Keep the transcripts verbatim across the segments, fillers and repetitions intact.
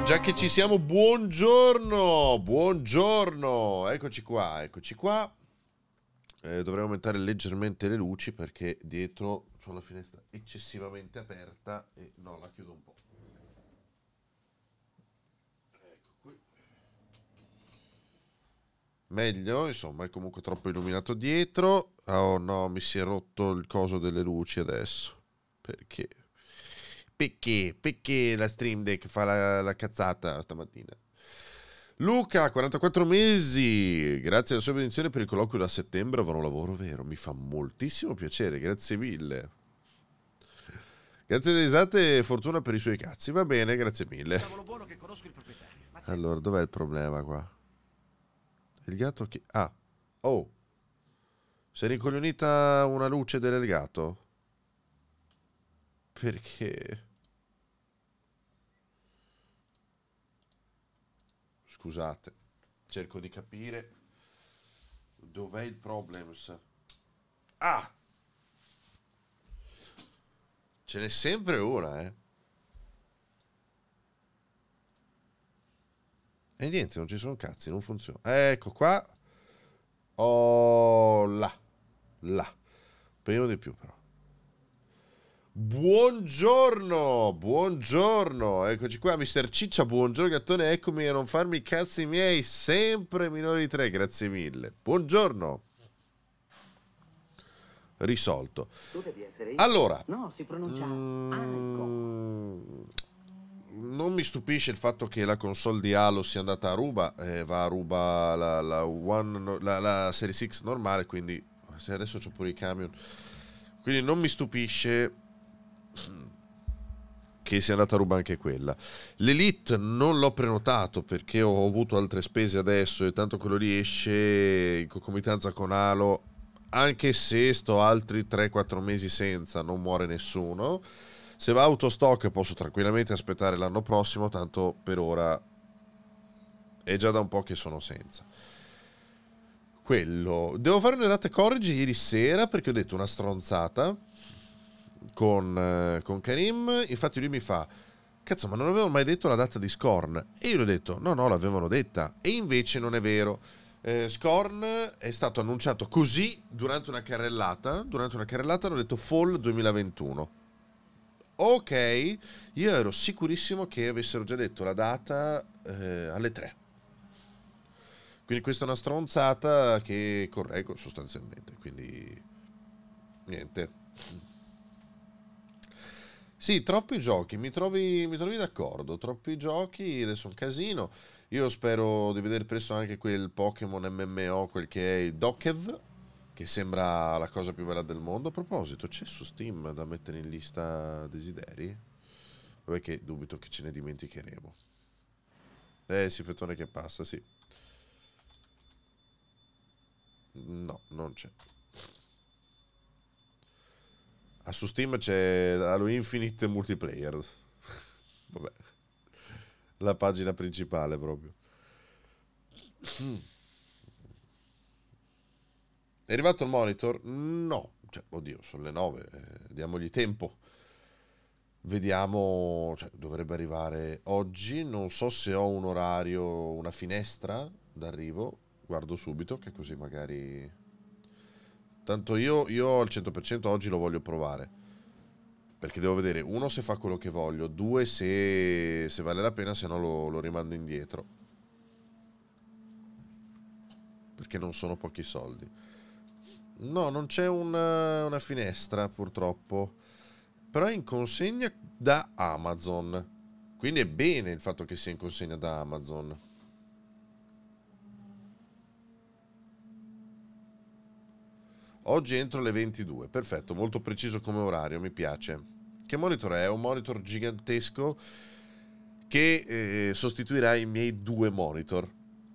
Già che ci siamo, buongiorno, buongiorno, eccoci qua, eccoci qua. Eh, dovrei aumentare leggermente le luci perché dietro c'ho la finestra eccessivamente aperta e no, la chiudo un po'. Ecco qui. Meglio, insomma, è comunque troppo illuminato dietro. Oh no, mi si è rotto il coso delle luci adesso. Perché? Perché? Perché la Stream Deck fa la, la cazzata stamattina? Luca, quarantaquattro mesi, grazie alla sua benedizione per il colloquio da settembre, avrò un lavoro vero, mi fa moltissimo piacere, grazie mille. Grazie delle risate e fortuna per i suoi cazzi, va bene, grazie mille. Allora, dov'è il problema qua? Il gatto che... Ah, oh, si è rincoglionita una luce del gatto? Perché? Scusate, cerco di capire dov'è il problems. Ah! Ce n'è sempre una, eh. E niente, non ci sono cazzi, non funziona. Ecco qua. Oh, là. Là. Prima di più, però. Buongiorno, buongiorno. Eccoci qua, mister Ciccia, buongiorno gattone, eccomi a non farmi i cazzi miei, sempre minori di tre, grazie mille. Buongiorno. Risolto. Allora, no, si pronuncia mm, non mi stupisce il fatto che la console di Halo sia andata a ruba, eh, va a ruba la, la, One, la, la Series X normale, quindi adesso c'ho pure i camion, quindi non mi stupisce che sia andata a ruba anche quella. L'Elite non l'ho prenotato perché ho avuto altre spese adesso e tanto quello lì esce in concomitanza con Halo, anche se sto altri tre quattro mesi senza, non muore nessuno. Se va autostock posso tranquillamente aspettare l'anno prossimo, tanto per ora è già da un po' che sono senza. Quello. Devo fare un errate corrigi ieri sera perché ho detto una stronzata con, eh, con Karim. Infatti lui mi fa: cazzo, ma non avevo mai detto la data di Scorn? E io gli ho detto: no, no, l'avevano detta. E invece non è vero. Eh, Scorn è stato annunciato così durante una carrellata. Durante una carrellata hanno detto Fall duemilaventuno. Ok, io ero sicurissimo che avessero già detto la data eh, alle tre. Quindi questa è una stronzata che correggo sostanzialmente. Quindi niente. Sì, troppi giochi, mi trovi, mi trovi d'accordo. Troppi giochi, adesso è un casino. Io spero di vedere presto anche quel Pokémon M M O, quel che è il Dokev, che sembra la cosa più bella del mondo. A proposito, c'è su Steam da mettere in lista desideri? Vabbè che dubito che ce ne dimenticheremo. Eh, sì, fettone che passa, sì. No, non c'è. Ah, su Steam c'è Halo Infinite Multiplayer. Vabbè. La pagina principale proprio. È arrivato il monitor? No. Cioè, oddio, sono le nove. Eh, diamogli tempo. Vediamo, cioè, dovrebbe arrivare oggi. Non so se ho un orario, una finestra d'arrivo. Guardo subito, che così magari... Tanto io, io al cento per cento oggi lo voglio provare. Perché devo vedere, uno, se fa quello che voglio. Due, se, se vale la pena, se no lo, lo rimando indietro. Perché non sono pochi soldi. No, non c'è una, una finestra, purtroppo. Però è in consegna da Amazon. Quindi è bene il fatto che sia in consegna da Amazon. Oggi entro le ventidue. Perfetto, molto preciso come orario, mi piace. Che monitor è? È un monitor gigantesco che eh, sostituirà i miei due monitor.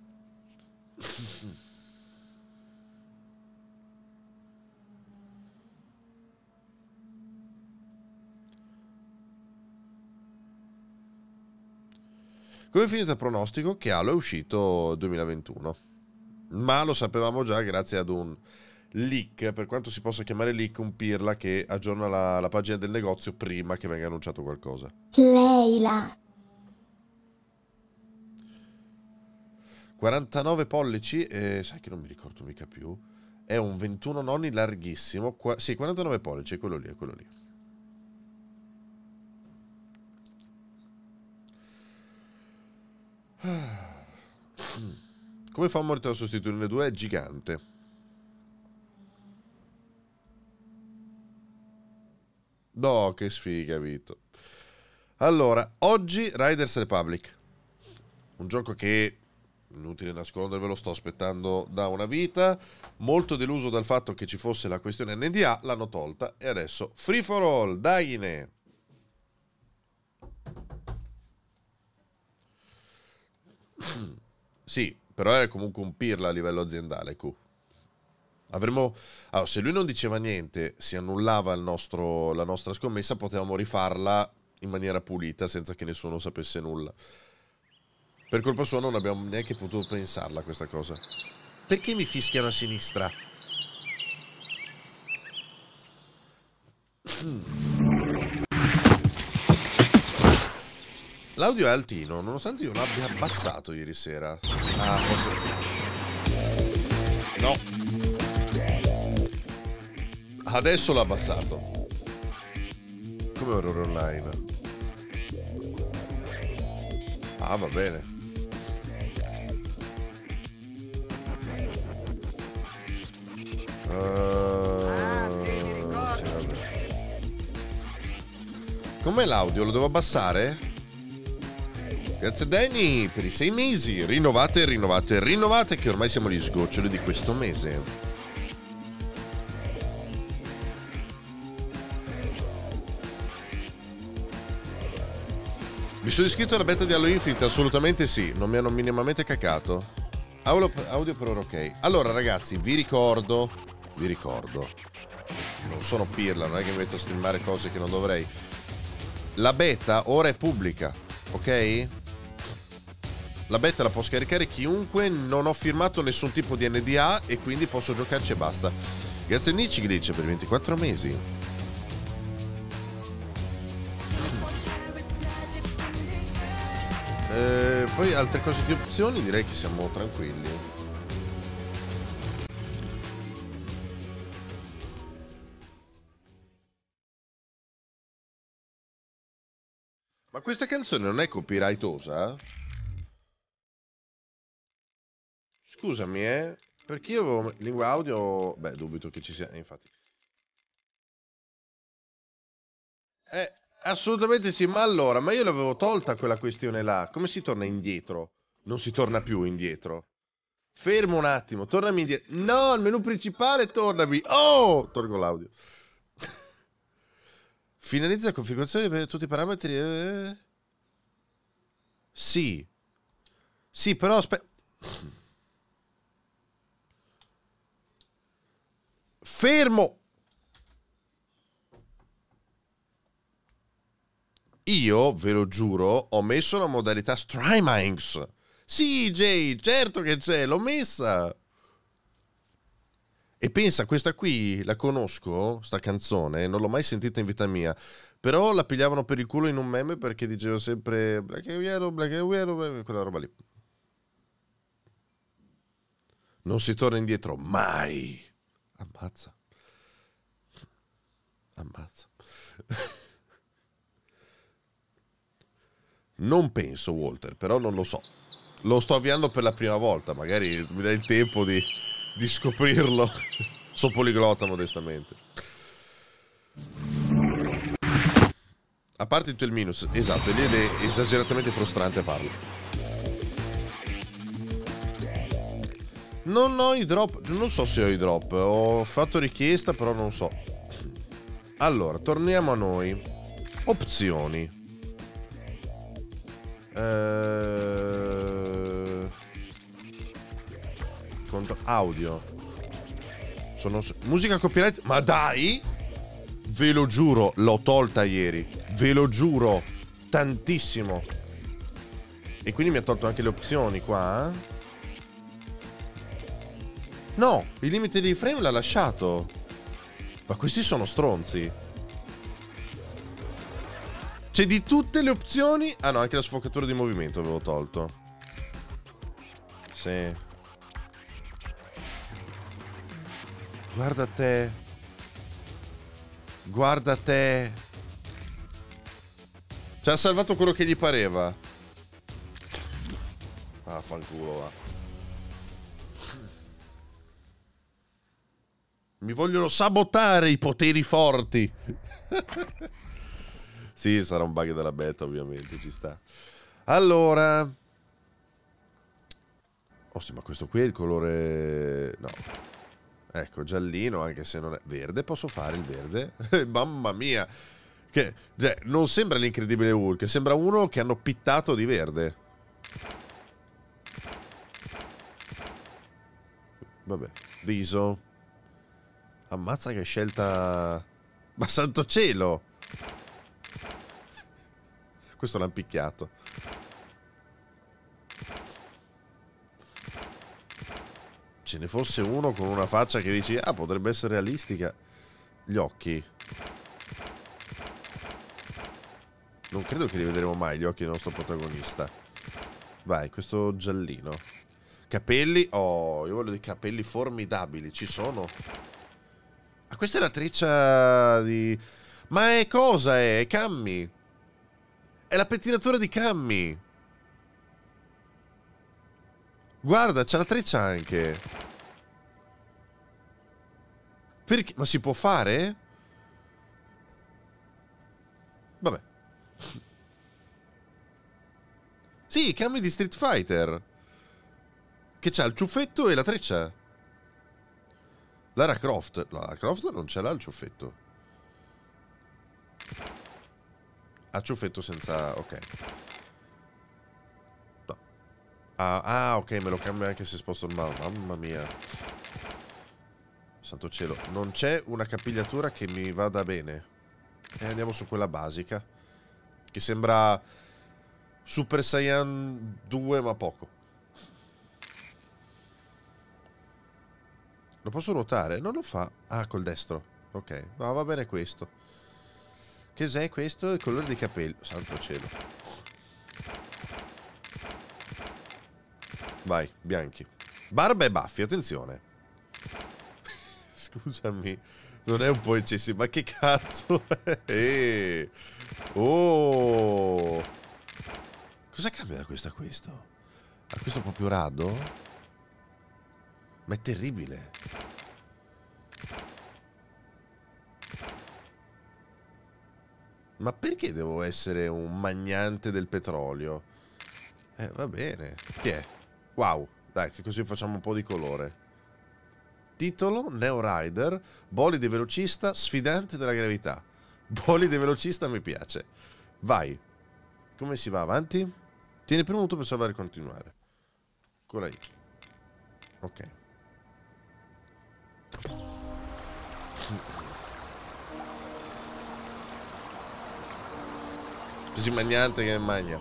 Come è finito il pronostico? Che Halo è uscito duemilaventuno. Ma lo sapevamo già grazie ad un leak, per quanto si possa chiamare leak, un pirla che aggiorna la, la pagina del negozio prima che venga annunciato qualcosa. Leila. quarantanove pollici, eh, sai che non mi ricordo mica più. È un ventuno nonni larghissimo. Qua, sì, quarantanove pollici, è quello lì, è quello lì. Come fa un monitor a sostituirne due? È gigante. No, che sfiga, Vito. Allora, oggi Riders Republic. Un gioco che, inutile nascondervelo, sto aspettando da una vita. Molto deluso dal fatto che ci fosse la questione N D A, l'hanno tolta. E adesso, free for all, daine! Sì, però è comunque un pirla a livello aziendale, Q. Avremmo... Allora, se lui non diceva niente, si annullava il nostro... la nostra scommessa, potevamo rifarla in maniera pulita, senza che nessuno sapesse nulla. Per colpa sua non abbiamo neanche potuto pensarla questa cosa. Perché mi fischiano a sinistra? L'audio è altino, nonostante io l'abbia abbassato ieri sera. Ah, forse... No. Adesso l'ho abbassato. Come orrore online. Ah, va bene. Uh, Com'è l'audio? Lo devo abbassare? Grazie Danny per i sei mesi. Rinnovate, rinnovate, rinnovate, che ormai siamo agli sgoccioli di questo mese. Mi sono iscritto alla beta di Halo Infinite? Assolutamente sì, non mi hanno minimamente cacato. Audio, audio per ora ok. Allora ragazzi, vi ricordo, vi ricordo, non sono pirla, non è che mi metto a streamare cose che non dovrei. La beta ora è pubblica, ok? La beta la può scaricare chiunque, non ho firmato nessun tipo di N D A e quindi posso giocarci e basta. Grazie a Nichi Glitch per ventiquattro mesi. Eh, poi altre cose di opzioni direi che siamo tranquilli. Ma questa canzone non è copyrightosa? Scusami, eh, perché io avevo lingua audio... Beh, dubito che ci sia, infatti. Eh, assolutamente sì, ma allora, ma io l'avevo tolta quella questione là. Come si torna indietro? Non si torna più indietro. Fermo un attimo, tornami indietro. No, il menu principale, tornami. Oh, tolgo l'audio. Finalizza la configurazione per tutti i parametri. Eh... Sì. Sì, però aspetta. Fermo. Io, ve lo giuro, ho messo la modalità Streamings. Sì, Jay, certo che c'è, l'ho messa. E pensa, questa qui la conosco, sta canzone, non l'ho mai sentita in vita mia. Però la pigliavano per il culo in un meme perché dicevo sempre Black and Yellow, Black and Yellow, quella roba lì. Non si torna indietro mai. Ammazza. Ammazza. Non penso, Walter, però non lo so. Lo sto avviando per la prima volta, magari mi dai il tempo di, di scoprirlo. Sono poliglotta modestamente. A parte tutto il minus, esatto, ed è esageratamente frustrante farlo. Non ho i drop, non so se ho i drop, ho fatto richiesta però non so. Allora, torniamo a noi. Opzioni. Eh... Audio. Sono... Musica copyright. Ma dai! Ve lo giuro, l'ho tolta ieri. Ve lo giuro. Tantissimo. E quindi mi ha tolto anche le opzioni qua. Eh? No, il limite dei frame l'ha lasciato. Ma questi sono stronzi. C'è di tutte le opzioni. Ah no, anche la sfocatura di movimento avevo tolto. Sì. Guarda te. Guarda te. Ci ha salvato quello che gli pareva. Ah, fanculo, va. Mi vogliono sabotare i poteri forti. Sì, sarà un bug della beta, ovviamente, ci sta. Allora. Oh sì, ma questo qui è il colore... No. Ecco, giallino, anche se non è... Verde, posso fare il verde? Mamma mia. Che... Cioè, non sembra l'incredibile Hulk, sembra uno che hanno pittato di verde. Vabbè, viso. Ammazza che scelta... Ma santo cielo! Questo l'hanno picchiato. Ce ne fosse uno con una faccia che dici, ah, potrebbe essere realistica. Gli occhi. Non credo che li vedremo mai gli occhi del nostro protagonista. Vai, questo giallino. Capelli. Oh, io voglio dei capelli formidabili. Ci sono? Ah, questa è la treccia di... Ma è cosa è? È Cammy. È la pettinatura di Cammy. Guarda, c'ha la treccia anche. Perché? Ma si può fare? Vabbè. Sì, Cammy di Street Fighter. Che c'ha il ciuffetto e la treccia. Lara Croft. Lara Croft non ce l'ha il ciuffetto. Ha ciuffetto senza... Ok. No. Ah, ah, ok, me lo cambia anche se sposto il mouse. Mamma mia. Santo cielo. Non c'è una capigliatura che mi vada bene. E andiamo su quella basica. Che sembra Super Saiyan due, ma poco. Lo posso ruotare? Non lo fa. Ah, col destro. Ok. No, va bene questo. Che cos'è questo? Il colore dei capelli. Santo cielo. Vai, bianchi. Barba e baffi, attenzione. Scusami. Non è un po' eccessivo. Ma che cazzo è? Oh. Cosa cambia da questo a questo? A questo proprio rado? Ma è terribile. Ma perché devo essere un magnante del petrolio? Eh, va bene. Chi è? Wow. Dai, che così facciamo un po' di colore. Titolo, Neo Rider, bolide velocista, sfidante della gravità. Bolide velocista mi piace. Vai. Come si va avanti? Tieni premuto per salvare e continuare. Ancora io. Ok. Così magnante che magna.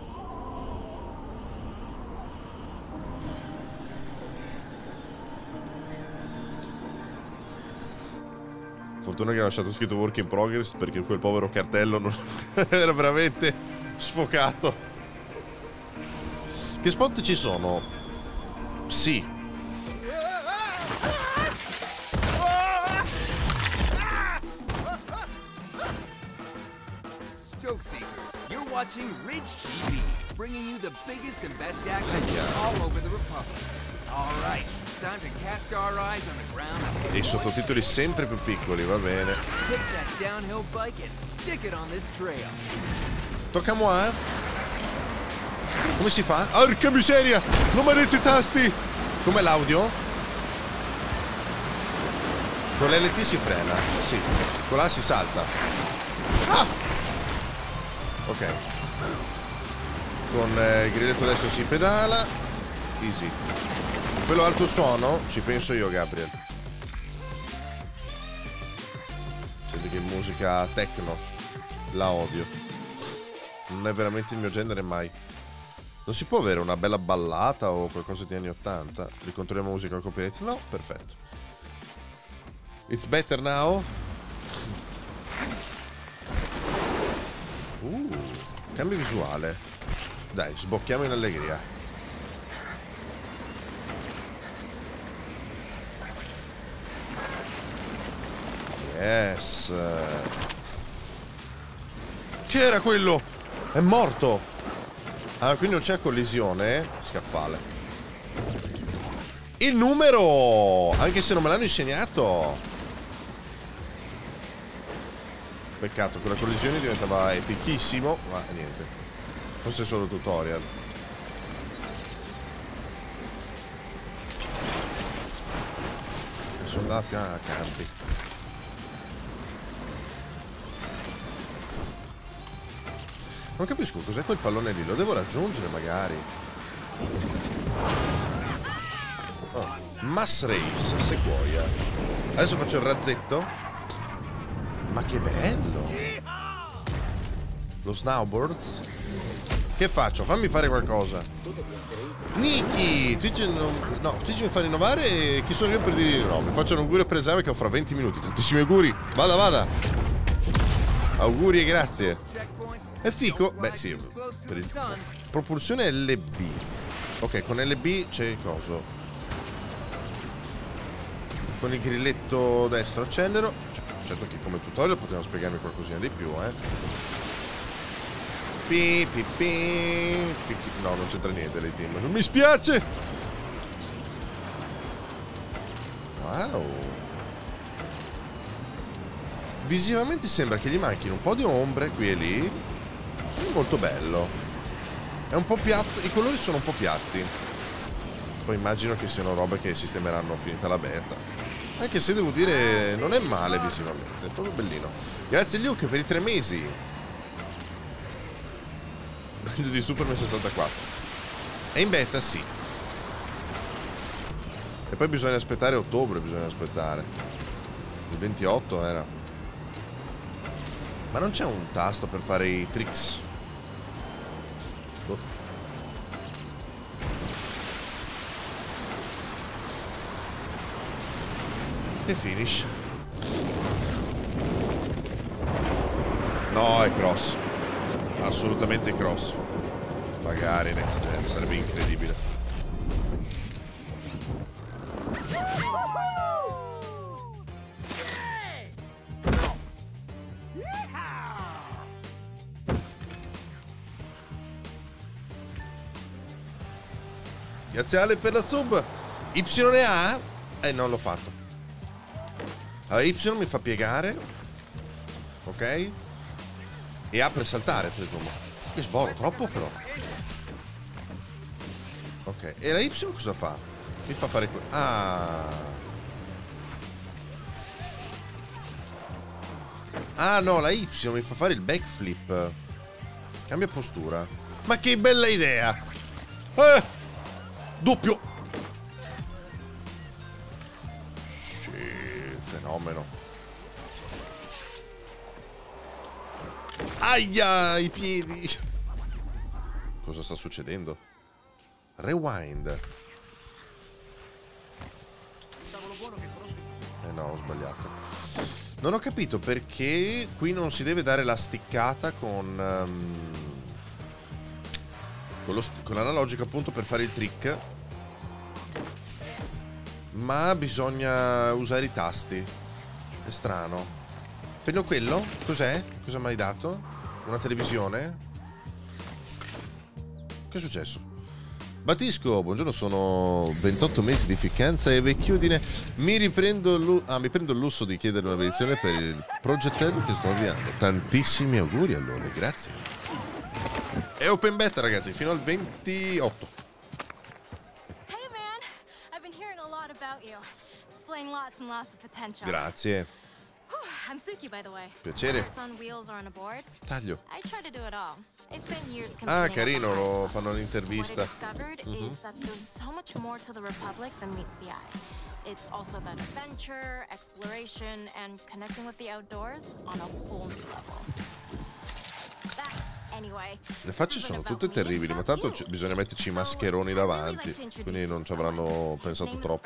Fortuna che ha lasciato scritto work in progress, perché quel povero cartello non... era veramente sfocato. Che spot ci sono? Sì. Stoke Seekers, you're watching Ridge T V, bringing you the biggest and best action all over the Republic. All right, time to cast our eyes on the ground. E i sottotitoli sempre più piccoli, va bene. Take that downhill bike and stick it on this trail. Tocca a moi. Come si fa? Porca miseria! Non mi ha detto i tasti! Com'è l'audio? Con l'L T si frena. Sì. Con l'A si salta. Ah! Ok. Con eh, il grilletto adesso si pedala. Easy. Quello alto suono ci penso io, Gabriel. Senti che musica techno. La odio. Non è veramente il mio genere mai. Non si può avere una bella ballata o qualcosa di anni ottanta? Ricontrolliamo musica copyright? No, perfetto. It's better now. Uh, cambio visuale. Dai, sbocchiamo in allegria. Yes. Che era quello? È morto. Ah, quindi non c'è collisione, eh? Scaffale. Il numero! Anche se non me l'hanno insegnato. Peccato, quella collisione diventava epichissimo. Ma niente. Forse solo tutorial. I soldati a campi. Non capisco cos'è quel pallone lì. Lo devo raggiungere magari. Oh. Mass Race, Sequoia. Adesso faccio il razzetto. Ma che bello. Lo snowboards. Che faccio? Fammi fare qualcosa. Niki, Twitch non... No, Twitch mi fa rinnovare e chi sono io per dire di no? Mi faccio un augurio per esame che ho fra venti minuti. Tantissimi auguri. Vada, vada. Auguri e grazie. È fico? Beh, sì. Per il... Propulsione L B. Ok, con L B c'è coso. Con il grilletto destro accelero. Certo che come tutorial potevano spiegarmi qualcosina di più, eh. Pi, pi, pi, pi, pi. No, non c'entra niente dei team. Non mi spiace. Wow. Visivamente sembra che gli manchino un po' di ombre qui e lì. È molto bello. È un po' piatto. I colori sono un po' piatti. Poi immagino che siano robe che sistemeranno finita la beta. Anche se devo dire non è male visivamente. È proprio bellino. Grazie Luke per i tre mesi. Meglio di Superman sessantaquattro. È in beta, sì. E poi bisogna aspettare ottobre. Bisogna aspettare. Il ventotto era. Ma non c'è un tasto per fare i tricks? Oh. E finish. No, è cross. Assolutamente cross. Magari next gen, sarebbe incredibile. Grazie Ale per la sub. Y A? Eh, non l'ho fatto. Allora, Y mi fa piegare. Ok. E A per saltare, presumo. Che sboro, troppo però. Ok, e la Y cosa fa? Mi fa fare... Ah. Ah no, la Y mi fa fare il backflip. Cambia postura. Ma che bella idea. Eh. Doppio. Sì, fenomeno. Aia, i piedi. Cosa sta succedendo? Rewind. Eh no, ho sbagliato. Non ho capito perché qui non si deve dare la sticcata con um, con, lo, con l'analogico appunto per fare il trick, ma bisogna usare i tasti. È strano. Prendo quello? Cos'è? Cosa mi hai dato? Una televisione? Che è successo? Batisco, buongiorno, sono ventotto mesi di ficcanza e vecchiudine. Mi riprendo il, ah, mi prendo il lusso di chiedere una benedizione per il progettello che sto avviando. Tantissimi auguri allora, grazie. È open beta ragazzi, fino al ventotto. Hey man, I've been hearing a lot about you. Displaying lots and lots of potential. Grazie. I'm Suki, by the way. Piacere. On wheels or on a board. Taglio. I try to do it all. I spent years Ah, carino, lo fanno un'intervista. What I discovered mm-hmm. is that there's so much more to the Republic than meets the eye. It's also about adventure, exploration, and connecting with the outdoors on a whole new level. That, anyway, le facce sono tutte terribili, ma tanto bisogna metterci i mascheroni davanti, quindi non ci avranno pensato troppo.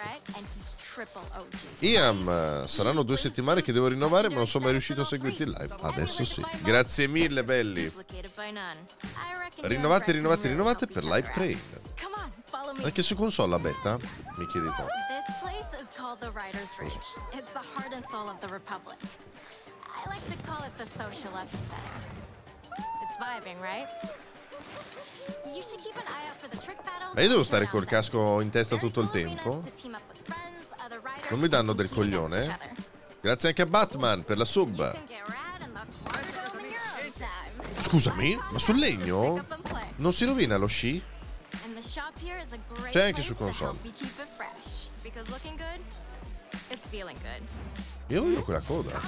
Iam, saranno due settimane che devo rinnovare, ma non sono mai riuscito a seguirti in live. Adesso sì. Grazie mille, belli. Rinnovate, rinnovate, rinnovate per Live Train. Anche su console la beta? Mi chiedi te. called the Riders Ridge. It's the heart and soul of the Republic. I like to call it the social epicenter. It's vibing, right? You should keep an eye out for the trick battles. Ma io devo stare col casco in testa tutto il tempo? Non mi danno del coglione? Grazie anche a Batman per la sub. Scusami, ma sul legno non si rovina lo sci? C'è anche su console. Io voglio quella coda.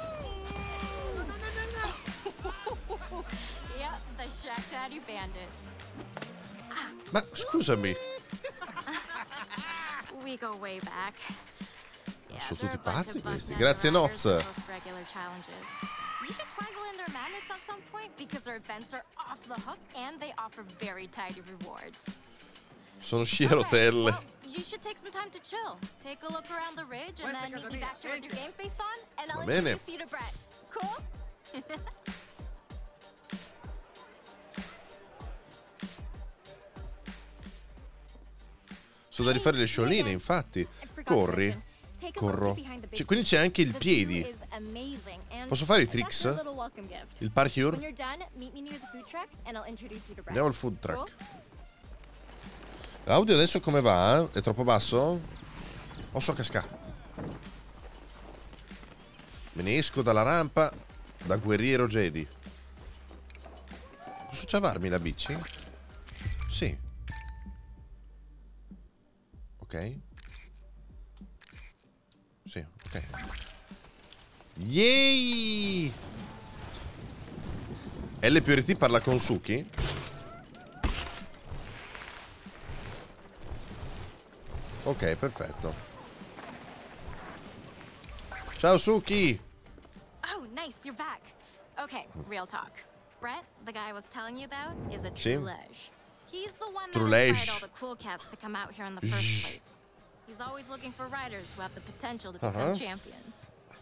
Ma scusami. Sono tutti pazzi questi. Grazie Noz. You should twinkle in their magnets at some point because their events are off the hook and they offer very tidy rewards. Sono sci a rotelle. Well, you should take some time to chill. Take a look around the ridge and then meet me back here with your game face on and I'll introduce you to Brett. Cool? Sono da rifare le scioline, infatti. Corri. Corro. Cioè, quindi c'è anche il piedi. Posso fare i tricks? Il parkour? Andiamo al food truck. L'audio adesso come va? È troppo basso? Posso cascare. Me ne esco dalla rampa da guerriero Jedi. Posso ciavarmi la bici? Sì. Ok. Sì, ok. Yay! L più R T parla con Suki? Ok, perfetto. Ciao Suki! Oh, nice, you're back. Okay, real talk. Brett, the guy I was telling you about, is a Sì. Trulege. He's the one that Trulege. inspired all the cool cats to come out here in the first place. He's always looking for riders who have the potential to become Uh-huh. champions.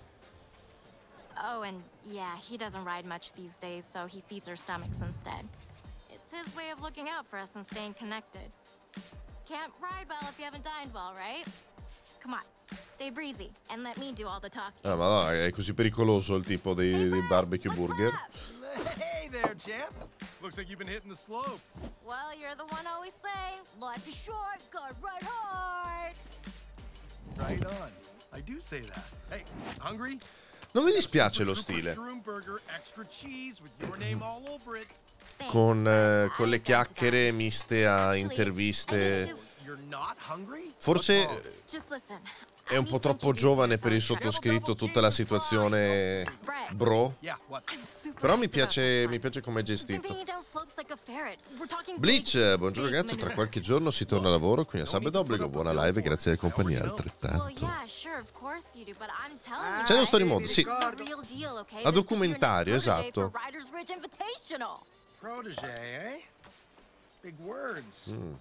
Oh, and yeah, he doesn't ride much these days, so he feeds our stomachs instead. It's his way of looking out for us and staying connected. Can't ride well if you haven't dined well, right? Come on, stay breezy and let me do all the talking. Ah, ma no, è così pericoloso il tipo dei, Hey, dei Brett, barbecue what's burger. up? Hey there, champ. Looks like you've been hitting the slopes. Well, you're the one always saying, life is short, gotta ride hard. Right on. I do say that. Hey, hungry? Non mi dispiace lo Super stile. Shroom burger, extra cheese with your name all over it. Thanks, Con, eh, Brett. con I le got you that. chiacchiere miste a Actually, I interviste. need to- You're not hungry? Forse What's wrong? Just listen. è un po' troppo giovane per il sottoscritto tutta la situazione bro. Yeah, what? I'm super Però mi hyped about piace, this mi one. piace come è We've been gestito. banging down slopes like a ferret. We're talking Bleach, big, buongiorno big gatto, tra minerals. qualche giorno si torna a lavoro, quindi a sabato d'obbligo, buona live e grazie alla compagnia Well, altrettanto. yeah, sure, of course you do, but I'm telling you. C'è uno right? story mode, sì. This is the real deal, okay? A This could be your documentario, next protege esatto. for Riders Ridge Invitational. Protege, eh? Big words. Mm.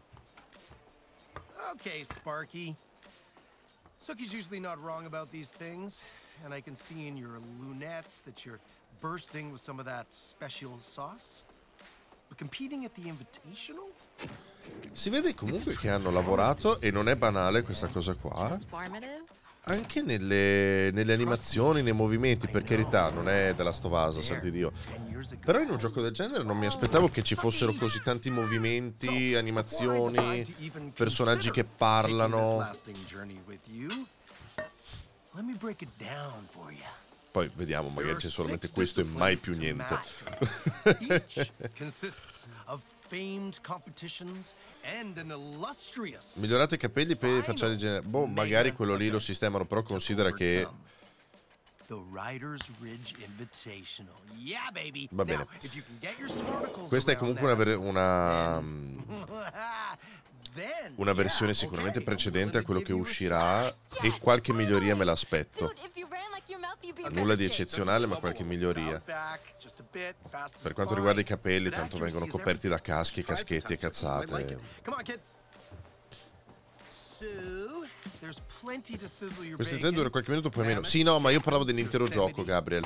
Okay, Sparky. Suki's usually not wrong about these things, and I can see in your lunettes that you're bursting with some of that special sauce. But competing at the Invitational? Si vede comunque che hanno lavorato, e non è banale questa cosa qua, Transformative? anche nelle, nelle animazioni, nei movimenti, per carità, non è della stovasa, santi Dio. Però in un gioco del genere non mi aspettavo che ci fossero così tanti movimenti, animazioni, personaggi che parlano. Let me break it down for you. Poi vediamo, magari c'è solamente questo e mai più niente. Each consists of famed competitions and an illustrious. Migliorate i capelli per i facciali generali. Boh, magari quello lì lo sistemano, però considera che... The Riders Ridge Invitational. Yeah, baby. Va bene. Now, if you can get your snorkels Questa è around comunque una, that, ver- una, then, una versione yeah, sicuramente okay, precedente a let me quello che give you a uscirà, shot. e qualche miglioria me l'aspetto. Dude, if you ran like your mouth, you'd be in Nulla better di shape. eccezionale, ma qualche miglioria. Per quanto riguarda i capelli, tanto vengono coperti da caschi, caschetti e cazzate. Questa Z dura qualche minuto, poi meno. Sì, no, ma io parlavo dell'intero gioco, Gabriel.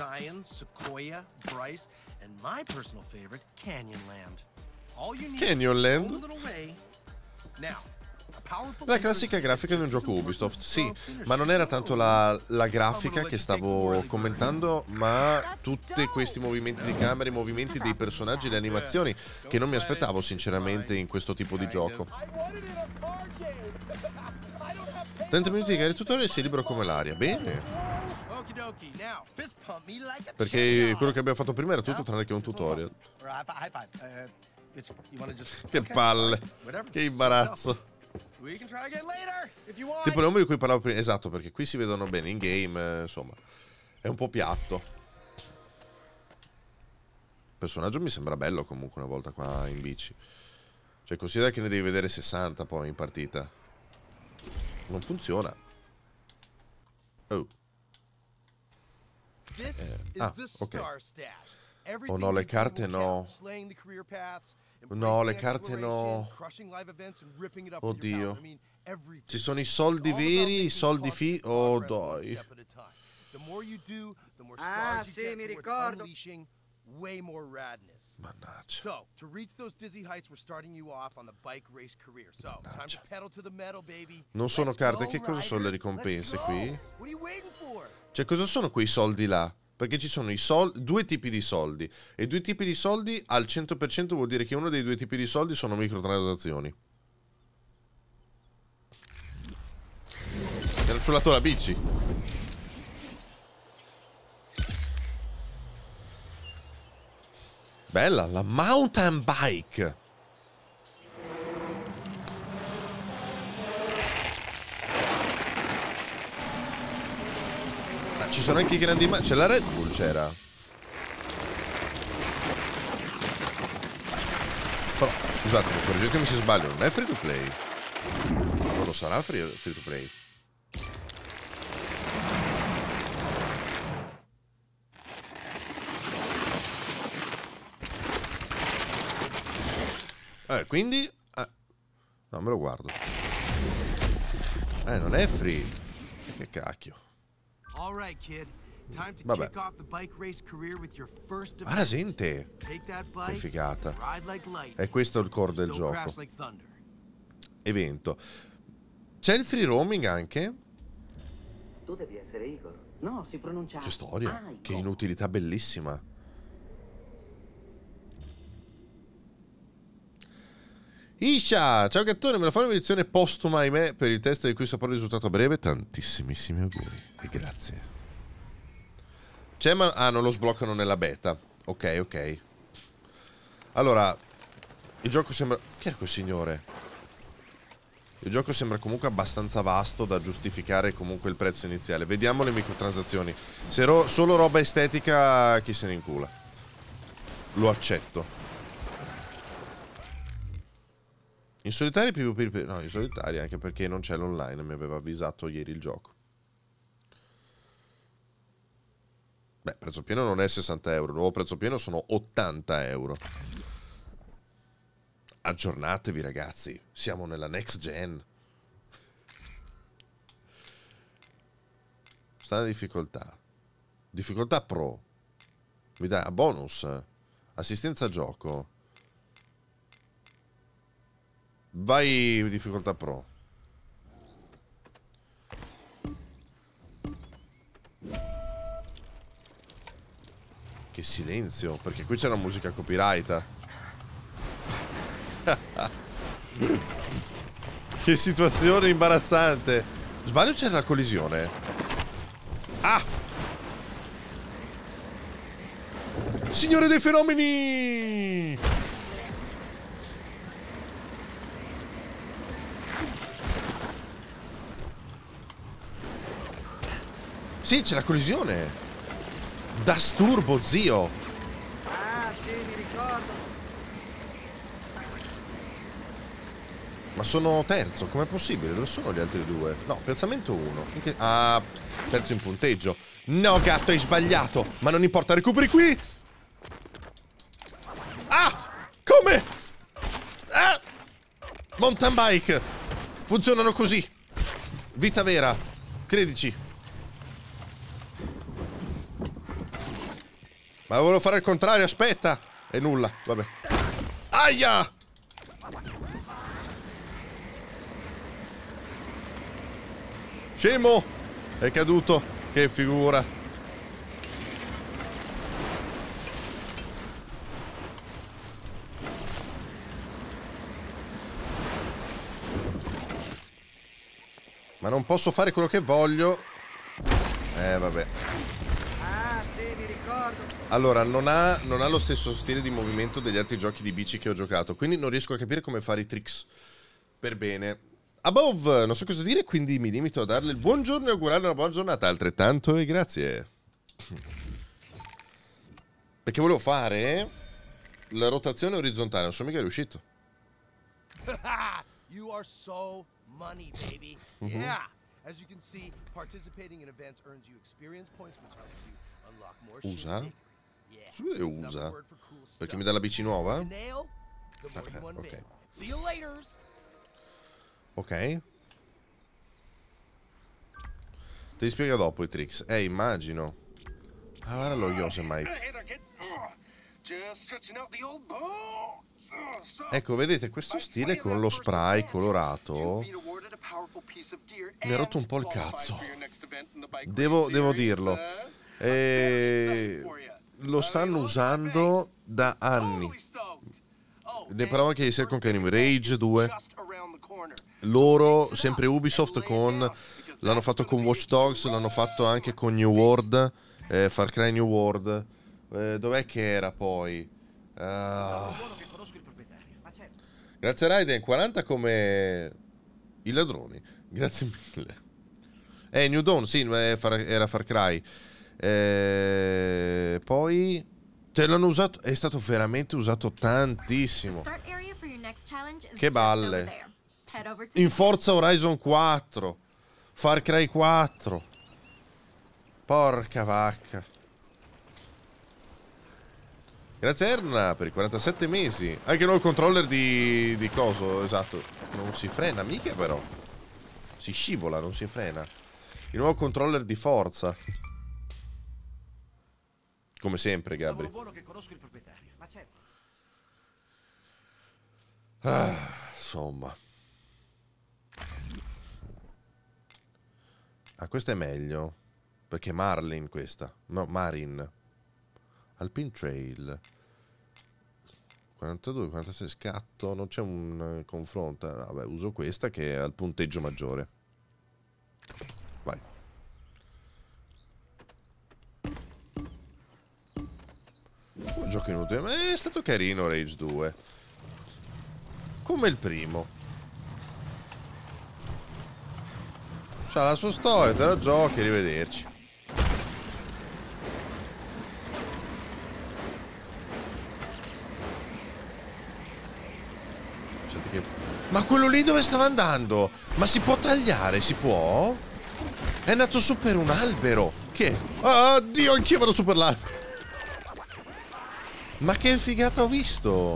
Canyonland. Canyonland? La classica grafica di un gioco Ubisoft, sì, ma non era tanto la, la grafica che stavo commentando, ma tutti questi movimenti di camera, i movimenti dei personaggi, le animazioni, che non mi aspettavo sinceramente in questo tipo di gioco. trenta minuti di gare tutorial e sei libero come l'aria, bene. Perché quello che abbiamo fatto prima era tutto tranne che un tutorial. Che palle, che imbarazzo. Tipo il nome di cui parlavo prima. Esatto, perché qui si vedono bene in game, insomma. È un po' piatto. Il personaggio mi sembra bello comunque una volta qua in bici. Cioè considera che ne devi vedere sessanta poi in partita. Non funziona. Oh. Eh, ah, ok. Oh no, le carte no. No, le carte no. Oddio. Ci sono i soldi veri, i soldi fi... Oh, dai. Ah, sì, mi ricordo. Mannaggia. So, to reach those dizzy heights, we're starting you off on the bike race career. So, time to pedal to the metal, baby. Non sono Let's carte, go, che cosa sono le Ryder. ricompense Let's qui? go. What are you waiting for? Cioè, cosa sono quei soldi là? Perché ci sono i soldi, due tipi di soldi. E due tipi di soldi al cento per cento vuol dire che uno dei due tipi di soldi sono microtransazioni. Era sul lato la bici. Bella, la mountain bike. Ah, ci sono anche i grandi ma... C'è la Red Bull, c'era. Però, scusate, correggetemi se sbaglio, non è free to play. Non lo sarà free, free to play. Eh, quindi... Eh, no, me lo guardo. Eh, non è free. Che cacchio. All right, kid. Time to Vabbè. kick off the bike race career with your first Ah, la gente. Take that Che bike, figata. ride like lightning. E questo è il core del Don't gioco. crash like thunder. Evento. C'è il free roaming anche? Tu devi essere Igor. No, si pronuncia... Che storia. Igor. Che inutilità bellissima. Isha, ciao gattone, me la fai un'edizione postuma, ahimè, per il test di cui saprò il risultato a breve? Tantissimissimi auguri e grazie. C'è ma... Ah, non lo sbloccano nella beta. Ok, ok. Allora, il gioco sembra... Chi era quel signore? Il gioco sembra comunque abbastanza vasto da giustificare comunque il prezzo iniziale. Vediamo le microtransazioni. Se ro... solo roba estetica, chi se ne incula. Lo accetto. In solitario PvP, no, in solitario anche perché non c'è l'online, mi aveva avvisato ieri il gioco. Beh, prezzo pieno non è sessanta euro, il nuovo prezzo pieno sono ottanta euro. Aggiornatevi ragazzi, siamo nella next gen. Standard difficoltà. Difficoltà pro. Vi dà bonus. Assistenza a gioco. Vai difficoltà pro. Che silenzio, perché qui c'è una musica copyright. Che situazione imbarazzante. Sbaglio, c'era la collisione. Ah! Signore dei fenomeni! Sì, c'è la collisione. Das Turbo, zio. Ah, sì, mi ricordo. Ma sono terzo, com'è possibile? Dove sono gli altri due? No, piazzamento uno. In che... Ah, terzo in punteggio. No, gatto, hai sbagliato. Ma non importa, recuperi qui. Ah! Come? Ah! Mountain bike. Funzionano così. Vita vera. Credici. Ma volevo fare il contrario, aspetta. E nulla, vabbè. Aia! Scemo! È caduto. Che figura. Ma non posso fare quello che voglio. Eh, vabbè. Ah, sì, mi ricordo. Allora, non ha, non ha lo stesso stile di movimento degli altri giochi di bici che ho giocato, quindi non riesco a capire come fare i tricks per bene. Above, non so cosa dire, quindi mi limito a darle il buongiorno e augurarle una buona giornata, altrettanto, e grazie. Perché volevo fare la rotazione orizzontale, non sono mica riuscito. You are so money, baby. Mm-hmm. Yeah. As you can see, participating in events earns you experience points, which helps you unlock more shit. Usa? Yeah. Subito It's another usa. word for cool Perché stuff. mi dà la bici nuova? The nail, the more you Ah, unveil. ok. See you later. Ok. Te li spiega dopo i tricks. Eh, immagino. Ah, guarda lo Yosemite. Hey there, kid. Just stretching out the old bones. Ecco, vedete, questo stile con lo spray colorato mi ha rotto un po' il cazzo. Devo, devo dirlo. E... lo stanno usando da anni. Ne parlavo anche ieri sera con Kenny. Rage due. Loro, sempre Ubisoft, con l'hanno fatto con Watch Dogs, l'hanno fatto anche con New World, eh, Far Cry New World. Eh, dov'è che era poi? Uh... Grazie Raiden, quaranta come i ladroni. Grazie mille. Eh, New Dawn, sì, era Far Cry. Eh, poi te l'hanno usato, è stato veramente usato tantissimo. Che balle. In Forza Horizon quattro, Far Cry quattro. Porca vacca. Grazie Erna per i quarantasette mesi. Anche noi il controller di, di coso, esatto. Non si frena mica però. Si scivola, non si frena. Il nuovo controller di Forza. Come sempre, Gabri. Ah, insomma. Ah, questa è meglio. Perché Marlin questa. No, Marin. Alpine Trail. quarantadue, quarantasei scatto. Non c'è un uh, confronto. Vabbè, uso questa che ha il punteggio maggiore. Vai. Un gioco inutile. Ma è stato carino Rage due. Come il primo. C'ha la sua storia, te la giochi, arrivederci. Ma quello lì dove stava andando? Ma si può tagliare? Si può? È andato su per un albero. Che? Ah, Dio, anch'io vado su per l'albero. Ma che figata ho visto?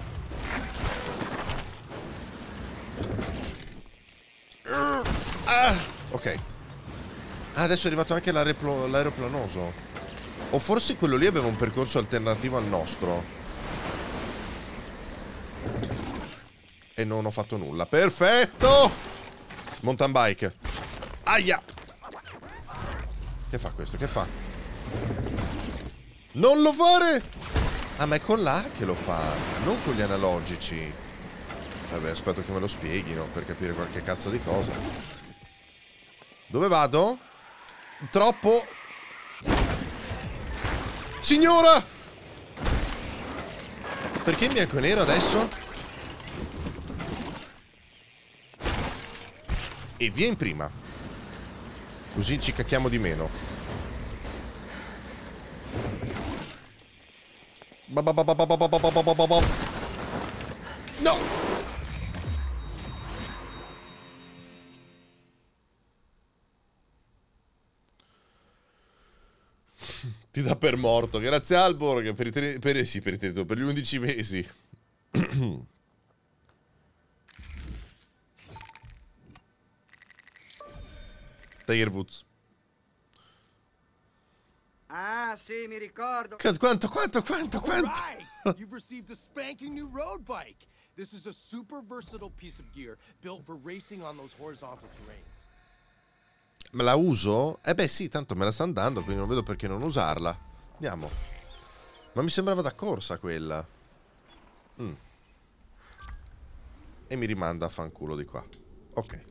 Ah, ok. Ah, adesso è arrivato anche l'aeroplanoso. O forse quello lì aveva un percorso alternativo al nostro. E non ho fatto nulla. Perfetto! Mountain bike. Aia! Che fa questo? Che fa? Non lo fare! Ah, ma è con l'A che lo fa, non con gli analogici. Vabbè, aspetto che me lo spieghino per capire qualche cazzo di cosa. Dove vado? Troppo. Signora! Perché in bianco e nero adesso? E via in prima. Così ci cacchiamo di meno. No! Ti dà per morto. Grazie Alborg per i tre, per, sì, per, i tre, per gli undici mesi. Tiger Woods. Ah, sì, mi ricordo. Quanto, quanto, quanto, quanto? Right. You've received a spanking new road bike. This is a super versatile piece of gear built for racing on those horizontal terrains. Me la uso? Eh beh sì, tanto me la stanno dando, quindi non vedo perché non usarla. Andiamo. Ma mi sembrava da corsa quella. Mm. E mi rimanda a fanculo di qua. Ok.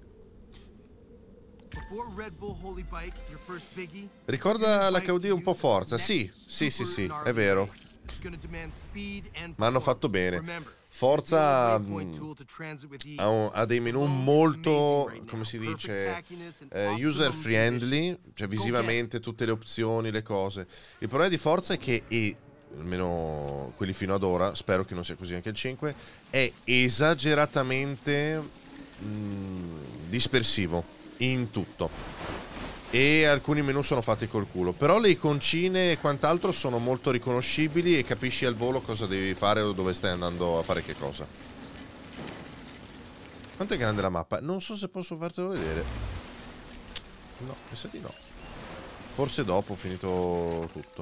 Ricorda l'H U D un po' forza. Sì, sì, sì, sì, è vero. Ma hanno fatto bene. Forza mh, ha, un, ha dei menu molto, come si dice, eh, user friendly, cioè visivamente tutte le opzioni, le cose. Il problema di Forza è che, è, almeno quelli fino ad ora, spero che non sia così anche il cinque, è esageratamente mh, dispersivo in tutto. E alcuni menu sono fatti col culo. Però le iconcine e quant'altro sono molto riconoscibili e capisci al volo cosa devi fare o dove stai andando a fare che cosa. Quanto è grande la mappa? Non so se posso fartelo vedere. No, mi sa di no. Forse dopo ho finito tutto.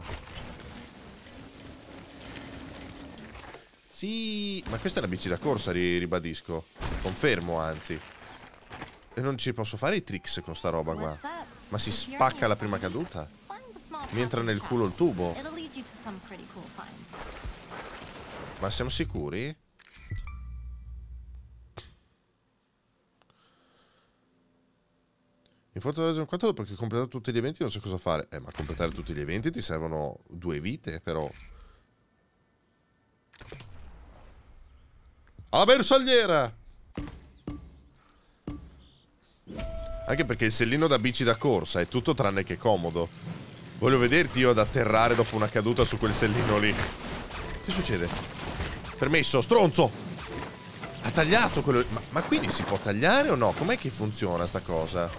Sì, ma questa è la bici da corsa, ribadisco. Confermo, anzi. E non ci posso fare i tricks con sta roba qua. Ma si spacca la prima caduta? Mi entra nel culo il tubo? Ma siamo sicuri? In Forza Horizon quattro, dopo che hai completato tutti gli eventi non so cosa fare. Eh, ma completare tutti gli eventi ti servono due vite, però. Alla bersagliera! Anche perché il sellino da bici da corsa è tutto tranne che comodo. Voglio vederti io ad atterrare dopo una caduta su quel sellino lì. Che succede? Permesso, stronzo! Ha tagliato quello... Ma, ma quindi si può tagliare o no? Com'è che funziona sta cosa?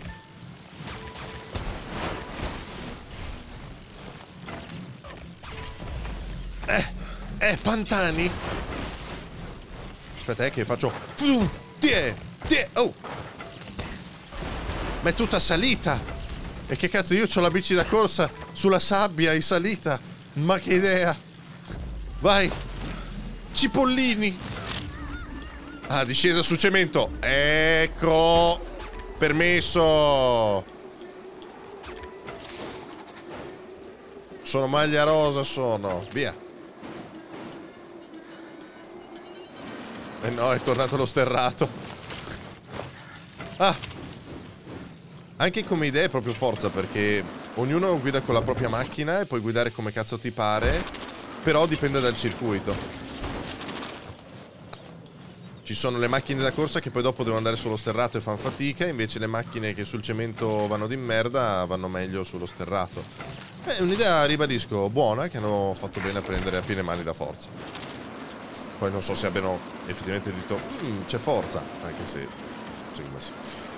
Eh, eh, pantani? Aspetta, eh, che faccio... Tie, tie, oh! Ma è tutta salita! E che cazzo, io c'ho la bici da corsa sulla sabbia in salita! Ma che idea! Vai! Cipollini! Ah, discesa su cemento! Ecco! Permesso! Sono maglia rosa, sono! Via! Eh no, è tornato lo sterrato! Ah! Anche come idea è proprio Forza, perché ognuno guida con la propria macchina e puoi guidare come cazzo ti pare, però dipende dal circuito. Ci sono le macchine da corsa che poi dopo devono andare sullo sterrato e fanno fatica, invece le macchine che sul cemento vanno di merda vanno meglio sullo sterrato. È un'idea, ribadisco, buona, che hanno fatto bene a prendere a piene mani da Forza. Poi non so se abbiano effettivamente detto mm, c'è Forza, anche se secondo me sì.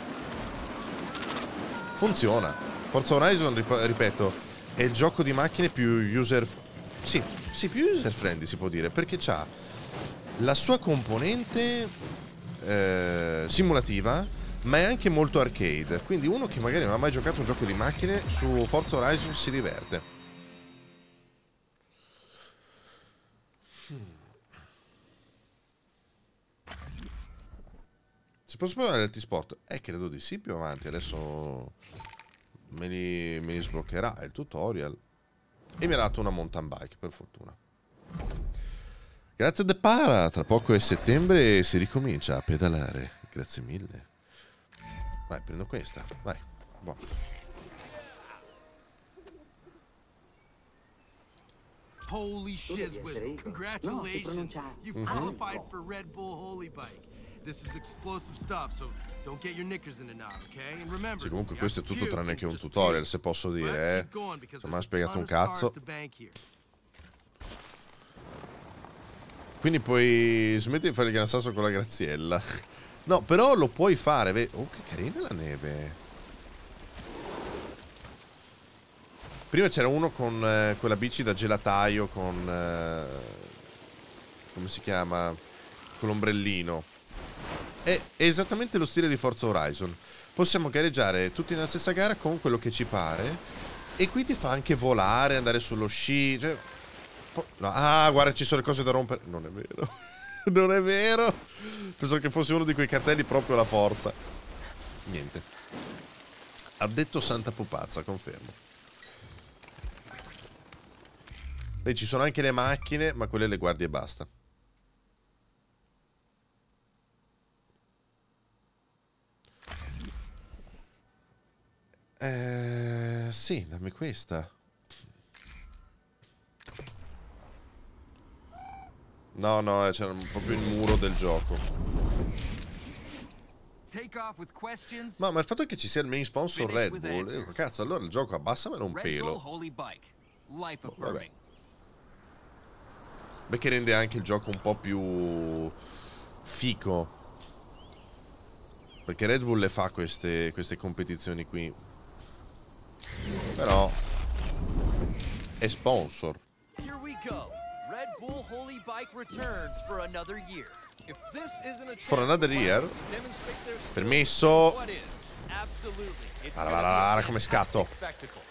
Funziona. Forza Horizon, ripeto, è il gioco di macchine più user... Sì, sì, più user friendly si può dire, perché c'ha la sua componente eh, simulativa, ma è anche molto arcade. Quindi uno che magari non ha mai giocato un gioco di macchine, su Forza Horizon si diverte. Si può spostare l'Alti Sport? Eh, credo di sì, più avanti. Adesso me li, me li sbloccherà il tutorial. E mi ha dato una mountain bike, per fortuna. Grazie De Para, tra poco è settembre e si ricomincia a pedalare. Grazie mille. Vai, prendo questa, vai. Buono. Holy shizzwiz, congratulations. You've qualified for Red Bull Holy Bike. This is explosive stuff, so don't get your knickers in a knot, okay? And remember, sì, comunque questo è tutto tranne che un tutorial, se posso dire, eh. Non mi ha spiegato un cazzo. Quindi puoi smettere di fare il gran sasso con la graziella. No, però lo puoi fare. Oh, che carina la neve. Prima c'era uno con eh, quella bici da gelataio con... Eh, come si chiama? Con l'ombrellino. È esattamente lo stile di Forza Horizon. Possiamo gareggiare tutti nella stessa gara con quello che ci pare. E qui ti fa anche volare, andare sullo sci. Cioè, no, ah, guarda, ci sono le cose da rompere. Non è vero. Non è vero. Penso che fosse uno di quei cartelli proprio alla Forza. Niente. Ha detto santa pupazza, confermo. Beh, ci sono anche le macchine, ma quelle le guardi e basta. Eh, sì, dammi questa. No, no, c'era proprio il muro del gioco. Take off with questions. Ma, ma il fatto che ci sia il main sponsor Finish Red with Bull, eh, answers. cazzo, allora il gioco abbassamelo un Red pelo. Bull Holy Bike. Life Oh, vabbè. affirming. Beh, che rende anche il gioco un po' più fico. Perché Red Bull le fa queste, queste competizioni qui. Però è sponsor. Here we go. Red Bull Holy Bike returns for another year. If this isn't a For chance another for year? riders to demonstrate their skills, Permesso. what is? Absolutely. It's Guarda, gonna guarda, be a guarda come scatto. fantastic spectacle.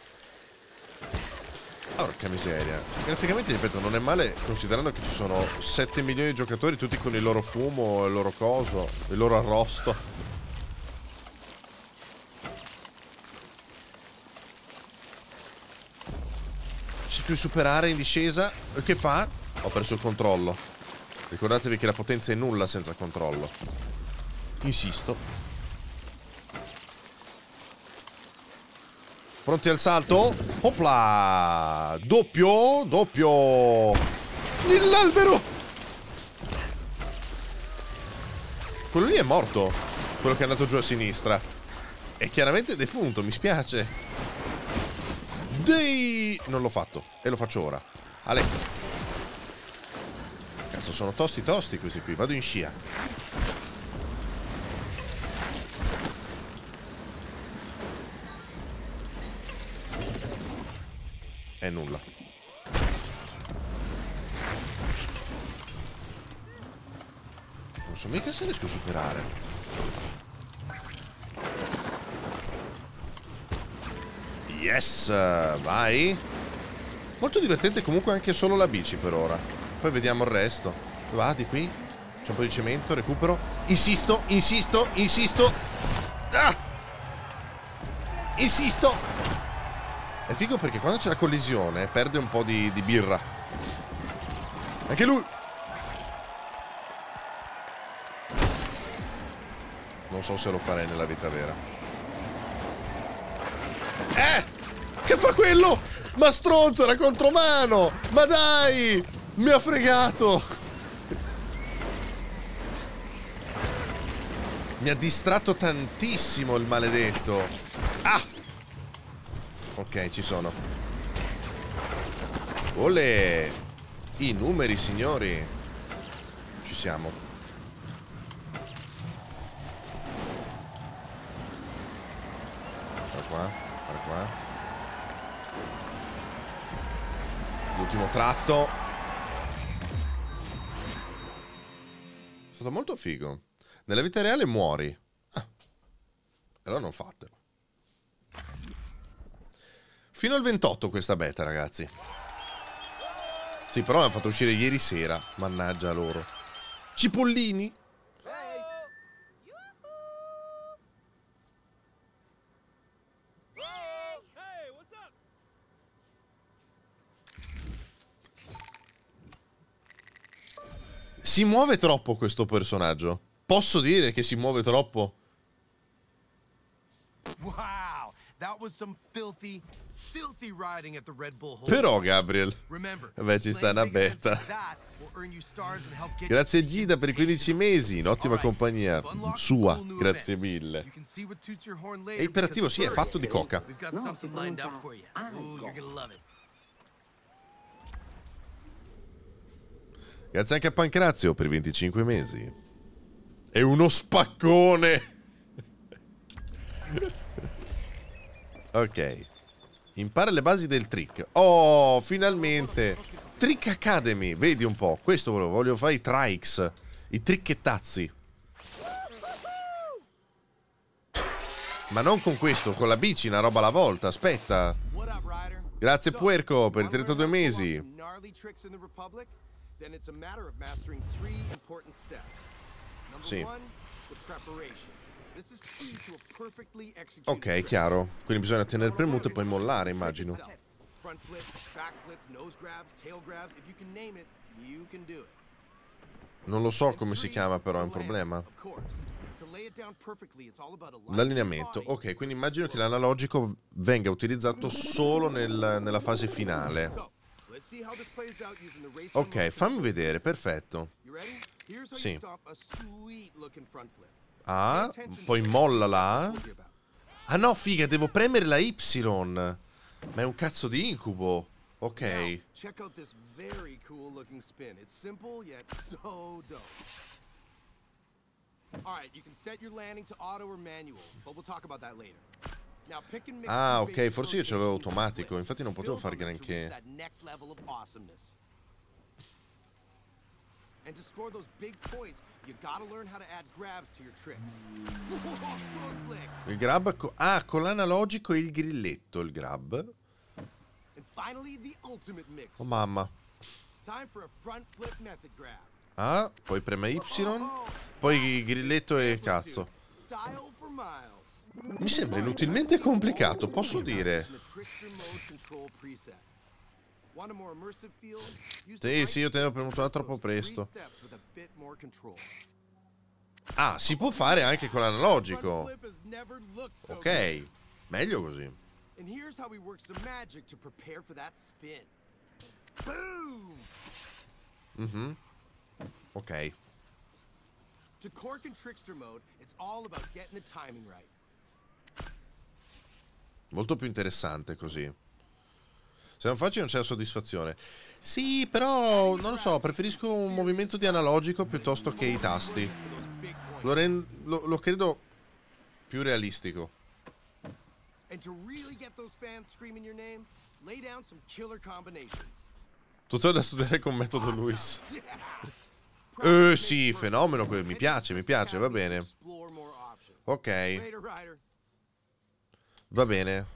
Porca miseria. Graficamente, ripeto, non è male considerando che ci sono sette milioni di giocatori, tutti con il loro fumo, il loro coso, il loro arrosto. Si può superare in discesa. Che fa? Ho perso il controllo. Ricordatevi che la potenza è nulla senza controllo. Insisto. Pronti al salto? Opla! Doppio, doppio! Nell'albero! Quello lì è morto. Quello che è andato giù a sinistra. È chiaramente defunto, mi spiace. Dei... Non l'ho fatto. E lo faccio ora. Ale. Cazzo, sono tosti tosti questi qui. Vado in scia. È nulla. Non so mica se riesco a superare. Yes, vai. Molto divertente comunque anche solo la bici per ora. Poi vediamo il resto. Va di qui. C'è un po' di cemento, recupero. Insisto, insisto, insisto. Ah! Insisto. È figo perché quando c'è la collisione perde un po' di, di birra. Anche lui. Non so se lo farei nella vita vera. Eh! Che fa quello? Ma stronzo, era contromano! Ma dai! Mi ha fregato! Mi ha distratto tantissimo il maledetto. Ah! Ok, ci sono. Olè! I numeri, signori. Ci siamo. Guarda qua, guarda qua. L'ultimo tratto. È stato molto figo. Nella vita reale muori. Ah. Allora non fatelo. Fino al ventotto questa beta, ragazzi. Sì, però l'hanno fatto uscire ieri sera. Mannaggia loro. Cipollini. Si muove troppo questo personaggio. Posso dire che si muove troppo? Wow, that was some filthy, filthy riding at the Red Bull Holy Però, Bike. Gabriel. Remember, Beh, ci sta una playing big events beta. like that will earn you stars and help get Grazie you Gida per i quindici mesi. In ottima compagnia. Sua. Grazie mille. You can see what toots your horn later È iperattivo, because sì, è fatto di coca. We've got No, something si lined up pronuncia for you. algo. Ooh, you're gonna love it. Grazie anche a Pancrazio per i venticinque mesi. È uno spaccone. Ok. Impara le basi del trick. Oh, finalmente. Trick Academy. Vedi un po'. Questo volevo. Voglio fare i tricks. I tricchettazzi. Ma non con questo. Con la bici, una roba alla volta. Aspetta. Grazie Puerco per i trentadue mesi. Sì. Ok, chiaro. Quindi bisogna tenere premuto e poi mollare, immagino. Front flips, back flips, nose grabs, tail grabs, if you can name it, you can do it. Non lo so come si chiama, però è un problema. L'allineamento. Ok, quindi immagino che l'analogico venga utilizzato solo nel, nella fase finale. Ok, fammi vedere, perfetto. Sì. Ah, poi molla là. Ah no, figa, devo premere la Y. Ma è un cazzo di incubo. Ok. Check out this very cool looking spin. It's simple yet so dope. All right, you can set your landing to auto or manual, but we'll talk about that later. Now pick and mix. Ah, ok, forse io ce l'avevo automatico, infatti non potevo fare granché. And to score those big points, you gotta learn how to add grabs to your tricks. So slick. Il grab co ah, con l'analogico e il grilletto, il grab. And finally the ultimate mix. Oh mamma. Time for a front flip method grab. Ah, poi preme Y, poi grilletto e cazzo. Style for miles. Mi sembra inutilmente complicato, posso dire. Sì, sì, io te l'ho premuto troppo presto. Ah, si può fare anche con l'analogico. Ok, meglio così. Mhm. Ok. To Cork and Trickster mode, it's all about getting the timing right. Molto più interessante così. Se non faccio non c'è soddisfazione. Sì, però non lo so, preferisco un movimento di analogico piuttosto che i tasti. Lo, lo, lo credo più realistico. Tutto da studiare con metodo Lewis. Eh sì, fenomeno, mi piace, mi piace, va bene. Ok. Va bene.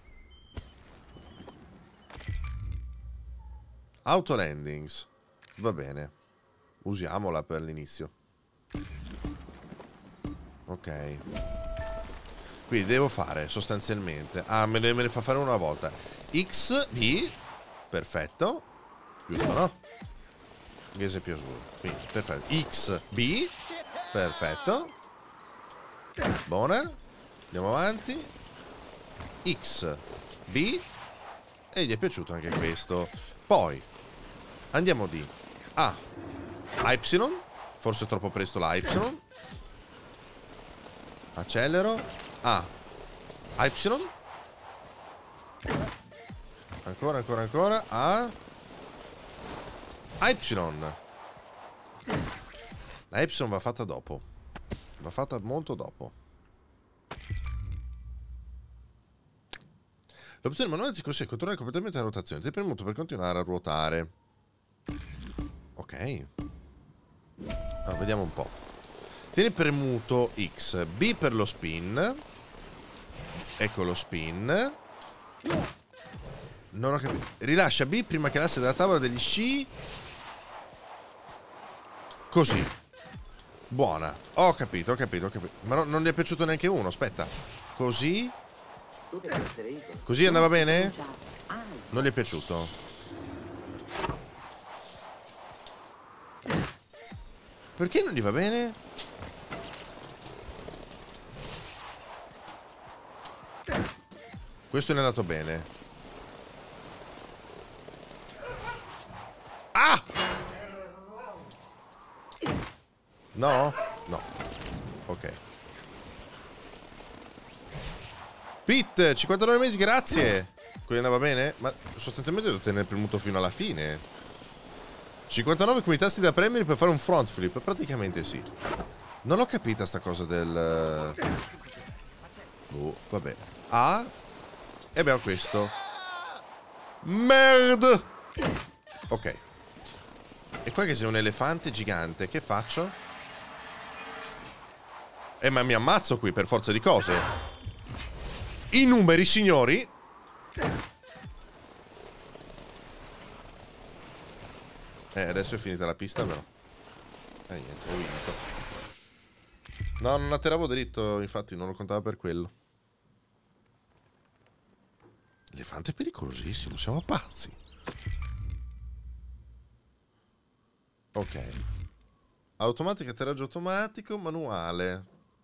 Auto landings. Va bene. Usiamola per l'inizio. Ok. Quindi devo fare sostanzialmente. Ah, me ne, me ne fa fare una volta. X, B. Perfetto. Giusto, no? Che è più azzurro. Quindi, perfetto. X, B. Perfetto. Buona. Andiamo avanti. X, B. E gli è piaciuto anche questo. Poi andiamo di A, Y. Forse è troppo presto la Y. Accelero. A, Y. Ancora, ancora, ancora. A, Y. La Y va fatta dopo. Va fatta molto dopo. L'opzione manuale ti consente di controllare completamente la rotazione. Ti è premuto per continuare a ruotare. Ok. Allora, vediamo un po'. Tieni premuto X. B per lo spin. Ecco lo spin. Non ho capito. Rilascia B prima che l'asse della tavola degli sci. Così. Buona. Ho capito, ho capito, ho capito. Ma no, non gli è piaciuto neanche uno. Aspetta. Così. Così andava bene? Non gli è piaciuto. Perché non gli va bene? Questo gli è andato bene. Ah! No? No. Ok. Pete, cinquantanove mesi, grazie. Quello andava bene? Ma sostanzialmente devo tenere premuto fino alla fine. cinquantanove come i tasti da premere per fare un front flip. Praticamente sì. Non l'ho capita sta cosa del... Oh, vabbè. A. E abbiamo questo. Merde. Ok. E qua che sei un elefante gigante. Che faccio? Eh, ma mi ammazzo qui per forza di cose. I numeri, signori. Eh, adesso è finita la pista, però. Eh, niente, ho vinto. No, non atterravo dritto, infatti non lo contavo per quello. L'elefante è pericolosissimo, siamo pazzi. Ok. Automatica, atterraggio automatico, manuale.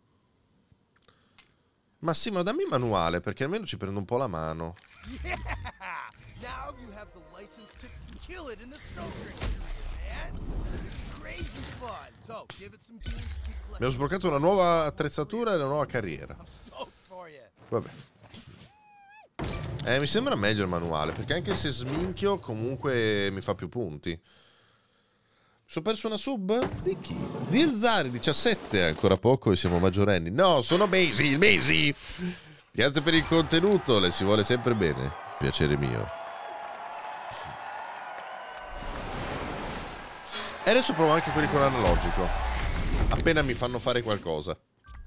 Ma sì, ma dammi manuale, perché almeno ci prendo un po' la mano. Yeah! Now you have the license to kill it in the snow trick, man. It's crazy fun. So, give it some tunes. Mi ho sbloccato una nuova attrezzatura e una nuova carriera. I'm stoked for you. Vabbè. Eh, mi sembra meglio il manuale, perché anche se sminchio comunque mi fa più punti. Mi sono perso una sub? Di chi? Di Elzari diciassette, ancora poco e siamo maggiorenni. No, sono mesi, mesi! Grazie per il contenuto, le si vuole sempre bene. Piacere mio. E adesso provo anche quelli con analogico. Appena mi fanno fare qualcosa.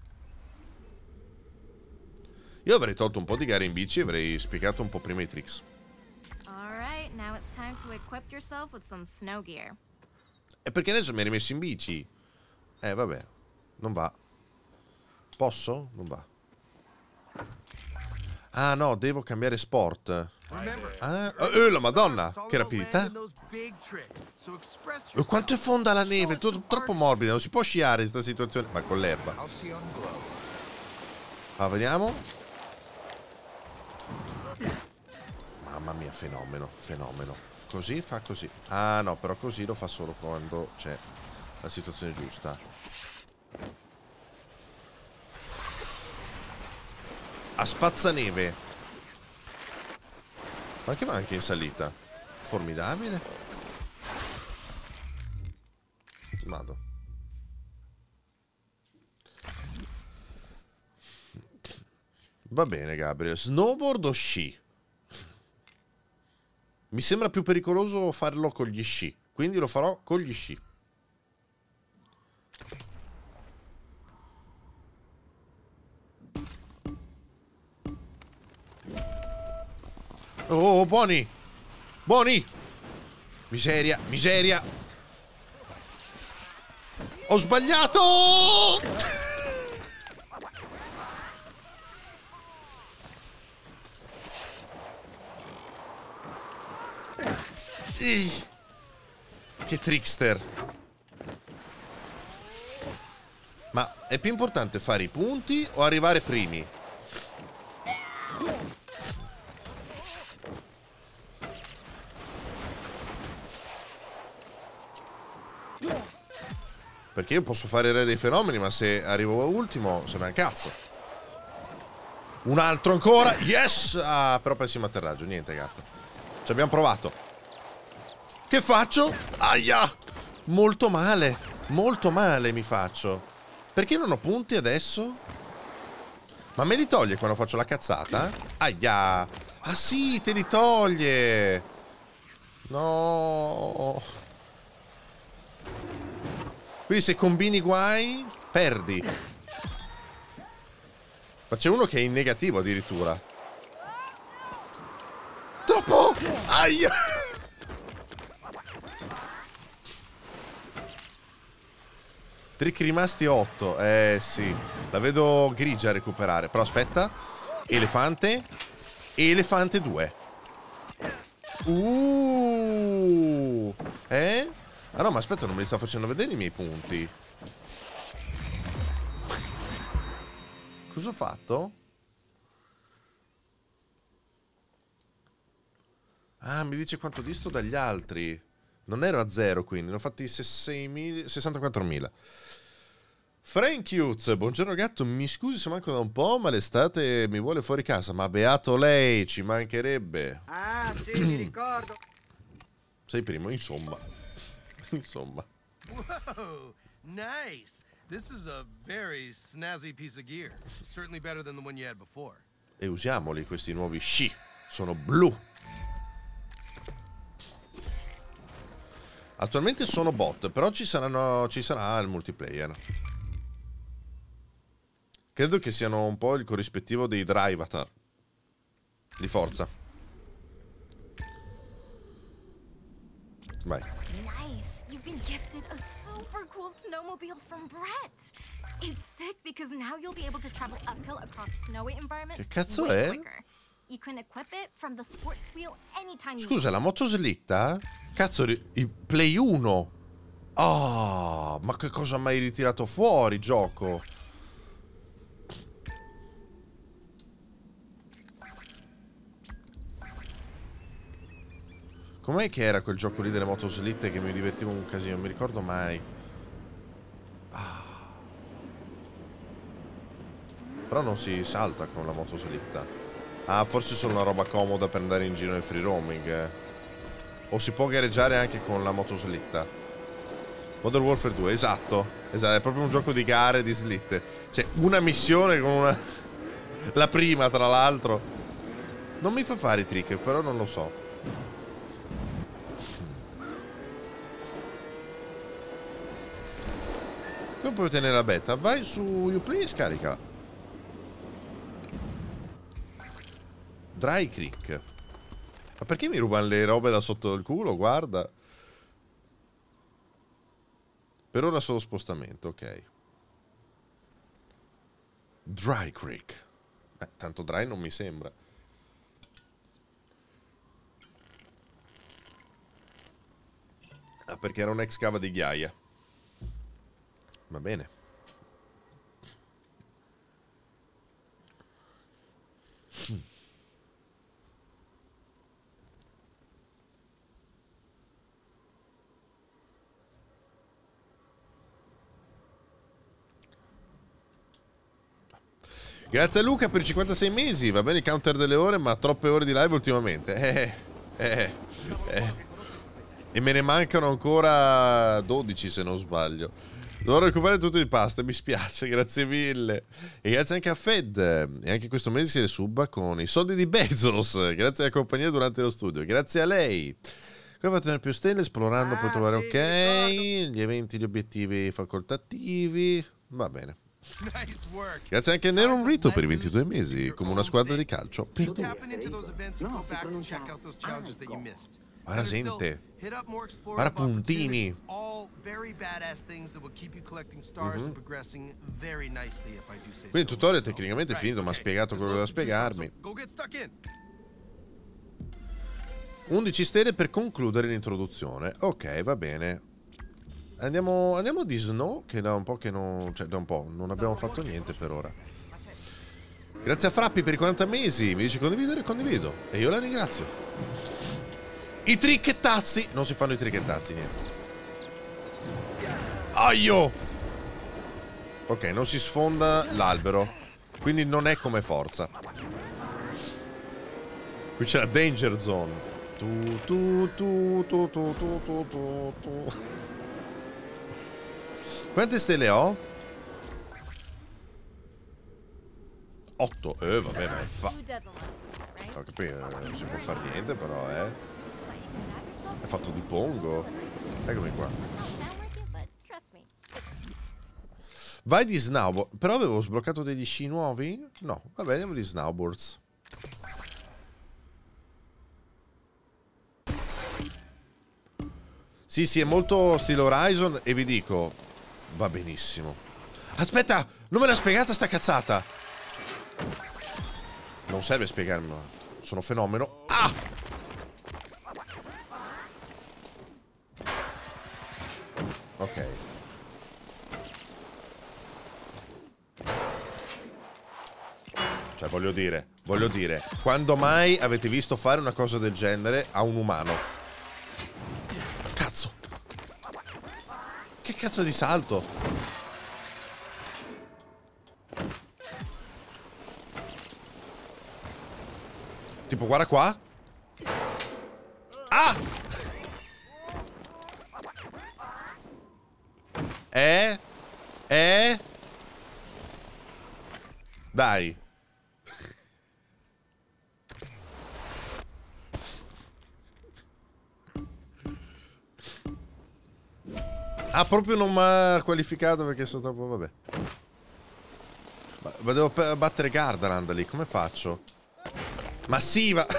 Io avrei tolto un po' di gare in bici e avrei spiegato un po' prima i tricks. Alright, now it's time to equip yourself with some snow gear. E perché adesso mi hai rimesso in bici? Eh, vabbè. Non va. Posso? Non va. Ah, no, devo cambiare sport. Ah, eh, la madonna! Che rapidità! E quanto è fonda la neve! È troppo morbida, non si può sciare in questa situazione. Ma con l'erba. Ah, vediamo. Mamma mia, fenomeno, fenomeno. Così fa così. Ah no, però così lo fa solo quando c'è la situazione giusta. A spazzaneve. Ma che va anche in salita? Formidabile. Vado. Va bene, Gabriel. Snowboard o sci? Mi sembra più pericoloso farlo con gli sci, quindi lo farò con gli sci. Oh, buoni! Buoni! Miseria, miseria! Ho sbagliato! Che trickster. Ma è più importante fare i punti o arrivare primi? Perché io posso fare il re dei fenomeni, ma se arrivo ultimo se ne un cazzo. Un altro ancora. Yes! Ah, però pessimo atterraggio. Niente, gatto. Ci abbiamo provato. Che faccio? Aia! Molto male. Molto male mi faccio. Perché non ho punti adesso? Ma me li toglie quando faccio la cazzata? Aia! Ah sì, te li toglie! No! Quindi se combini guai, perdi. Ma c'è uno che è in negativo addirittura. Troppo! Aia! Trick rimasti otto. Eh sì. La vedo grigia a recuperare. Però aspetta. Elefante. Elefante due. Uh. Eh? Ah no, ma aspetta, non me li sto facendo vedere i miei punti. Cosa ho fatto? Ah, mi dice quanto disto dagli altri. Non ero a zero, quindi ne ho fatti sessantaquattromila. Frank Hughes, buongiorno gatto, mi scusi se manco da un po', ma l'estate mi vuole fuori casa. Ma beato lei, ci mancherebbe. Ah, sì, mi ricordo. Sei primo, insomma. Insomma. Whoa, nice. This is a very snazzy piece of gear. Certainly better than the one you had before. E usiamoli questi nuovi sci. Sono blu. Attualmente sono bot, però ci saranno, ci sarà il multiplayer. Credo che siano un po' il corrispettivo dei Drivatar di Forza. Vai. Nice. You've been gifted a super cool snowmobile from Brett. It's sick because now you'll be able to travel uphill across snowy environments. Che cazzo way è? quicker. You can equip it from the sports wheel anytime you Scusa, la motoslitta? Cazzo, il Play uno. Ah, oh, ma che cosa mi hai ritirato fuori, gioco? Com'è che era quel gioco lì delle motoslitte che mi divertivo un casino? Non mi ricordo mai. Ah. Però non si salta con la motoslitta. Ah, forse solo una roba comoda per andare in giro nel free roaming. Eh. O si può gareggiare anche con la motoslitta. Modern Warfare due, esatto. Esatto, è proprio un gioco di gare di slitte. Cioè, una missione con una... la prima, tra l'altro. Non mi fa fare i trick, però non lo so. Come puoi ottenere la beta? Vai su Uplay e scaricala. Dry Creek. Ma perché mi rubano le robe da sotto il culo? Guarda. Per ora solo spostamento, ok. Dry Creek. Eh, tanto dry non mi sembra. Ah, perché era un'ex cava di ghiaia. Va bene. Mm. Grazie a Luca per i cinquantasei mesi. Va bene il counter delle ore, ma troppe ore di live ultimamente. Eh, eh, eh. E me ne mancano ancora dodici se non sbaglio. Dovrò recuperare tutto il pasta, mi spiace, grazie mille. E grazie anche a Fed. E anche questo mese si resubba con i soldi di Bezos. Grazie alla compagnia durante lo studio. Grazie a lei. Come fa a tenere più stelle? Esplorando per trovare ok. Gli eventi, gli obiettivi facoltativi. Va bene. Grazie anche a Neron Rito per i ventidue mesi. Come una squadra di calcio. Per due. Guarda gente. Guarda puntini. Mm-hmm. Quindi il tutorial tecnicamente è finito, ma ha spiegato quello che doveva spiegarmi. undici stelle per concludere l'introduzione. Ok, va bene. Andiamo, andiamo di Snow, che da un po' che non... Cioè, da un po', non abbiamo fatto niente per ora. Grazie a Frappi per i quaranta mesi. Mi dice condividere, condivido. E io la ringrazio. I tricchettazzi. Non si fanno i tricchettazzi, niente. Aio! Ok, non si sfonda l'albero. Quindi non è come forza. Qui c'è la Danger Zone. Tu, tu, tu, tu, tu, tu, tu, tu, tu. Quante stelle ho? otto. Eh, vabbè, ma è fa... Ho capito, non si può fare niente, però, eh. È fatto di pongo. Eccomi qua. Vai di snowboard. Però avevo sbloccato degli sci nuovi? No, vabbè, andiamo di snowboards. Sì, sì, è molto stile Horizon. E vi dico, va benissimo. Aspetta, non me l'ha spiegata sta cazzata. Non serve spiegarmi. Sono fenomeno. Ah! Ok. Cioè, voglio dire, voglio dire, quando mai avete visto fare una cosa del genere a un umano? Cazzo! Che cazzo di salto? Tipo, guarda qua. Ah! Eh? Eh? Dai. Ah, proprio non mi ha qualificato perché sono troppo... Vabbè. Ma, ma devo battere Gardaland lì, come faccio? Ma sì, ma...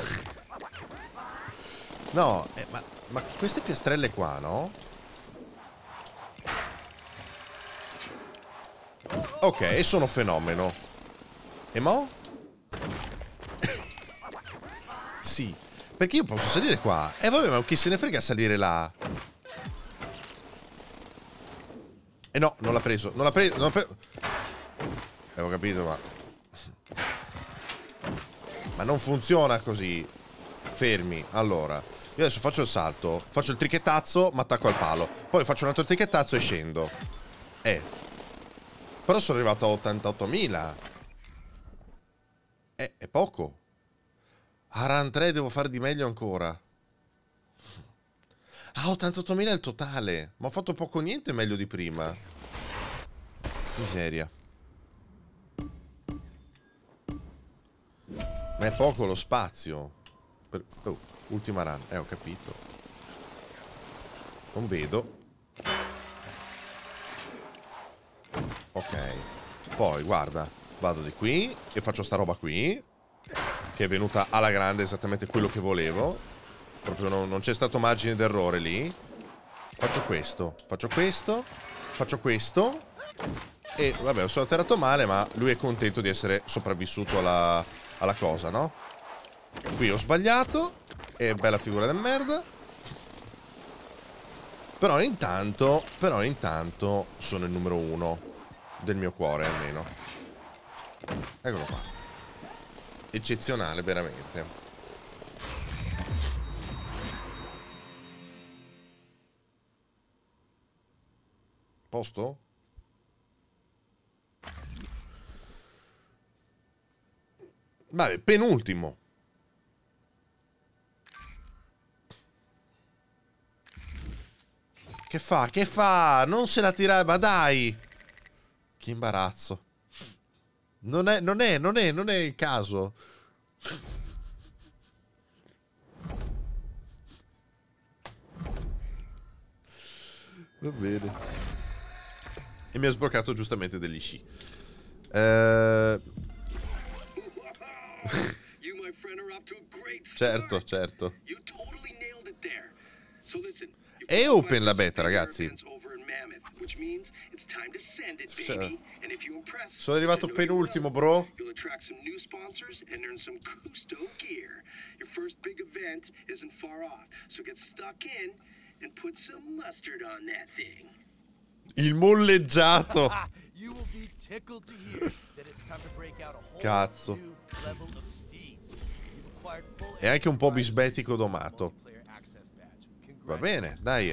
No, eh, ma, ma queste piastrelle qua, no? Ok, sono fenomeno. E mo? Sì. Perché io posso salire qua. E eh, vabbè, ma chi se ne frega salire là? E eh no, non l'ha preso. Non l'ha preso. Non l'ha preso. Avevo capito, ma... Ma non funziona così. Fermi. Allora, io adesso faccio il salto. Faccio il trichettazzo, ma attacco al palo. Poi faccio un altro trichettazzo e scendo. Eh. Però sono arrivato a ottantottomila. Eh, è poco. A run tre devo fare di meglio ancora. Ah, ottantottomila è il totale. Ma ho fatto poco niente meglio di prima. Miseria. Ma è poco lo spazio. Per... Oh, ultima run. Eh, ho capito. Non vedo. Ok. Poi, guarda. Vado di qui e faccio sta roba qui. Che è venuta alla grande, esattamente quello che volevo. Proprio non, non c'è stato margine d'errore lì. Faccio questo. Faccio questo. Faccio questo. E vabbè, sono atterrato male, ma lui è contento di essere sopravvissuto alla, alla cosa, no? Qui ho sbagliato. E bella figura di merda. Però intanto, però intanto sono il numero uno del mio cuore, almeno. Eccolo qua. Eccezionale, veramente. Posto? Vabbè, penultimo. Che fa? Che fa? Non se la tira, ma dai! Che imbarazzo. Non è, non è, non è, non è il caso. Va bene. E mi ha sbloccato giustamente degli sci. Eh... Certo, certo. È open la beta, ragazzi. Cioè, sono arrivato penultimo, bro. Il molleggiato. Cazzo. È anche un po' bisbetico domato. Va bene, dai.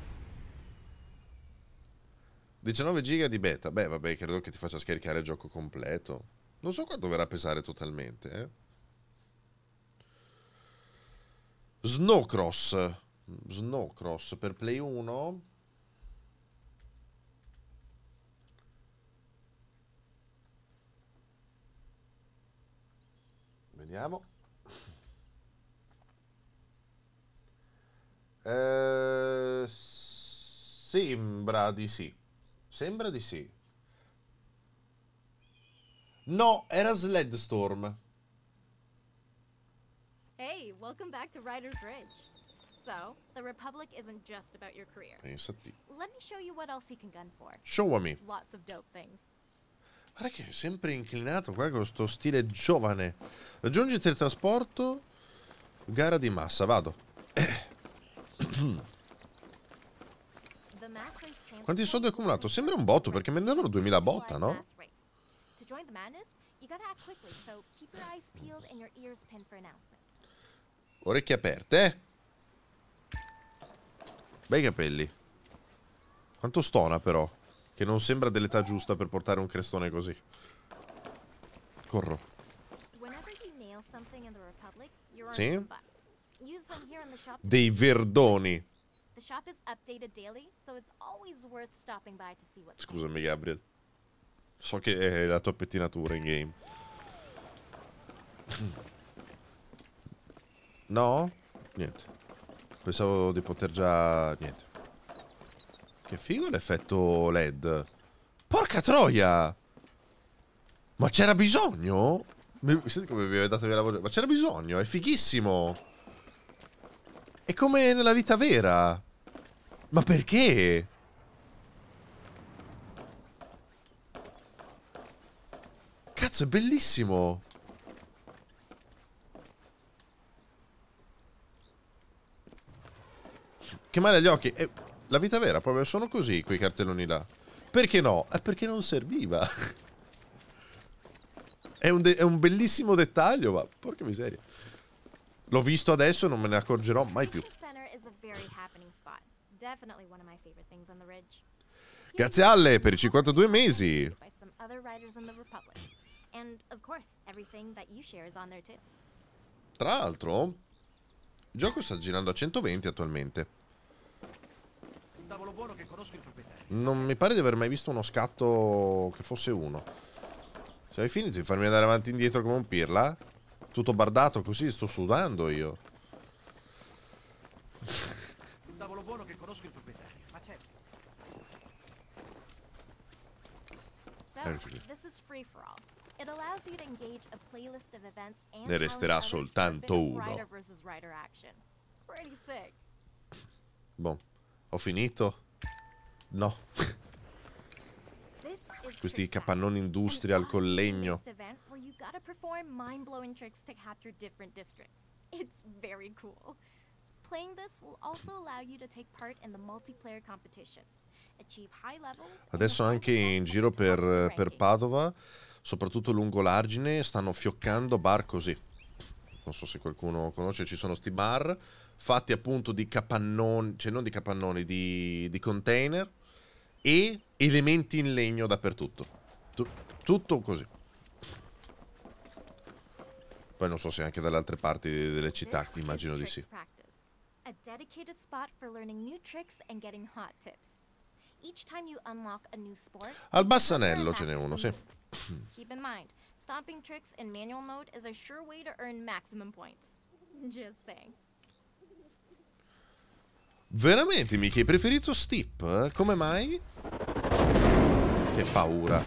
diciannove giga di beta. Beh, vabbè, credo che ti faccia scaricare il gioco completo. Non so quanto verrà a pesare totalmente, eh. Snowcross. Snowcross per Play uno. Vediamo. Eh, sembra di sì. Sembra di sì. No, era Sledstorm. Hey, welcome back to Riders Ridge. So, the Republic isn't just about your career. Pensati. Let me show you what else you can gun for. Show me. Lots of dope things. Guarda che è sempre inclinato qua con questo stile giovane. Raggiungi il teletrasporto. Gara di massa, vado. Quanti soldi ho accumulato? Sembra un botto perché me ne davano duemila botta, no? Orecchie aperte, eh? Bei capelli. Quanto stona però. Che non sembra dell'età giusta per portare un crestone così. Corro. Sì? Dei verdoni. Scusami, Gabriel. So che è la tua pettinatura in game. No? Niente. Pensavo di poter già... Niente. Che figo l'effetto L E D. Porca troia! Ma c'era bisogno? Senti come vi avete dato via la voce. Ma c'era bisogno, è fighissimo. È come nella vita vera. Ma perché? Cazzo, è bellissimo! Che male agli occhi. Eh, la vita vera, proprio sono così quei cartelloni là. Perché no? È perché non serviva. È un, è un bellissimo dettaglio, ma porca miseria. L'ho visto adesso e non me ne accorgerò mai più. Grazie Alle per i cinquantadue mesi. Tra l'altro, il gioco sta girando a centoventi attualmente. Non mi pare di aver mai visto uno scatto che fosse uno. Se hai finito di farmi andare avanti e indietro come un pirla? Tutto bardato così, sto sudando io. Un tavolo buono che conosco il proprietario, ma certo. Ne resterà soltanto uno. Boh, ho finito? No. Questi capannoni industrial con legno. Adesso anche in giro per, per Padova, soprattutto lungo l'argine, stanno fioccando bar così. Non so se qualcuno conosce, ci sono sti bar fatti appunto di capannoni, cioè non di capannoni, di, di container e elementi in legno dappertutto. Tu, tutto così. Poi non so se anche dalle altre parti delle città, immagino di sì. Al Bassanello ce n'è uno, sì. Stomping tricks in manual mode is a sure way to earn maximum points. Just saying. Veramente, Miki, hai preferito Steep? Eh? Come mai? Che paura.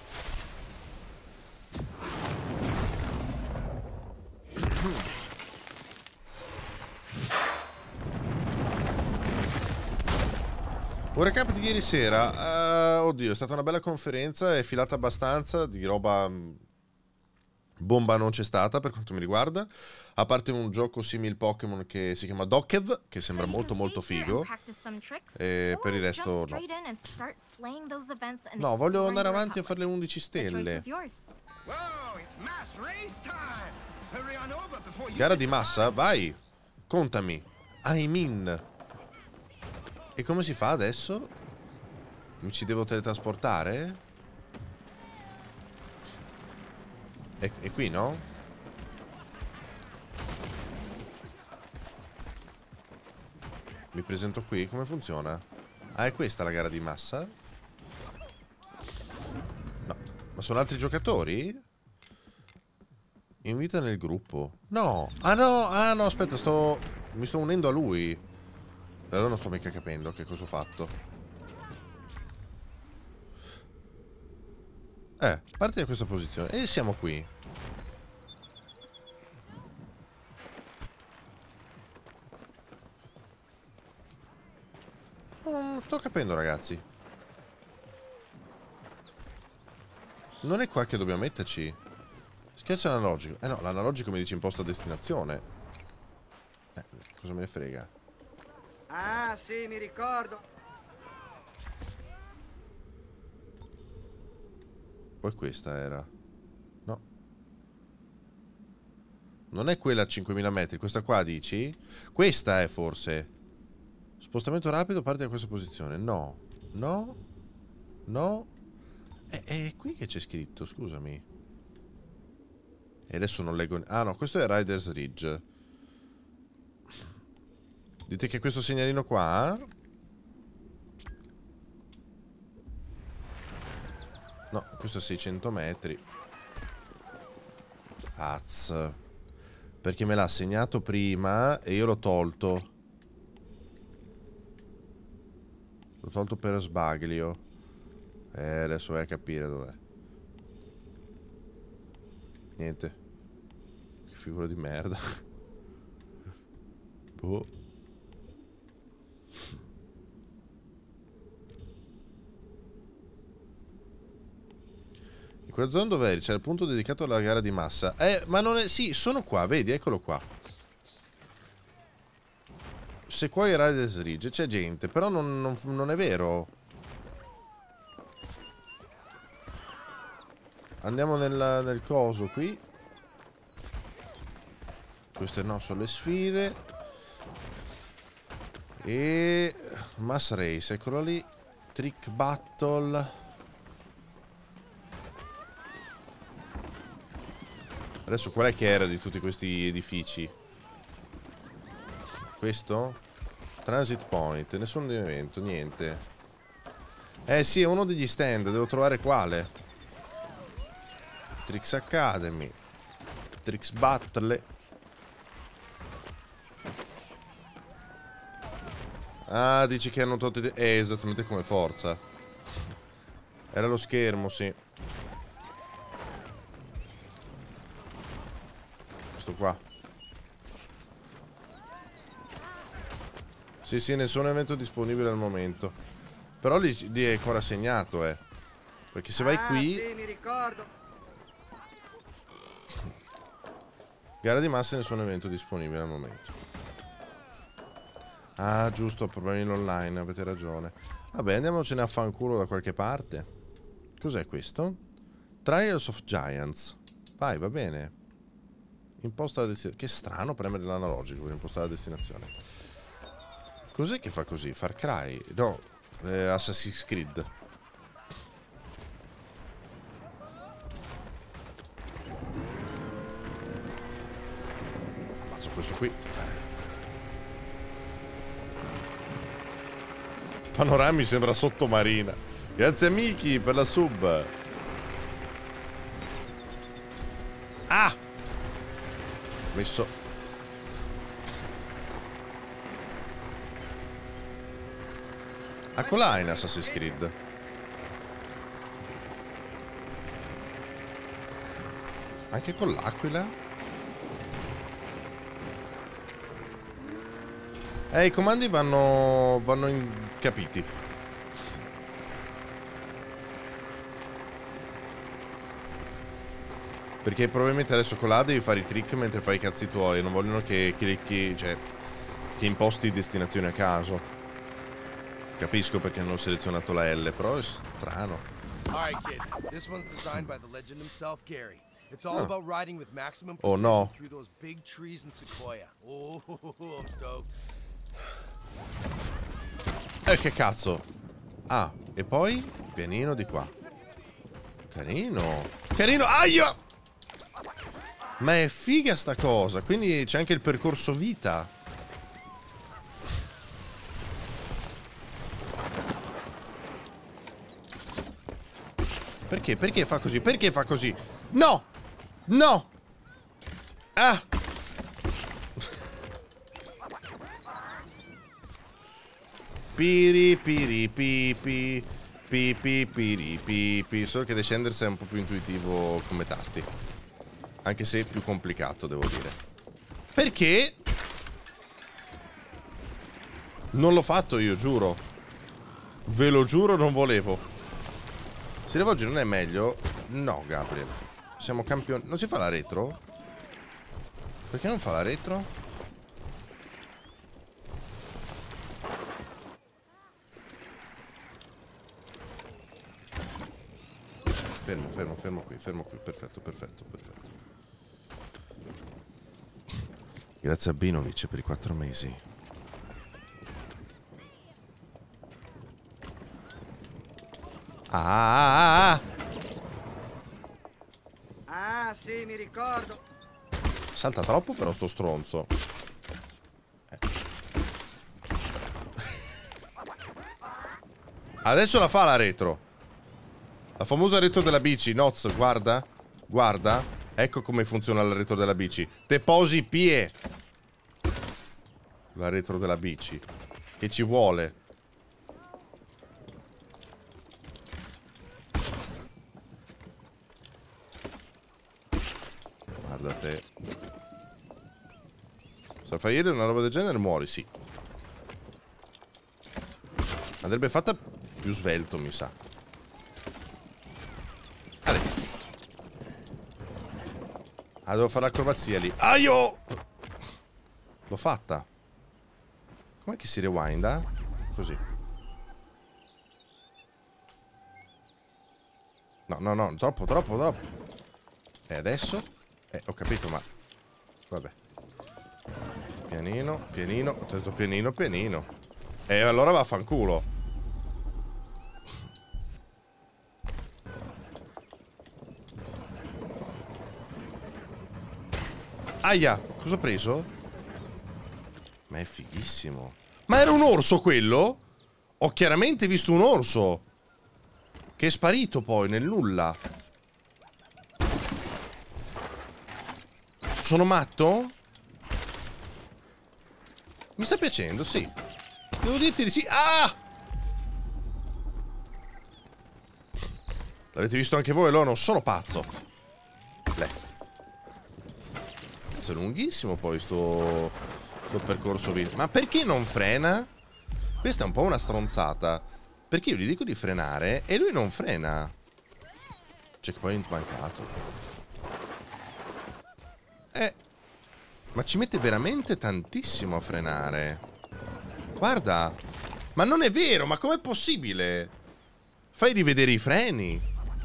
Un recap di ieri sera. Uh, oddio, è stata una bella conferenza, è filata abbastanza di roba. Bomba non c'è stata per quanto mi riguarda, a parte un gioco simile Pokémon che si chiama Dokev, che sembra molto molto figo, e per il resto no. No, voglio andare avanti a fare le undici stelle. Gara di massa? Vai, contami. I'm in. E come si fa adesso? Mi ci devo teletrasportare? E, e qui no? Mi presento qui? Come funziona? Ah, è questa la gara di massa? No. Ma sono altri giocatori? Invita nel gruppo. No. Ah no, ah no, aspetta, sto... mi sto unendo a lui. Allora non sto mica capendo che cosa ho fatto. Eh, parti da questa posizione. E siamo qui. Non sto capendo, ragazzi. Non è qua che dobbiamo metterci. Schiaccia l'analogico. Eh no, l'analogico mi dice imposta destinazione. Eh, cosa me ne frega? Ah, sì, mi ricordo. Poi questa era. No. Non è quella a cinquemila metri. Questa qua dici? Questa è forse. Spostamento rapido, parte da questa posizione. No. No. No. È, è qui che c'è scritto, scusami. E adesso non leggo. Ah no, questo è Riders Ridge. Dite che questo segnalino qua. No, questo è seicento metri. Az. Perché me l'ha segnato prima e io l'ho tolto. L'ho tolto per sbaglio. Eh, adesso vai a capire dov'è. Niente. Che figura di merda. Boh. Quella zona dov'è? C'è il punto dedicato alla gara di massa. Eh, ma non è... Sì, sono qua, vedi, eccolo qua. Se qua i Riders Ridge c'è gente, però non, non, non è vero. Andiamo nel, nel coso qui. Queste no, sono le sfide. E... Mass Race, eccolo lì. Trick Battle. Adesso qual è che era di tutti questi edifici? Questo? Transit Point, nessun evento, niente. Eh sì, è uno degli stand, devo trovare quale. Trix Academy. Trix Battle. Ah, dici che hanno tolto... Eh, esattamente come Forza. Era lo schermo, sì. Questo qua. Sì, sì, nessun evento disponibile al momento. Però lì, lì è ancora segnato, eh. Perché se vai ah, qui... Sì, mi ricordo. Gara di massa, nessun evento disponibile al momento. Ah, giusto, problemi in online, avete ragione. Vabbè, andiamocene a fanculo da qualche parte. Cos'è questo? Trials of Giants. Vai, va bene. Imposta la destinazione. Che strano premere l'analogico per impostare la destinazione. Cos'è che fa così? Far Cry? No, eh, Assassin's Creed. Ammazzo questo qui. Panorami sembra sottomarina. Grazie amici per la sub. Ah! Messo. A colà in Assassin's Creed. Anche con l'aquila? Eh, i comandi vanno... vanno in... capiti. Perché probabilmente adesso con l'A devi fare i trick mentre fai i cazzi tuoi. Non vogliono che clicchi, cioè, che imposti destinazioni a caso. Capisco perché non ho selezionato la L, però è strano. Alright, kid. This one's designed by the legend himself, Gary. It's all Huh. about riding with maximum Oh, precision no. through those big trees in Sequoia. Oh, I'm stoked. Eh, che cazzo? Ah, e poi pianino di qua. Carino. Carino. Aia! Ma è figa sta cosa. Quindi c'è anche il percorso vita. Perché? Perché fa così? Perché fa così? No! No! Ah! Piri piri pipi. Pipi piri pipi. Solo che Descenders è un po' più intuitivo come tasti. Anche se più complicato, devo dire. Perché? Non l'ho fatto io, giuro. Ve lo giuro, non volevo. Se oggi non è meglio? No, Gabriel. Siamo campioni. Non si fa la retro? Perché non fa la retro? Fermo, fermo, fermo qui, fermo qui. Perfetto, perfetto, perfetto. Grazie a Binovic per i quattro mesi. Ah, ah, ah, Ah, sì, mi ricordo. salta troppo però sto stronzo. Eh. Adesso la fa la retro. La famosa retro della bici. Noz, guarda. Guarda. Ecco come funziona la retro della bici. Te posi pie. La retro della bici. Che ci vuole. Guarda te. Se fai ieri una roba del genere muori, sì. Andrebbe fatta più svelto, mi sa. Ale. Ah, devo fare l'acrobazia lì. Aio! L'ho fatta. Com'è che si rewinda? Così. No, no, no, troppo, troppo, troppo. E adesso? Eh, ho capito, ma... Vabbè. Pianino, pianino, ho detto pianino, pianino. E allora vaffanculo. Aia, cosa ho preso? Ma è fighissimo. Ma era un orso quello? Ho chiaramente visto un orso che è sparito poi nel nulla. Sono matto? Mi sta piacendo, sì. Devo dirti di sì. Ah! L'avete visto anche voi, allora non sono pazzo. Beh. È lunghissimo poi sto, sto percorso video. Ma perché non frena? Questa è un po' una stronzata. Perché io gli dico di frenare e lui non frena. Checkpoint mancato. Eh, ma ci mette veramente tantissimo a frenare. Guarda. Ma non è vero, ma com'è possibile? Fai rivedere i freni.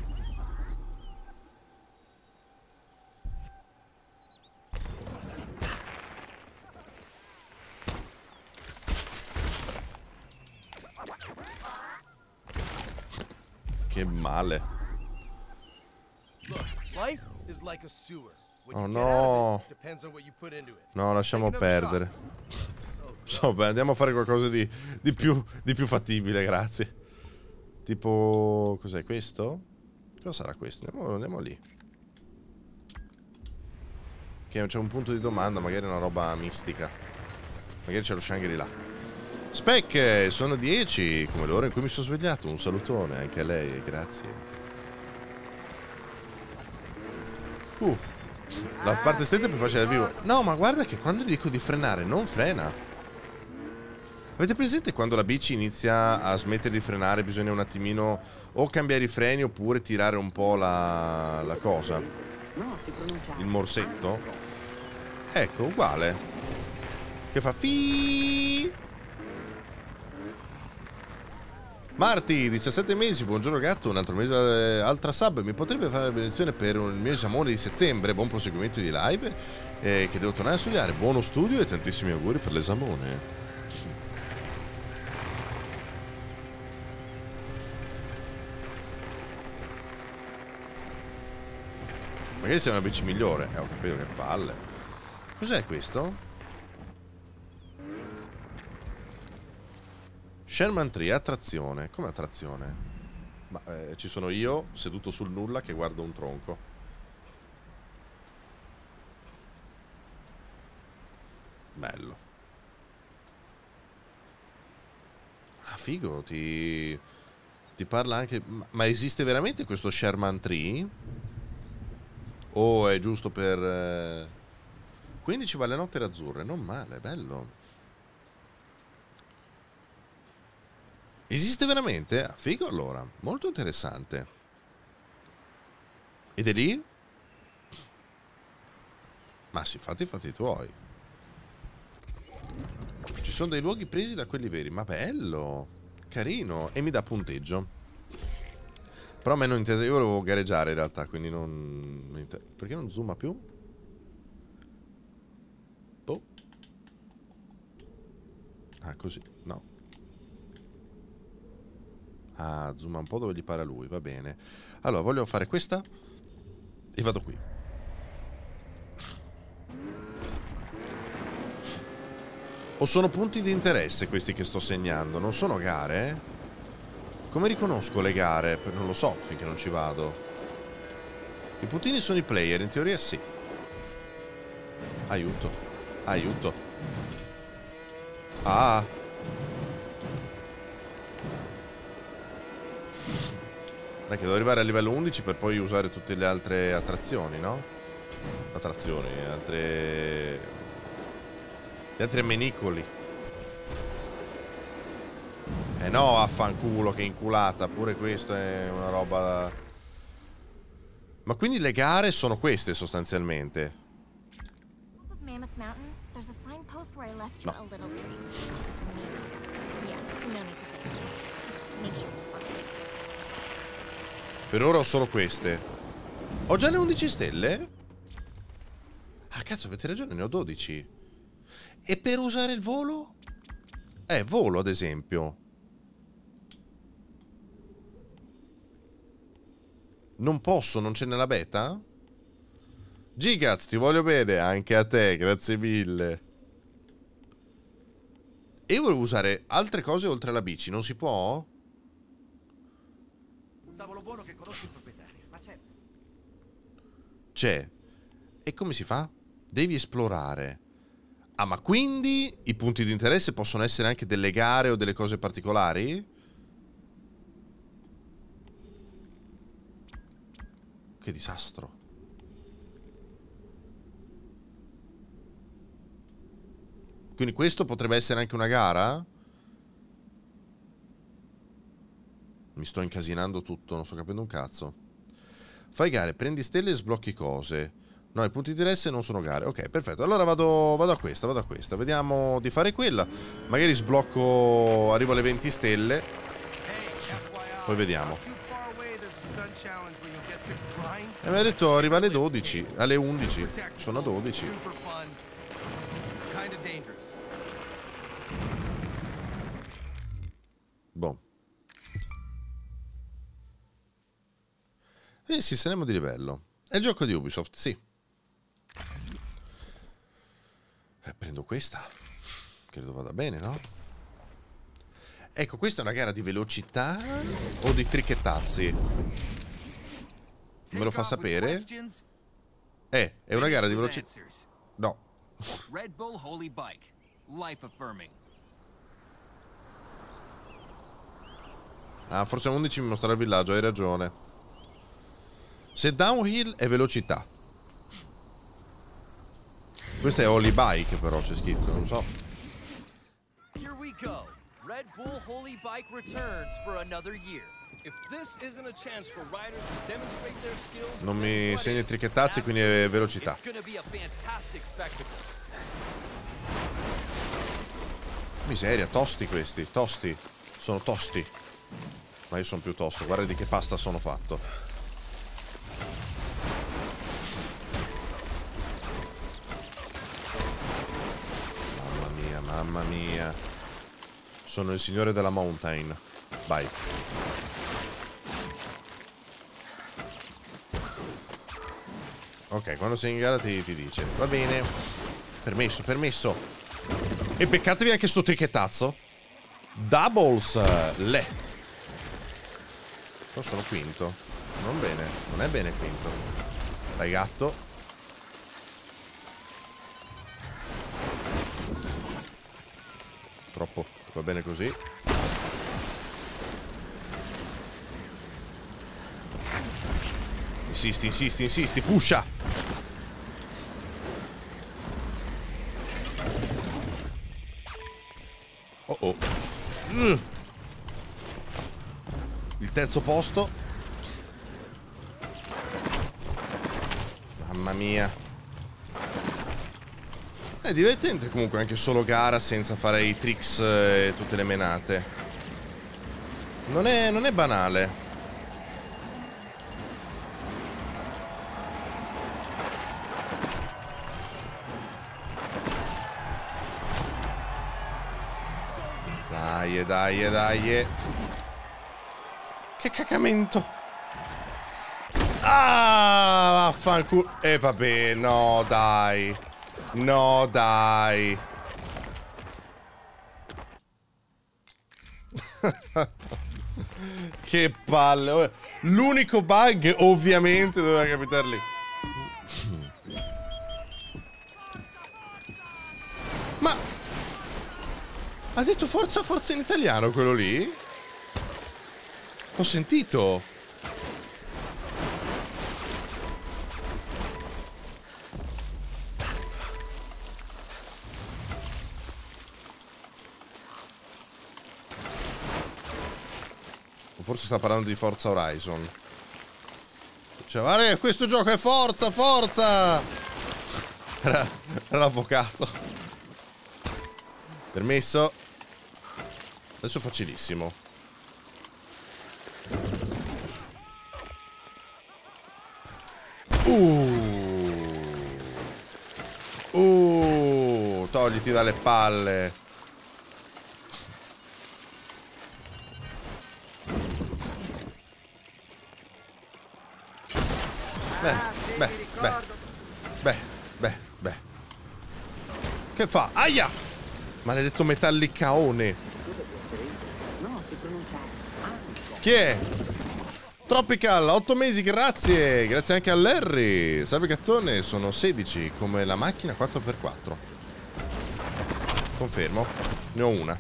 Che male. Oh no. No, lasciamo perdere. So, beh, andiamo a fare qualcosa di, di, più, di più fattibile, grazie. Tipo... Cos'è questo? Cosa sarà questo? Andiamo, andiamo lì. Che c'è un punto di domanda, magari una roba mistica. Magari c'è lo Shangri-La. Spec, sono dieci, come l'ora in cui mi sono svegliato. Un salutone anche a lei, grazie. Uh, la parte estenta è più facile dal vivo. No, ma guarda che quando gli dico di frenare, non frena. Avete presente quando la bici inizia a smettere di frenare, bisogna un attimino o cambiare i freni oppure tirare un po' la, la cosa? Il morsetto? Ecco, uguale. Che fa fi. Marti, diciassette mesi, buongiorno gatto, un altro mese, eh, altra sub, mi potrebbe fare la benedizione per il mio esamone di settembre, buon proseguimento di live, eh, che devo tornare a studiare, buono studio e tantissimi auguri per l'esamone. Magari sei una bici migliore, eh, ho capito che palle. Cos'è questo? Sherman Tree, attrazione. Come attrazione? Ma eh, ci sono io seduto sul nulla che guardo un tronco. Bello. Ah, figo, ti... Ti parla anche... Ma esiste veramente questo Sherman Tree? O è giusto per... Eh... quindici va le notte azzurre, non male, bello. Esiste veramente? Ah, figo allora, molto interessante. Ed è lì? Ma sì, fatti i fatti tuoi. Ci sono dei luoghi presi da quelli veri, ma bello, carino, e mi dà punteggio. Però a me non intesa, io volevo gareggiare in realtà, quindi non... Perché non zooma più? Boh. Ah, così, no. Ah, zooma un po' dove gli pare a lui, va bene. Allora, voglio fare questa e vado qui. O sono punti di interesse questi che sto segnando? Non sono gare? Eh? Come riconosco le gare? Non lo so, finché non ci vado. I puntini sono i player, in teoria sì. Aiuto. Aiuto. Ah. Dai, che devo arrivare a livello undici per poi usare tutte le altre attrazioni, no? Attrazioni, altre... Gli altri menicoli. Eh no, affanculo, che inculata. Pure questo è una roba... Ma quindi le gare sono queste sostanzialmente. Mammoth Mountain, there's a signpost where I left you No. a little treat. Neat. Yeah, no need to thank me. Just make sure you're for me. Per ora ho solo queste. Ho già le undici stelle? Ah, cazzo, avete ragione, ne ho dodici. E per usare il volo? Eh, volo, ad esempio. Non posso, non c'è nella beta? Gigaz, ti voglio bene, anche a te, grazie mille. E io volevo usare altre cose oltre alla bici, non si può? Un tavolo buono che conosco il proprietario. Ma c'è. C'è. E come si fa? Devi esplorare. Ah, ma quindi i punti di interesse possono essere anche delle gare o delle cose particolari? Che disastro. Quindi questo potrebbe essere anche una gara? Mi sto incasinando tutto, non sto capendo un cazzo. Fai gare, prendi stelle e sblocchi cose. No, i punti di interesse non sono gare. Ok, perfetto. Allora vado, vado a questa, vado a questa. Vediamo di fare quella. Magari sblocco... Arrivo alle venti stelle. Poi vediamo. E mi ha detto arriva alle dodici. Alle undici. Sono a dodici. Boh. Eh sì, saremo di livello. È il gioco di Ubisoft, sì. Eh, prendo questa. Credo vada bene, no? Ecco, questa è una gara di velocità o di tricchettazzi? Me lo fa sapere? Eh, è una gara di velocità. No. Red Bull Holy Bike. Life affirming. Ah, forse a undici mi mostrerà il villaggio, hai ragione. Se downhill è velocità. Questa è Holy Bike, però c'è scritto, non so. Here we go. Red Bull Holy Bike returns for another year. If this isn't a chance for riders to demonstrate their skills, Non mi segna i tricchettazzi, quindi è velocità. it's gonna be a fantastic spectacle. Miseria, tosti questi, tosti. Sono tosti. Ma io sono più tosto, guarda di che pasta sono fatto. Mamma mia, mamma mia. Sono il signore della mountain. Vai. Ok, quando sei in gara ti, ti dice. Va bene. Permesso, permesso. E beccatevi anche sto tricchettazzo. Doubles. Le. Però sono quinto. Non bene. Non è bene quinto. Dai gatto. Troppo. Va bene così. Insisti, insisti, insisti. Pusha. Oh oh. Uh. Il terzo posto. Mamma mia. È divertente comunque anche solo gara senza fare i tricks e tutte le menate. Non è, non è banale. Dai, dai, dai. Che cacamento. Ah, vaffanculo. E eh, vabbè, no, dai. No, dai. Che palle. L'unico bug ovviamente doveva capitare lì. Ma ha detto forza forza in italiano quello lì? Ho sentito. Forse sta parlando di Forza Horizon. Cioè, guarda, questo gioco è forza, forza! Era, era l'avvocato. Permesso. Adesso facilissimo. Uh. Uh. Togliti dalle palle. Beh, beh, beh, beh, beh, beh. Che fa? Aia! Maledetto metallicaone. No, si pronuncia Anco. Chi è? Tropical, otto mesi, grazie. Grazie anche a Larry. Salve gattone, sono sedici, come la macchina quattro per quattro. Confermo, ne ho una.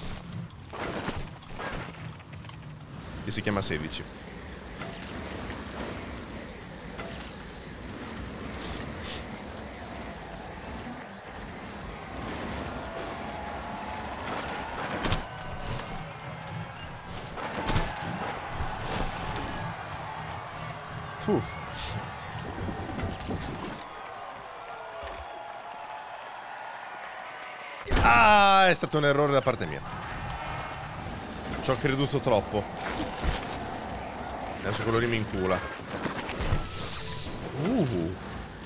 E si chiama sedici. Uff. Ah, è stato un errore da parte mia. Ci ho creduto troppo. Adesso quello lì mi incula. Uh.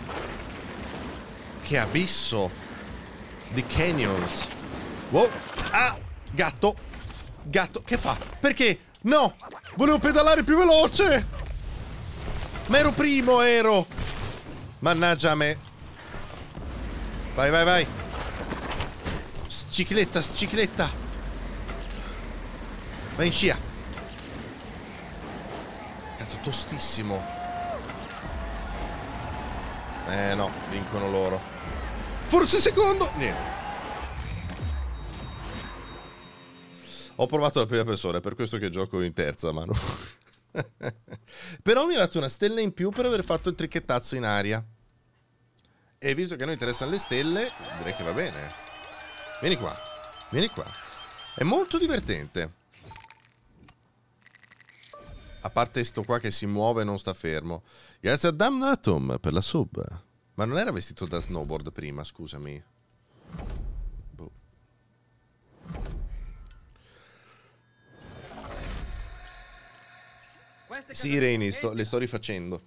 Che abisso di canyons. Wow. Ah, gatto. Gatto, che fa? Perché? No, volevo pedalare più veloce. Ma ero primo, ero. Mannaggia a me. Vai, vai, vai. Cicletta, cicletta. Vai in scia. Cazzo, tostissimo. Eh no, vincono loro. Forse secondo. Niente. Ho provato la prima persona, è per questo che gioco in terza mano. Però mi ha dato una stella in più per aver fatto il tricchettazzo in aria. E visto che a noi interessano le stelle, direi che va bene. Vieni qua, vieni qua. È molto divertente. A parte sto qua che si muove e non sta fermo. Grazie a Damnatum per la sub. Ma non era vestito da snowboard prima, scusami. Boh. Sì, Reini, sto, le sto rifacendo.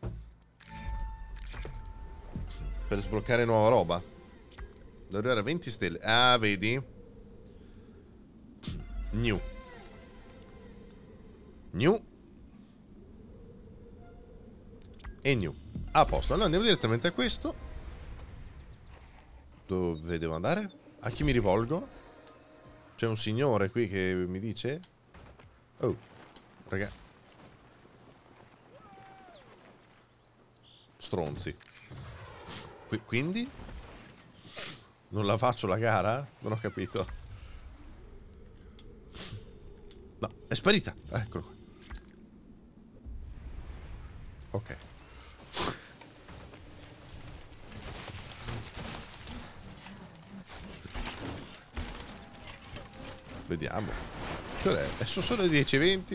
Per sbloccare nuova roba. Devo arrivare a venti stelle. Ah, vedi? New. New. E new. A posto. Allora andiamo direttamente a questo. Dove devo andare? A chi mi rivolgo? C'è un signore qui che mi dice. Oh, raga. Stronzi. Qui, quindi? Non la faccio la gara? Non ho capito. No, è sparita. Eccolo qua. Ok. Vediamo. Cos'è? È solo le dieci e venti.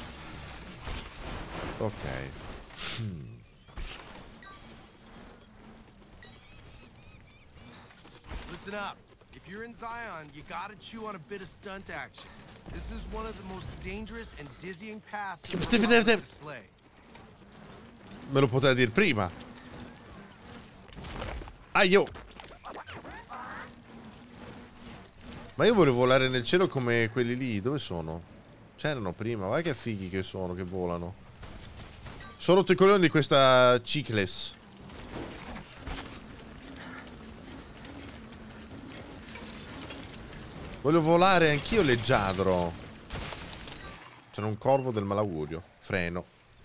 Ok. Hmm. Listen up. If you're in Zion, you gotta chew on a bit of stunt action. This is one of the most dangerous and dizzying paths in the world to slay. Me lo poteva dire prima. Ah, io. Ma io volevo volare nel cielo come quelli lì. Dove sono? C'erano prima. Vai che fighi che sono, che volano. Sono rotto i coglioni di questa Cicless. Voglio volare anch'io leggiadro. C'era un corvo del malaugurio. Freno.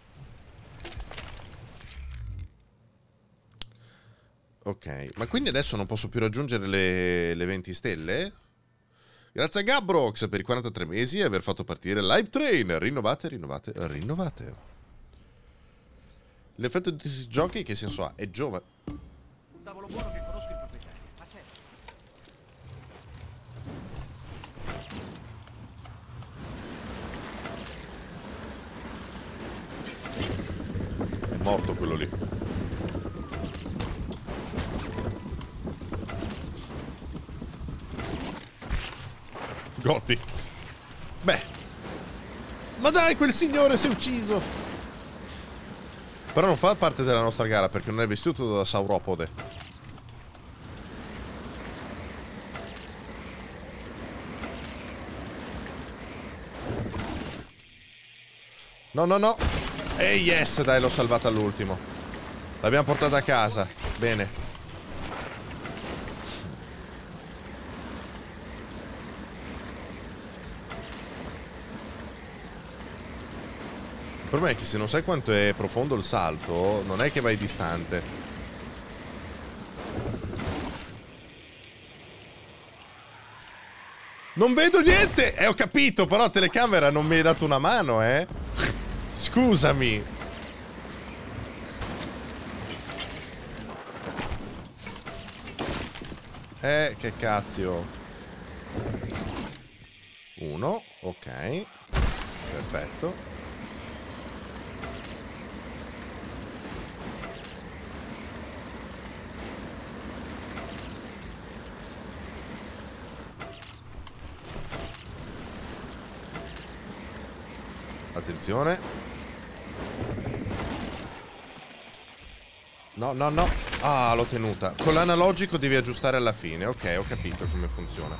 Ok, ma quindi adesso non posso più raggiungere le, le venti stelle? Grazie a Gabrox per i quarantatré mesi e aver fatto partire Live Train. Rinnovate, rinnovate, rinnovate. L'effetto di questi giochi che senso ha? È giovane. Un tavolo buono che conosco il proprietario. Ma certo. È morto quello lì. Gotti. Beh. Ma dai, quel signore si è ucciso. Però non fa parte della nostra gara perché non è vestito da sauropode. No, no, no. E yes, dai, l'ho salvata all'ultimo. L'abbiamo portata a casa. Bene. Il problema è che se non sai quanto è profondo il salto, non è che vai distante. Non vedo niente! Eh, ho capito, però telecamera non mi hai dato una mano, eh? Scusami. Eh, che cazzo. Uno, ok. Perfetto. Attenzione. No, no, no. Ah, l'ho tenuta. Con l'analogico devi aggiustare alla fine. Ok, ho capito come funziona.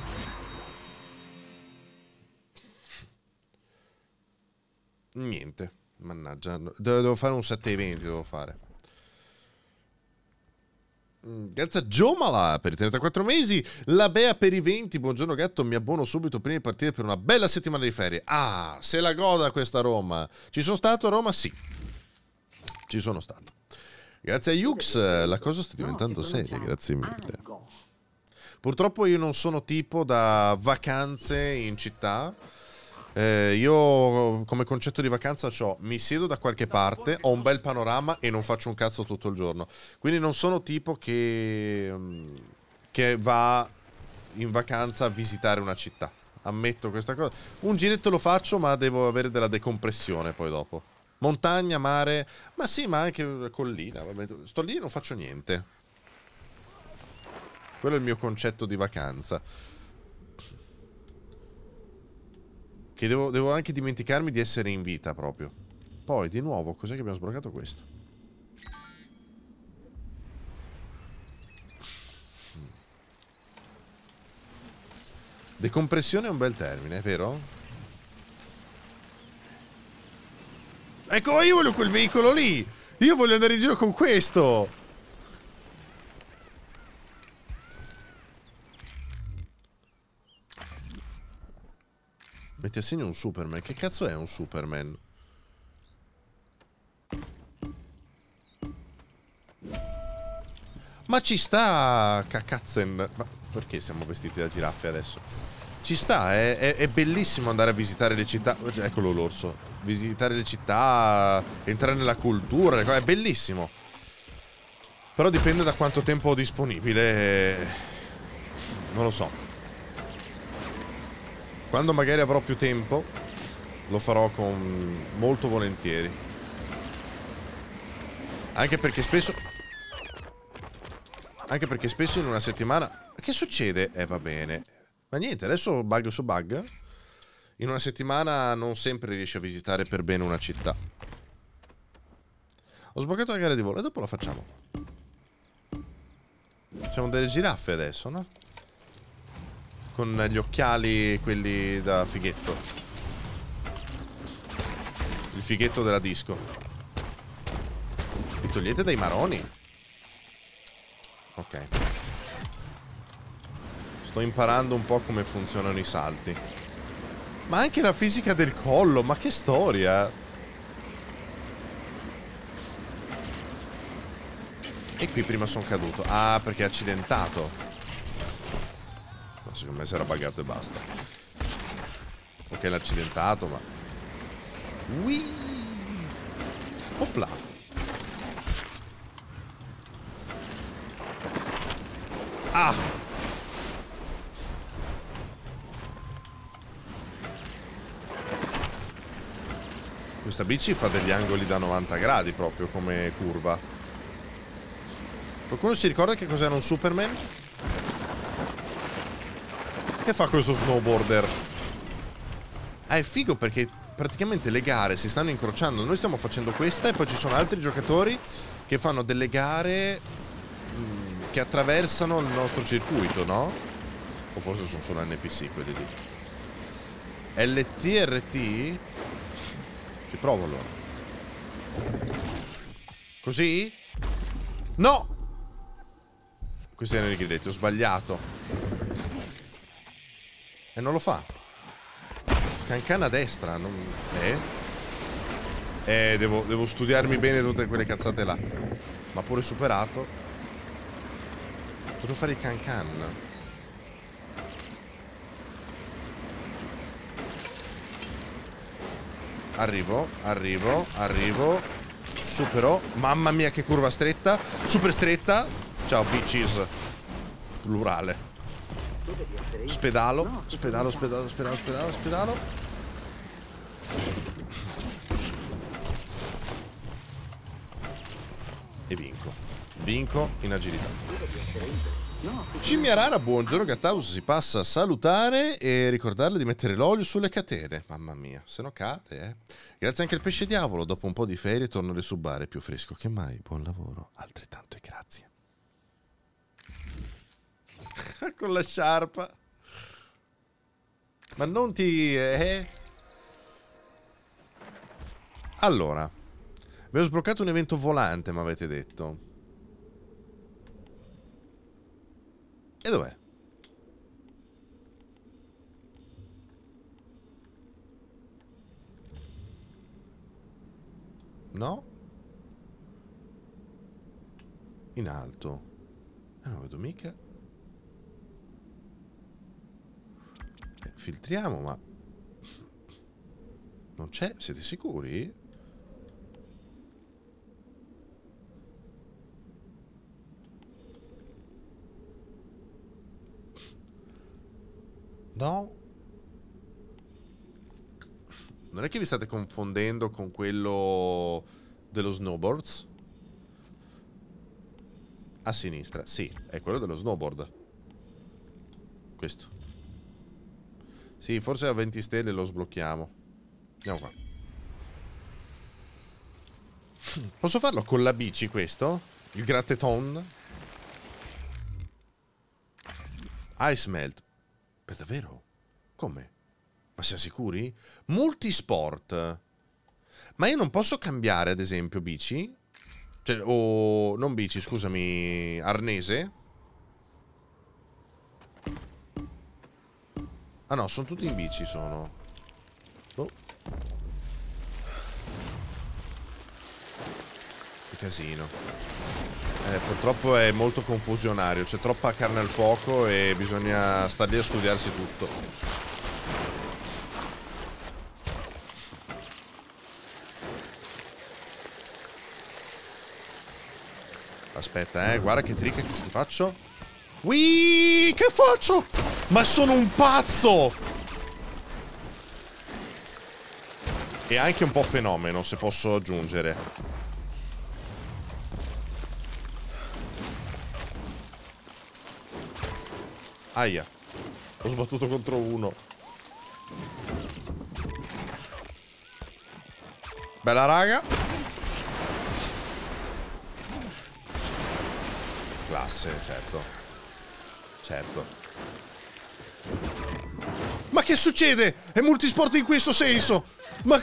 Niente. Mannaggia. Devo fare un sette venti, devo fare. Grazie a Giomala per i trentaquattro mesi. La Bea per i venti. Buongiorno gatto, mi abbono subito prima di partire per una bella settimana di ferie. Ah, se la goda questa Roma. Ci sono stato a Roma? Sì. Ci sono stato. Grazie a Yux, la cosa sta diventando seria, grazie mille. Purtroppo io non sono tipo da vacanze in città. Eh, io come concetto di vacanza c'ho, mi siedo da qualche parte, ho un bel panorama e non faccio un cazzo tutto il giorno. Quindi non sono tipo che, che va in vacanza a visitare una città. Ammetto questa cosa. Un giretto lo faccio, ma devo avere della decompressione poi dopo. Montagna, mare, ma sì, ma anche collina. Vabbè. Sto lì e non faccio niente. Quello è il mio concetto di vacanza. Che devo, devo anche dimenticarmi di essere in vita proprio. Poi, di nuovo, cos'è che abbiamo sbloccato questo? Decompressione è un bel termine, è vero? Ecco, io voglio quel veicolo lì! Io voglio andare in giro con questo! Metti a segno un Superman. Che cazzo è un Superman? Ma ci sta, cacazen. Ma perché siamo vestiti da giraffe adesso? Ci sta, è, è, è bellissimo andare a visitare le città. Eccolo l'orso. Visitare le città, entrare nella cultura, è bellissimo. Però dipende da quanto tempo ho disponibile. Non lo so. Quando magari avrò più tempo, lo farò con molto volentieri. Anche perché spesso... Anche perché spesso in una settimana... Che succede? Eh, va bene. Ma niente, adesso bug su bug. In una settimana non sempre riesci a visitare per bene una città. Ho sbloccato la gara di volo e dopo la facciamo. Siamo delle giraffe adesso, no? Con gli occhiali, quelli da fighetto. Il fighetto della disco. Mi togliete dai maroni? Ok. Sto imparando un po' come funzionano i salti. Ma anche la fisica del collo, ma che storia! E qui prima sono caduto. Ah, perché è accidentato. Secondo me si era buggato e basta. Ok, l'ha accidentato, ma... Whee! Opla! Ah! Questa bici fa degli angoli da novanta gradi proprio come curva. Qualcuno si ricorda che cos'era un Superman? Che fa questo snowboarder? Ah, è figo perché praticamente le gare si stanno incrociando. Noi stiamo facendo questa e poi ci sono altri giocatori che fanno delle gare mh, che attraversano il nostro circuito, no? O forse sono solo N P C quelli lì. L T R T? Ci provo allora. Così? No! Questi erano i gridetti, ho sbagliato. E non lo fa. Cancana a destra, non... Eh? Eh, devo, devo studiarmi bene tutte quelle cazzate là. Ma pure superato. Devo fare il cancan. Arrivo, arrivo, arrivo. Supero. Mamma mia che curva stretta. Super stretta. Ciao bitches. Plurale. Spedalo. Spedalo, spedalo, spedalo, spedalo, spedalo. E vinco. Vinco in agilità. Scimmia rara, buongiorno Gattaus, si passa a salutare e ricordarle di mettere l'olio sulle catene. Mamma mia, se no cade, eh. Grazie anche al pesce diavolo, dopo un po' di ferie torno alle subbare più fresco che mai. Buon lavoro, altrettanto e grazie. Con la sciarpa. Ma non ti... Eh? Allora, abbiamo sbloccato un evento volante, mi avete detto. E dov'è? No? In alto. Eh, non vedo mica. Eh, filtriamo, ma... Non c'è? Siete sicuri? No? Non è che vi state confondendo con quello dello snowboards? A sinistra, sì, è quello dello snowboard. Questo. Sì, forse a venti stelle lo sblocchiamo. Andiamo qua. Posso farlo con la bici questo? Il gratteton? Ice melt. Per davvero? Come? Ma siamo sicuri? Multisport. Ma io non posso cambiare, ad esempio, bici? Cioè, o... non bici, scusami, arnese? Ah no, sono tutti in bici, sono. Oh. Che casino. Eh, purtroppo è molto confusionario, c'è troppa carne al fuoco e bisogna star lì a studiarsi tutto. Aspetta, eh, guarda che trick che si faccio. Wii, che faccio? Ma sono un pazzo! E anche un po' fenomeno, se posso aggiungere. Aia, ho sbattuto contro uno. Bella raga. Classe, certo. Certo. Ma che succede? È multisport in questo senso. Ma...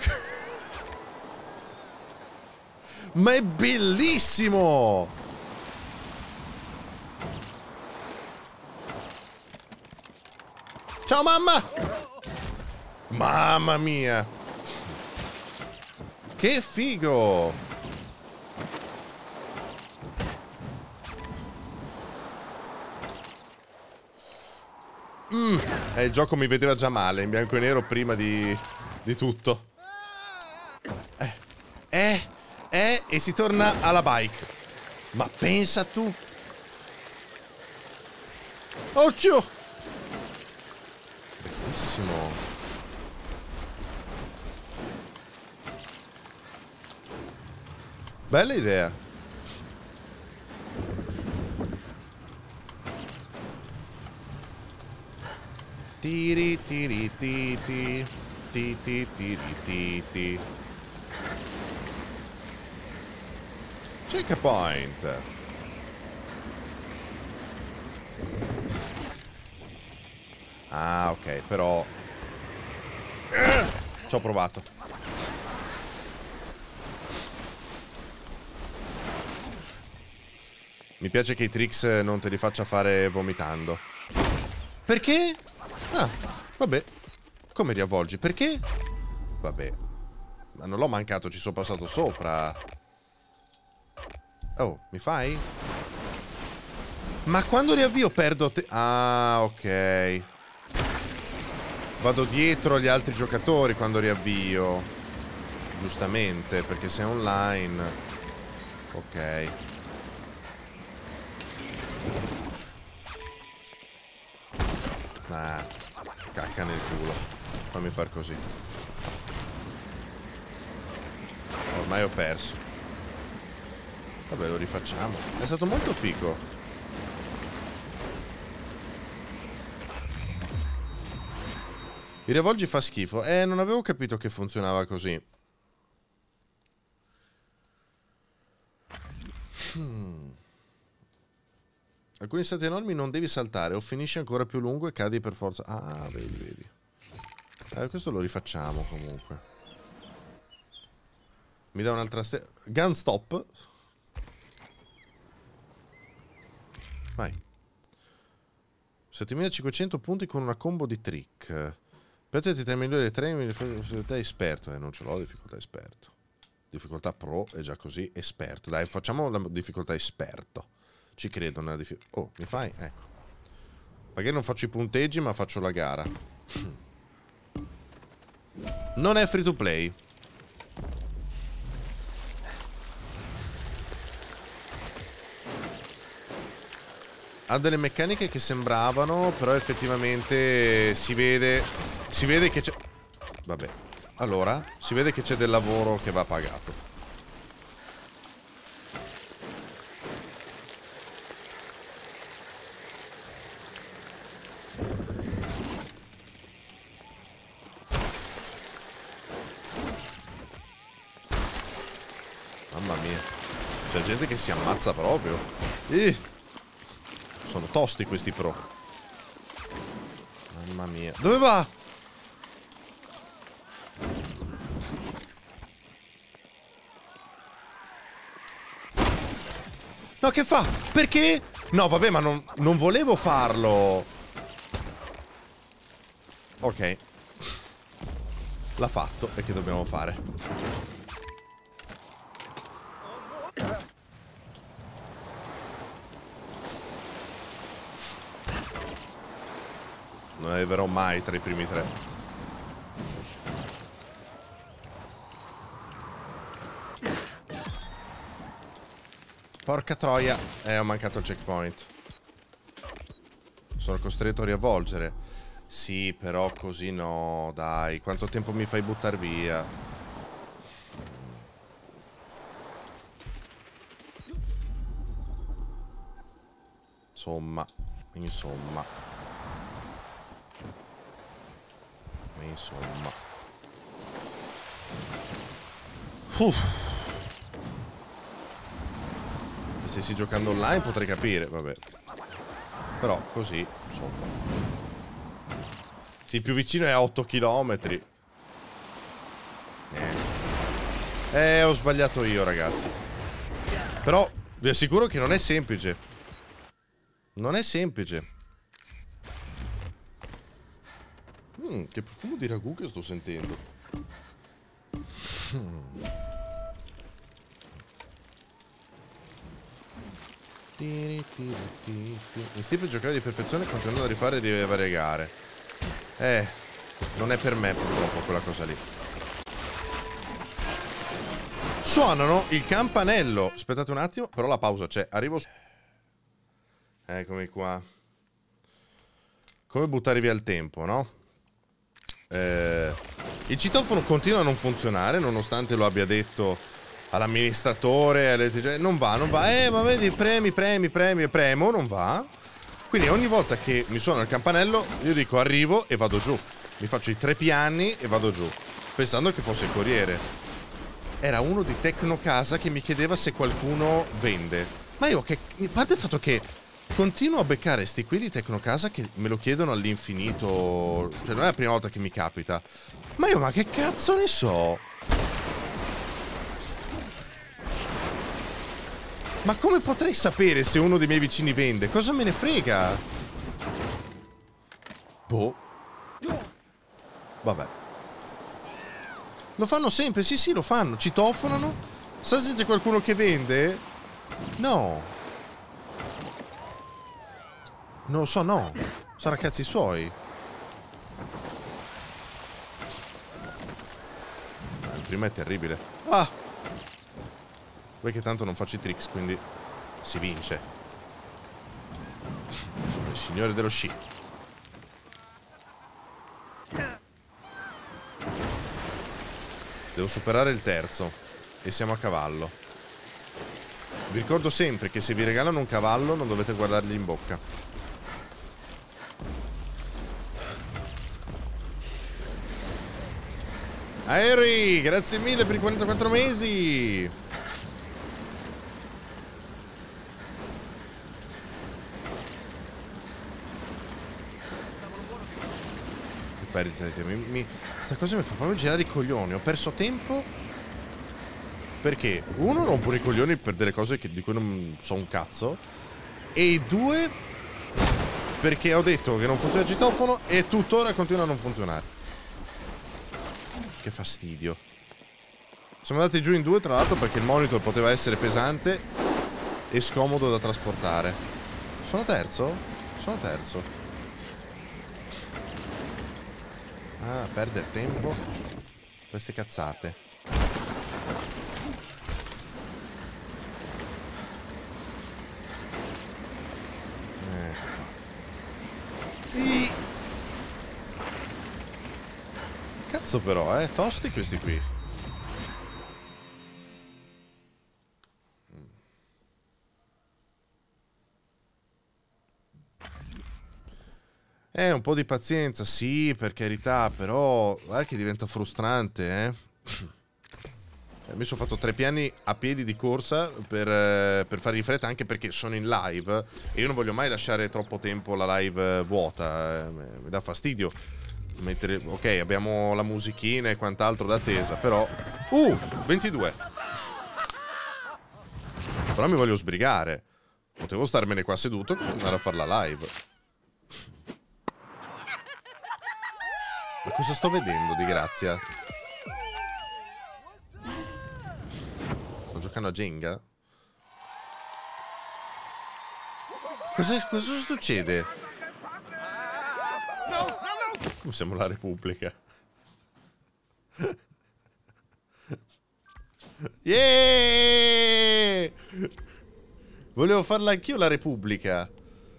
Ma è bellissimo. Ciao mamma! Mamma mia! Che figo! Mm, eh, il gioco mi vedeva già male, in bianco e nero prima di, di tutto. Eh, eh, eh, e si torna alla bike. Ma pensa tu! Occhio! Bellissimo. Bella idea. Tiri tiri titi. ti ti ti ti ti. Checkpoint. Ah, ok, però ci ho provato. Mi piace che i tricks non te li faccia fare vomitando. Perché? Ah, vabbè. Come riavvolgi? Perché? Vabbè. Ma non l'ho mancato, ci sono passato sopra. Oh, mi fai? Ma quando riavvio perdo te... Ah, ok. Vado dietro agli altri giocatori quando riavvio. Giustamente, perché sei online. Ok. Ah, cacca nel culo. Fammi far così. Ormai ho perso. Vabbè, lo rifacciamo. È stato molto figo. Il riavvolgi fa schifo. Eh, non avevo capito che funzionava così. Hmm. Alcuni stati enormi non devi saltare o finisci ancora più lungo e cadi per forza. Ah, vedi, vedi. Eh, questo lo rifacciamo comunque. Mi dà un'altra stella. Gun stop. Vai. settemilacinquecento punti con una combo di trick. Pezzati tre migliori e tre difficoltà esperto. Eh, non ce l'ho difficoltà esperto. Difficoltà pro è già così. Esperto. Dai, facciamo la difficoltà esperto. Ci credo nella difficoltà. Oh, mi fai? Ecco. Magari non faccio i punteggi, ma faccio la gara. Non è free to play. Ha delle meccaniche che sembravano, però effettivamente si vede. Si vede che c'è. Vabbè. Allora, si vede che c'è del lavoro che va pagato. Mamma mia. C'è gente che si ammazza proprio. Ih. Sono tosti questi pro. Mamma mia. Dove va? No, che fa? Perché? No, vabbè, ma non, non volevo farlo. Ok. L'ha fatto. E che dobbiamo fare? Non arriverò mai tra i primi tre. Porca troia. Eh, ho mancato il checkpoint. Sono costretto a riavvolgere. Sì, però così no. Dai, quanto tempo mi fai buttare via? Insomma. Insomma. Insomma. Uff. Se stessi giocando online potrei capire, vabbè. Però così, insomma. Sì, più vicino è a otto chilometri. Eh. eh, ho sbagliato io, ragazzi. Però vi assicuro che non è semplice. Non è semplice. Mm, che profumo di ragù che sto sentendo. Mm. Tiri, tiri, tiri, tiri. In stile per giocare di perfezione continuando a rifare le varie gare. Eh, non è per me purtroppo quella cosa lì. Suonano il campanello. Aspettate un attimo, però la pausa c'è. Arrivo. Eccomi qua. Come buttare via il tempo, no? Eh, il citofono continua a non funzionare nonostante lo abbia detto all'amministratore. Non va, non va. Eh, ma vedi, premi, premi, premi e premo, non va. Quindi ogni volta che mi suona il campanello io dico arrivo e vado giù. Mi faccio i tre piani e vado giù, pensando che fosse il corriere. Era uno di Tecnocasa che mi chiedeva se qualcuno vende. Ma io che... A parte il fatto che continuo a beccare sti qui di Tecnocasa che me lo chiedono all'infinito. Cioè non è la prima volta che mi capita. Ma io ma che cazzo ne so? Ma come potrei sapere se uno dei miei vicini vende? Cosa me ne frega? Boh. Vabbè. Lo fanno sempre, sì sì lo fanno. Citofonano. Sa se c'è qualcuno che vende? No. Non lo so, no. Sarà cazzi suoi. Il primo è terribile. Ah! Vuoi che tanto non faccio i tricks, quindi si vince. Sono il signore dello sci. Devo superare il terzo. E siamo a cavallo. Vi ricordo sempre che se vi regalano un cavallo non dovete guardargli in bocca. Aeri, grazie mille per i quarantaquattro mesi. Mi, mi, sta cosa mi fa proprio girare i coglioni. Ho perso tempo perché uno rompo i coglioni per delle cose che, di cui non so un cazzo, e due perché ho detto che non funziona il citofono e tuttora continua a non funzionare. Che fastidio. Siamo andati giù in due tra l'altro perché il monitor poteva essere pesante e scomodo da trasportare. Sono terzo? Sono terzo. Ah, perde tempo. Queste cazzate. Eh. I... Cazzo però, eh. Tosti questi qui. Eh, un po' di pazienza, sì, per carità, però guarda che diventa frustrante, eh. Mi sono fatto tre piani a piedi di corsa per, eh, per fare in fretta, anche perché sono in live e io non voglio mai lasciare troppo tempo la live vuota, eh, mi dà fastidio mettere... Ok, abbiamo la musichina e quant'altro d'attesa, però... Uh, ventidue! Però mi voglio sbrigare. Potevo starmene qua seduto e andare a fare la live. Ma cosa sto vedendo di grazia? Sto giocando a Jenga? Cosa, cosa succede? Come siamo la Repubblica? Yeah! Volevo farla anch'io la Repubblica.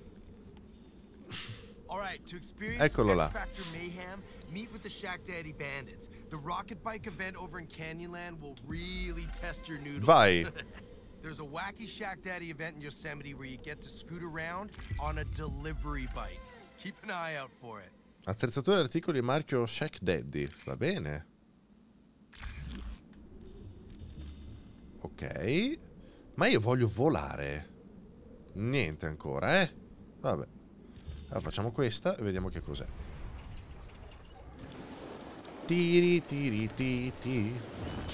Eccolo là. Meet with the Shack Daddy Bandits. The Rocket Bike event over in Canyonland will really test your noodles. Vai. There's a wacky Shack Daddy event in Yosemite where you get to scoot around on a delivery bike. Keep an eye out for it. Attrezzature, articoli, marchio Shack Daddy. Va bene. Ok. Ma io voglio volare. Niente ancora, eh. Vabbè. Allora, facciamo questa e vediamo che cos'è. Tiri tiri ti ti.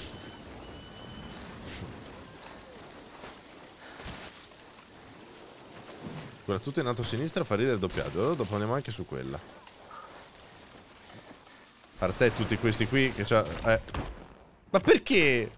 Quella tutto in alto a sinistra fa ridere il doppiaggio. Allora dopo andiamo anche su quella. A te tutti questi qui che c'ha... Eh. Ma perché?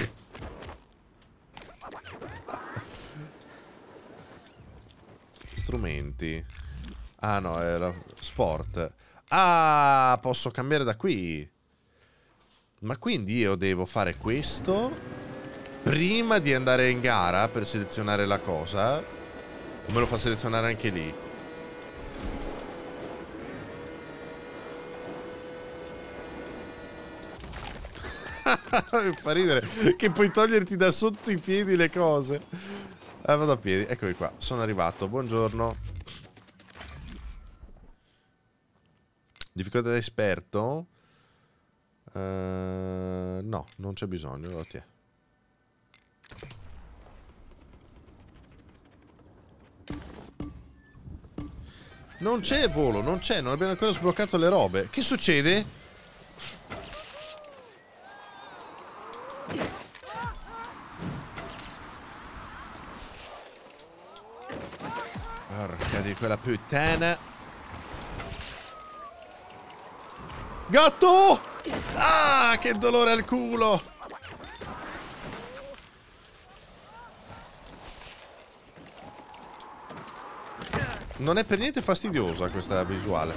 Strumenti. Ah no, era sport. Ah, posso cambiare da qui. Ma quindi io devo fare questo prima di andare in gara per selezionare la cosa? O me lo fa selezionare anche lì? Mi fa ridere che puoi toglierti da sotto i piedi le cose. Ah, vado a piedi, eccomi qua, sono arrivato, buongiorno. Difficoltà da esperto? Uh, no, non c'è bisogno, lo ti è. Non c'è volo, non c'è, non abbiamo ancora sbloccato le robe. Che succede? Porca di quella puttana. Gatto! Ah, che dolore al culo! Non è per niente fastidiosa questa visuale.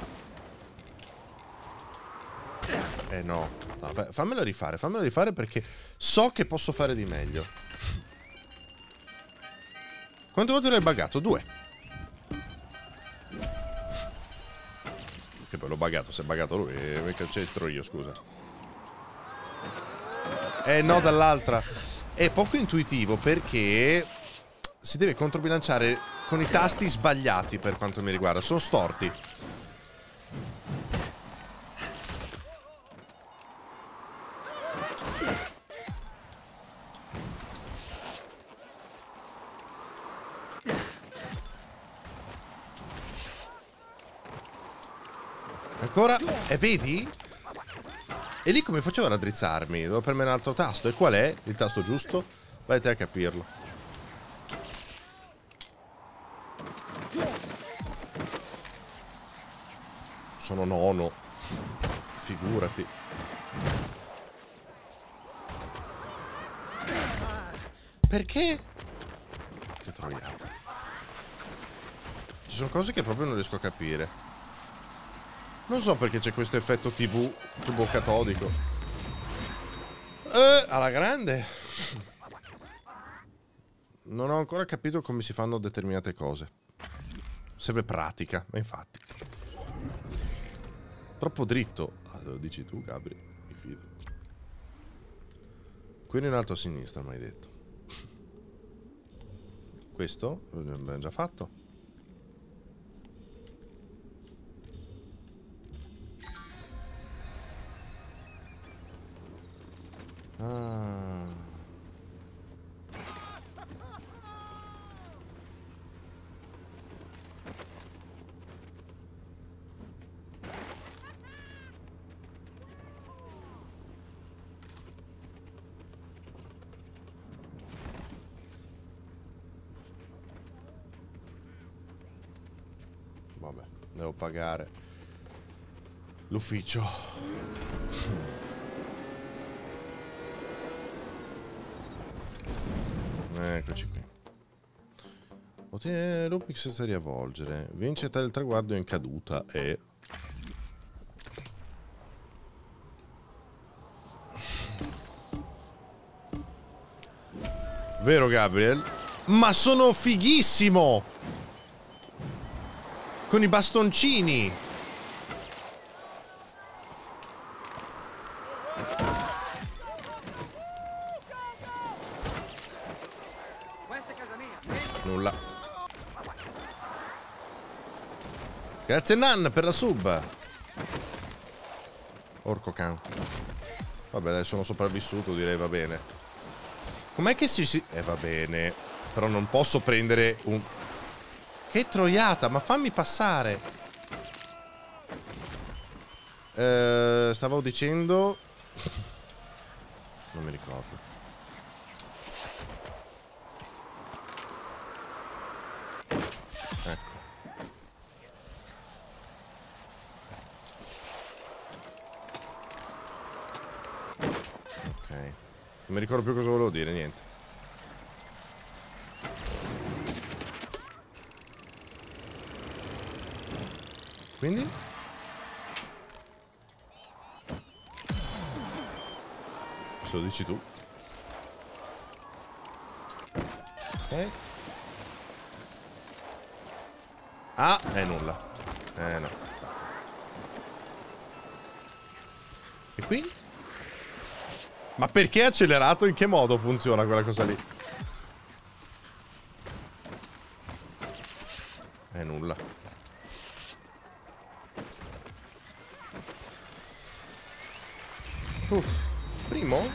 Eh no, no, fammelo rifare, fammelo rifare perché so che posso fare di meglio. Quante volte l'hai buggato? Due. Che poi l'ho buggato, se è buggato lui, mica c'entro io, scusa. Eh no, dall'altra. È poco intuitivo perché si deve controbilanciare con i tasti sbagliati per quanto mi riguarda, sono storti. Ancora? E vedi? E lì come facevo a raddrizzarmi? Devo premere un altro tasto. E qual è il tasto giusto? Vai te a capirlo. Sono nono. Figurati. Perché? Che troiata. Ci sono cose che proprio non riesco a capire. Non so perché c'è questo effetto tivù tubo catodico. Eh, alla grande. Non ho ancora capito come si fanno determinate cose. Serve pratica, ma infatti. Troppo dritto. Ah, lo dici tu, Gabri. Mi fido. Qui in alto a sinistra, mi hai detto. Questo l'abbiamo già fatto. Ah. Vabbè, devo pagare l'ufficio. Eccoci qui. Ottiene looping senza riavvolgere. Vince tale traguardo in caduta e... Vero, Gabriel? Ma sono fighissimo! Con i bastoncini! Nulla. Grazie Nan per la sub. Orco can. Vabbè, dai, sono sopravvissuto, direi va bene. Com'è che si si... Eh, va bene. Però non posso prendere un... Che troiata, ma fammi passare. Eh, stavo dicendo... Non mi ricordo. Ecco. Ok. Non mi ricordo più cosa volevo dire, niente. Quindi? Se lo dici tu. Ok. Ah, è nulla. Eh no. E qui? Ma perché accelerato? In che modo funziona quella cosa lì? È nulla. Uff, primo?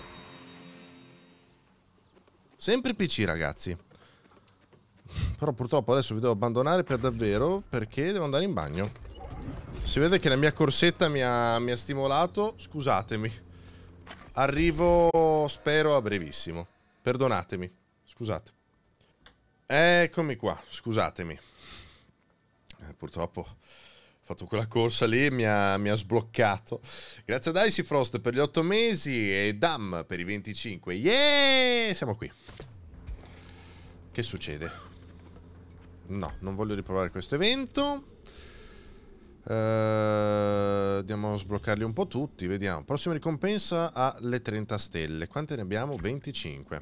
Sempre P C, ragazzi. Però purtroppo adesso vi devo abbandonare per davvero, perché devo andare in bagno. Si vede che la mia corsetta mi ha, mi ha stimolato. Scusatemi. Arrivo, spero, a brevissimo. Perdonatemi. Scusate. Eccomi qua, scusatemi. Eh, purtroppo ho fatto quella corsa lì e mi ha, mi ha sbloccato. Grazie a Dicey Frost per gli otto mesi e Dam per i venticinque. Yeah! Siamo qui. Che succede? No, non voglio riprovare questo evento. Uh, andiamo a sbloccarli un po' tutti. Vediamo. Prossima ricompensa alle trenta stelle. Quante ne abbiamo? venticinque.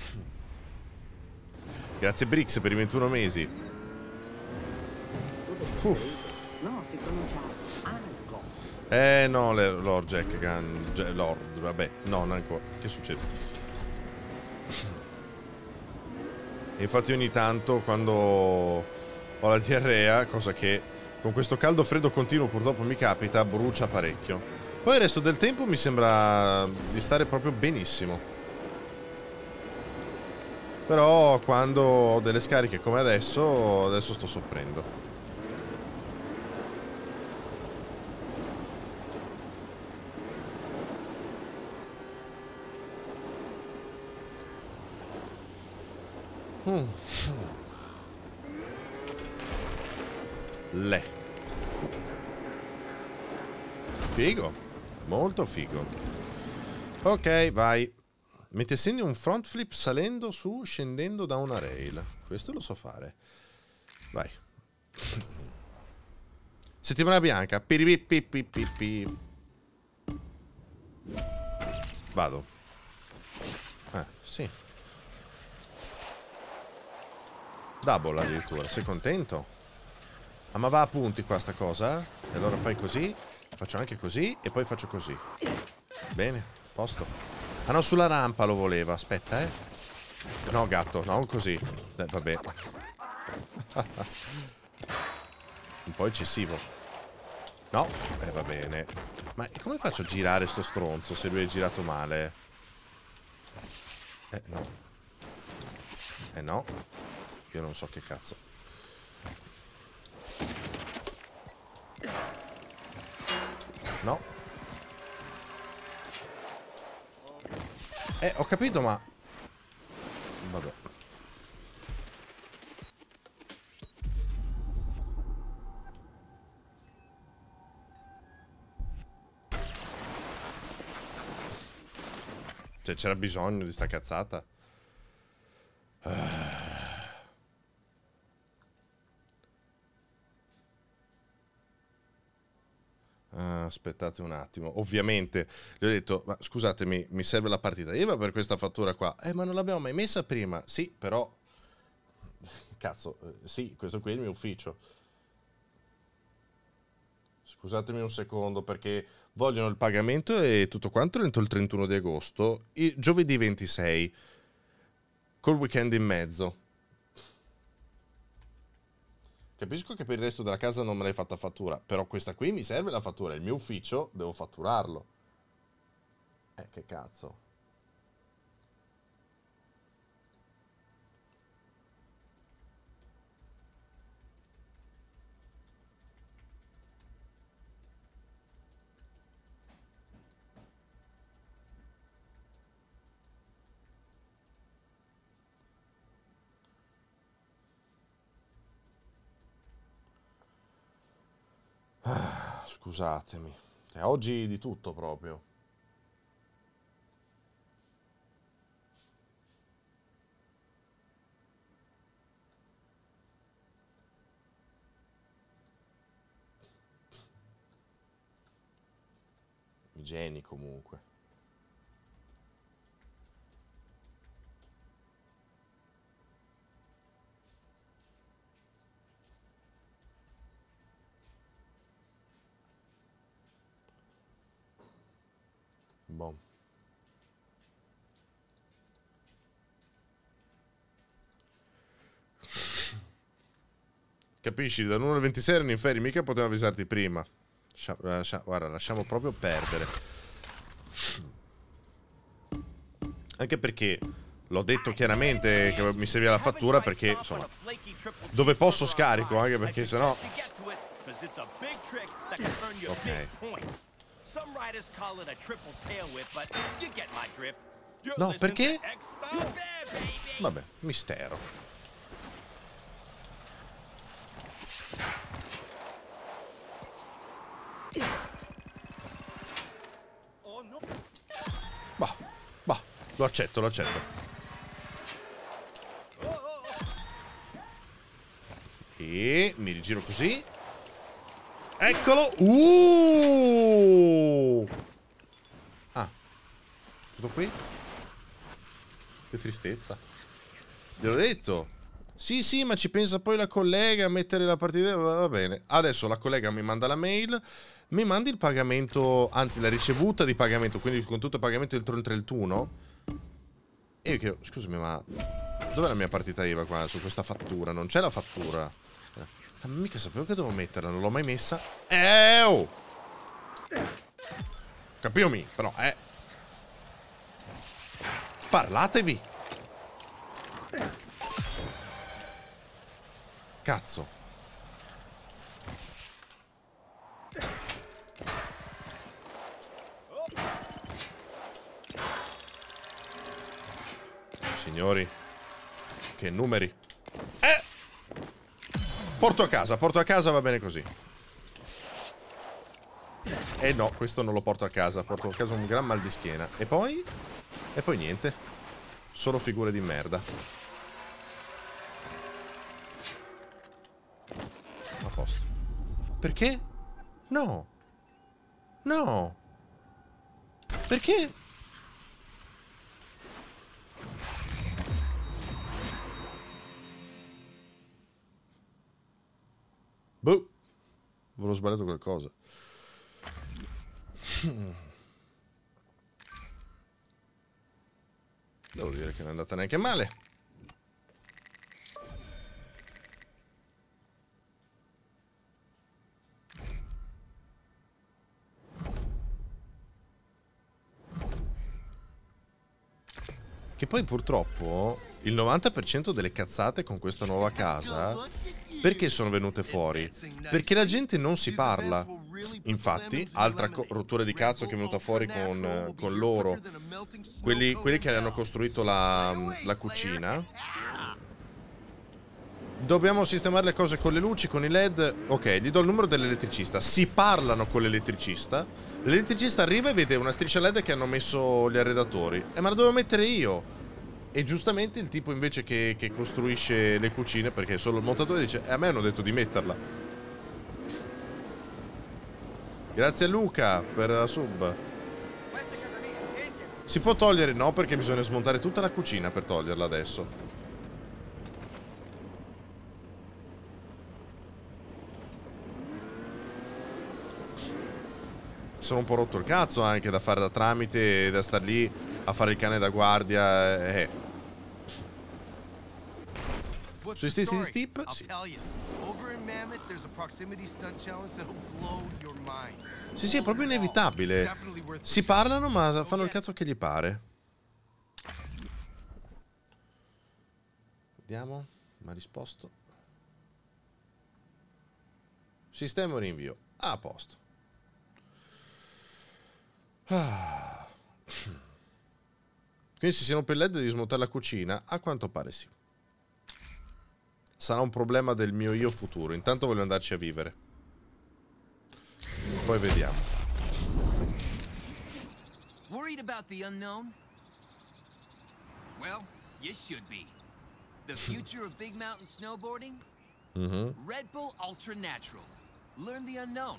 Grazie Brix per i ventuno mesi. Uff. No, si pronuncia Anco. Eh no, Lord Jack Gun. Lord, vabbè, no, non ancora. Che succede? Infatti ogni tanto quando ho la diarrea, cosa che con questo caldo freddo continuo purtroppo mi capita, brucia parecchio. Poi il resto del tempo mi sembra di stare proprio benissimo. Però quando ho delle scariche come adesso, adesso sto soffrendo. Mm. Le. Figo. Molto figo. Ok, vai. Mette segno un front flip salendo su, scendendo da una rail. Questo lo so fare. Vai. Settimana bianca. Piripipipipip. Vado. Eh, sì. Double addirittura. Sei contento? Ah, ma va a punti qua sta cosa? E allora fai così, faccio anche così e poi faccio così. Bene, posto. Ah no, sulla rampa lo voleva, aspetta eh. No gatto, non così. Eh, vabbè. Un po' eccessivo. No, eh va bene. Ma come faccio a girare sto stronzo se lui è girato male? Eh no. Eh no. Io non so che cazzo. No. Eh, ho capito, ma... Vabbè. Cioè, c'era bisogno di sta cazzata? Ah. Ah, aspettate un attimo. Ovviamente gli ho detto, ma scusatemi, mi serve la partita I V A per questa fattura qua. Eh, ma non l'abbiamo mai messa prima. Sì, però... Cazzo, eh, sì, questo qui è il mio ufficio. Scusatemi un secondo, perché vogliono il pagamento e tutto quanto entro il trentuno di agosto. Il giovedì ventisei. Col weekend in mezzo. Capisco che per il resto della casa non me l'hai fatta fattura, però questa qui mi serve la fattura, è il mio ufficio, devo fatturarlo. Eh, che cazzo. Ah, scusatemi. E oggi di tutto proprio. Igieni comunque. Boh. Capisci? Dall'uno al ventisei erano in ferie, mica potevo avvisarti prima. Lascia, lascia, guarda, lasciamo proprio perdere. Anche perché l'ho detto chiaramente che mi serviva la fattura, perché insomma dove posso scarico, anche perché sennò. Ok. No, perché? Vabbè, mistero. Bah, bah, lo accetto, lo accetto. E mi rigiro così. Eccolo. Uh! Ah, tutto qui? Che tristezza. Gliel'ho detto. Sì, sì, ma ci pensa poi la collega a mettere la partita. Va bene. Adesso la collega mi manda la mail. Mi mandi il pagamento, anzi la ricevuta di pagamento, quindi con tutto il pagamento entro il trentuno. E io chiedo, scusami, ma dov'è la mia partita I V A qua su questa fattura? Non c'è la fattura. Ma mica sapevo che devo metterla, non l'ho mai messa. Eh, oh! Capiomi, però, eh. Parlatevi. Cazzo. Signori, che numeri. Eh! Porto a casa, porto a casa, va bene così. Eh no, questo non lo porto a casa. Porto a casa un gran mal di schiena. E poi? E poi niente. Solo figure di merda. A posto. Perché? No. No. Perché? Boh. Avevo sbagliato qualcosa. Devo dire che non è andata neanche male. Che poi purtroppo il novanta per cento delle cazzate con questa nuova casa, perché sono venute fuori? Perché la gente non si parla. Infatti, altra rottura di cazzo che è venuta fuori con, con loro, quelli, quelli che hanno costruito la, la cucina. Dobbiamo sistemare le cose con le luci, con i led. Ok, gli do il numero dell'elettricista. Si parlano con l'elettricista. L'elettricista arriva e vede una striscia led che hanno messo gli arredatori. Eh, ma la dovevo mettere io. E giustamente il tipo invece che, che costruisce le cucine, perché solo il montatore dice, eh, a me hanno detto di metterla. Grazie a Luca per la sub. Si può togliere? No, perché bisogna smontare tutta la cucina per toglierla adesso. Sono un po' rotto il cazzo anche da fare da tramite e da star lì a fare il cane da guardia. Eh. Sui stessi stip? Sì. Sì, sì, è proprio inevitabile. Si parlano ma fanno il cazzo che gli pare. Vediamo. Mi ha risposto. Sistema o rinvio. Ah, a posto. Ah. Quindi se si rompe il led devi smontare la cucina? A quanto pare sì. Sarà un problema del mio io futuro. Intanto voglio andarci a vivere. Poi vediamo. Worried about the unknown? Well, you should be. The future of big mountain snowboarding? Mm-hmm. Red Bull Ultra Natural. Learn the unknown.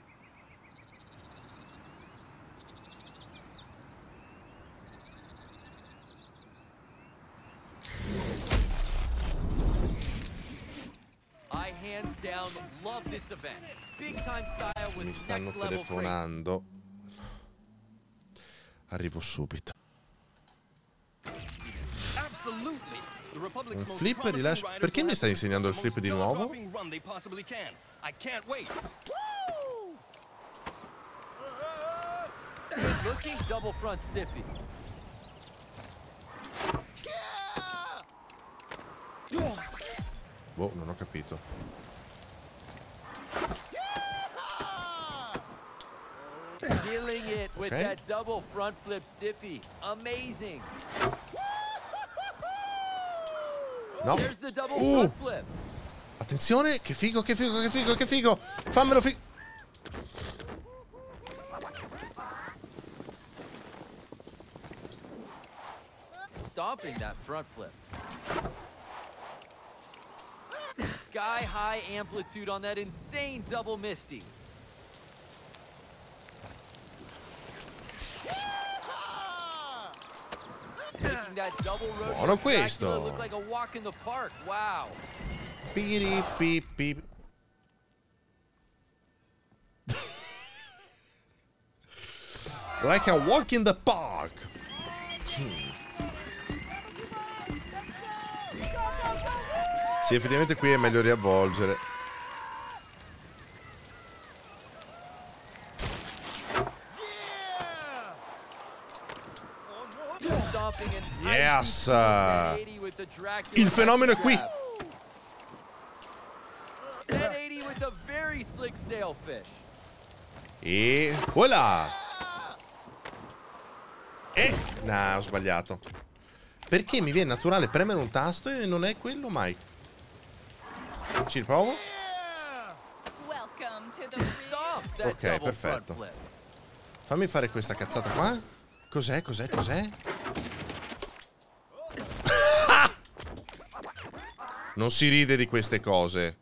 I hands down love this event. Big time style with Mi stanno next level telefonando. Arrivo subito. Absolutely. The Republic's Un most flip promising rilascio. riders Perché will mi have stai to insegnando il the flip most di nuovo? jaw-dropping run they possibly can. I can't wait. Woo! Looking double front stiffy. Boh, non ho capito. Killing it with Okay. that double front flip stiffy. Amazing. No. There's the double Uh. front flip. Attenzione, che figo, che figo, che figo, che figo. Fammelo figo. Stopping that front flip. Sky high amplitude on that insane double misty. Making that double rodeo Buono Dracula questo. look like a walk in the park. Wow. Piri, pi, pi. Like a walk in the park. Hmm. Sì, effettivamente qui è meglio riavvolgere. Yes! Il fenomeno è qui. centottanta with a very slick snail fish. E voilà! E no, ho sbagliato. Perché mi viene naturale premere un tasto e non è quello mai. Ci riprovo? Ok, perfetto. Fammi fare questa cazzata qua. Cos'è, cos'è, cos'è? Non si ride di queste cose.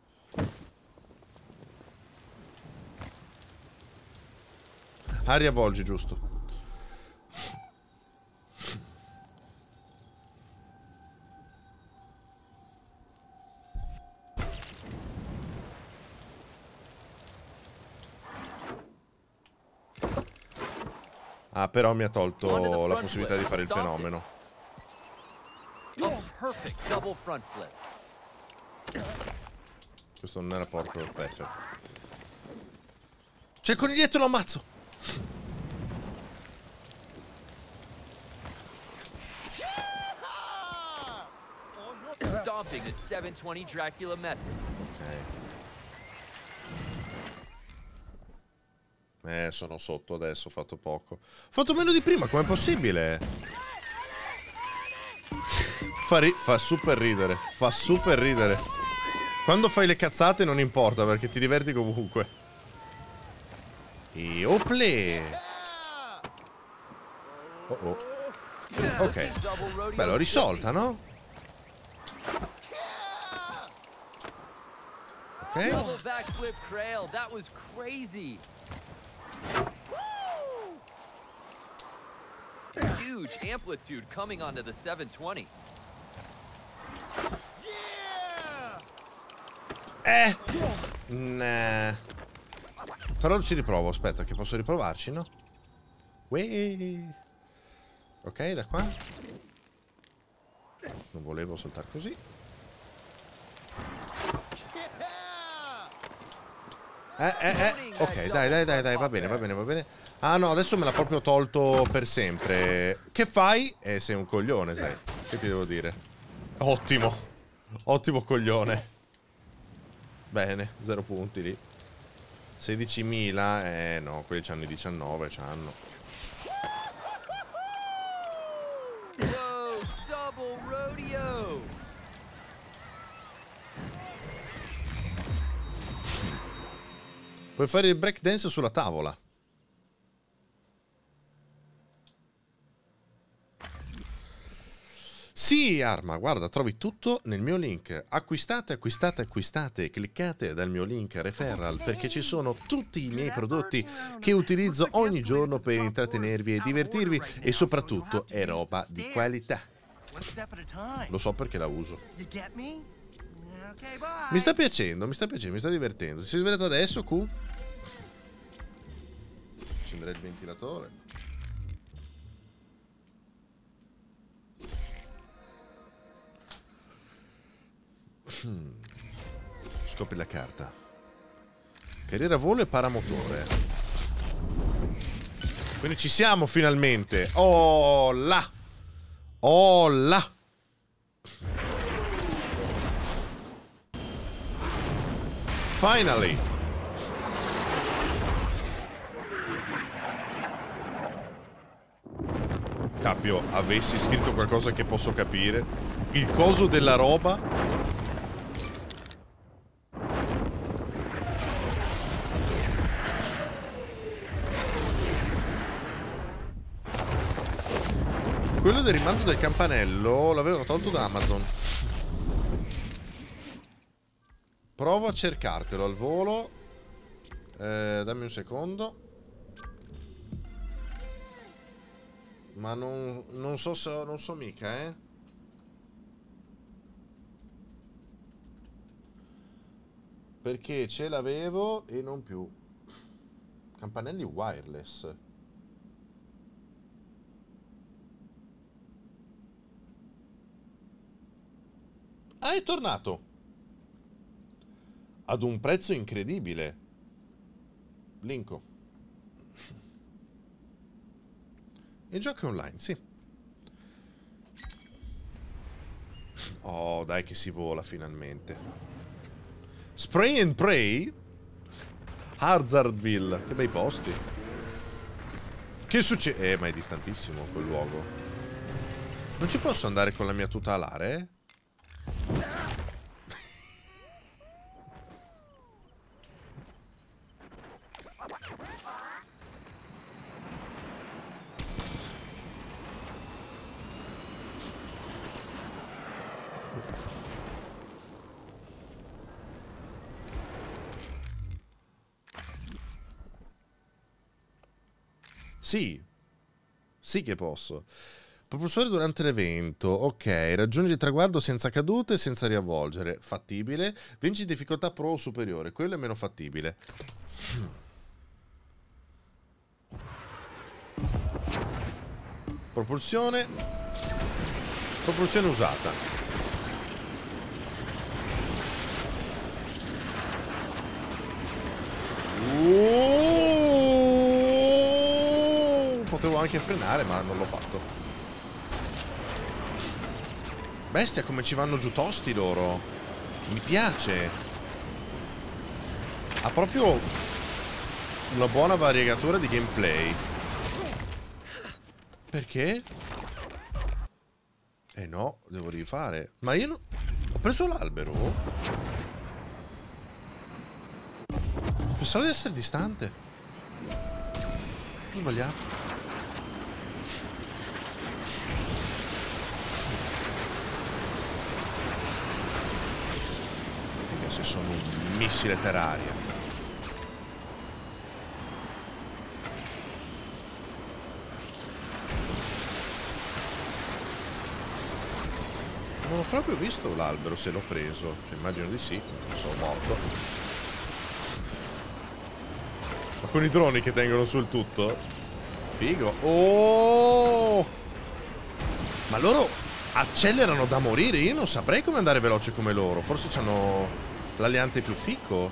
Ah, riavvolgi, giusto. Ah, però mi ha tolto la possibilità di fare il fenomeno. Perfect double front flip. Questo non era proprio perfetto. C'è il coniglietto, lo ammazzo. Stomping the seven twenty Dracula method. Ok. Eh, sono sotto adesso, ho fatto poco. Ho fatto meno di prima, com'è possibile? Fa, ri fa super ridere, fa super ridere. Quando fai le cazzate non importa, perché ti diverti comunque. E ople! Oh oh. Ok. Beh, l'ho risolta, no? Ok. Double backflip crail, that was crazy. Huge amplitude coming onto the seven twenty. Eh! Nah. Però ci riprovo, aspetta, che posso riprovarci, no? Uè. Ok, da qua. Non volevo saltare così. Eh, eh, eh. Ok, dai, dai, dai, dai, va bene, va bene, va bene. Ah no, adesso me l'ha proprio tolto per sempre. Che fai? Eh, sei un coglione, sai. Che ti devo dire? Ottimo. Ottimo coglione. Bene, zero punti lì. sedicimila, eh no, quelli c'hanno i diciannove, c'hanno. Whoa, double rodeo. Puoi fare il breakdance sulla tavola. Sì, Arma, guarda, trovi tutto nel mio link. Acquistate, acquistate, acquistate, cliccate dal mio link referral perché ci sono tutti i miei prodotti che utilizzo ogni giorno per intrattenervi e divertirvi e soprattutto è roba di qualità. Lo so perché la uso. Mi sta piacendo, mi sta piacendo, mi sta divertendo. Si è svegliato adesso, Q? Accenderei il ventilatore. Hmm. Scopri la carta. Carriera volo e paramotore. Quindi ci siamo finalmente. Oh là. Oh là. Finally! Capio, avessi scritto qualcosa che posso capire. Il coso della roba. Quello del rimando del campanello l'avevano tolto da Amazon. Provo a cercartelo al volo. Eh, dammi un secondo. Ma non, non so se non so mica, eh. Perché ce l'avevo e non più. Campanelli wireless. Ah, è tornato. Ad un prezzo incredibile. Linko. Il gioco è online, sì. Oh, dai che si vola finalmente. Spray and Pray? Hazardville. Che bei posti. Che succede? Eh, ma è distantissimo quel luogo. Non ci posso andare con la mia tuta alare? Sì, sì che posso. Propulsore durante l'evento. Ok, raggiungi il traguardo senza cadute e senza riavvolgere. Fattibile. Vinci difficoltà pro o superiore. Quello è meno fattibile. Propulsione. Propulsione usata. Uh, potevo anche frenare, ma non l'ho fatto. Bestia, come ci vanno giù tosti loro. Mi piace. Ha proprio una buona variegatura di gameplay. Perché? Eh no, devo rifare. Ma io non... ho preso l'albero? Pensavo di essere distante. Ho sbagliato. Figa, se sono un missile terraria. Non ho proprio visto l'albero se l'ho preso. Cioè, immagino di sì, sono morto. Ma con i droni che tengono sul tutto? Figo. Oh! Ma loro accelerano da morire. Io non saprei come andare veloce come loro. Forse hanno l'aliante più ficco.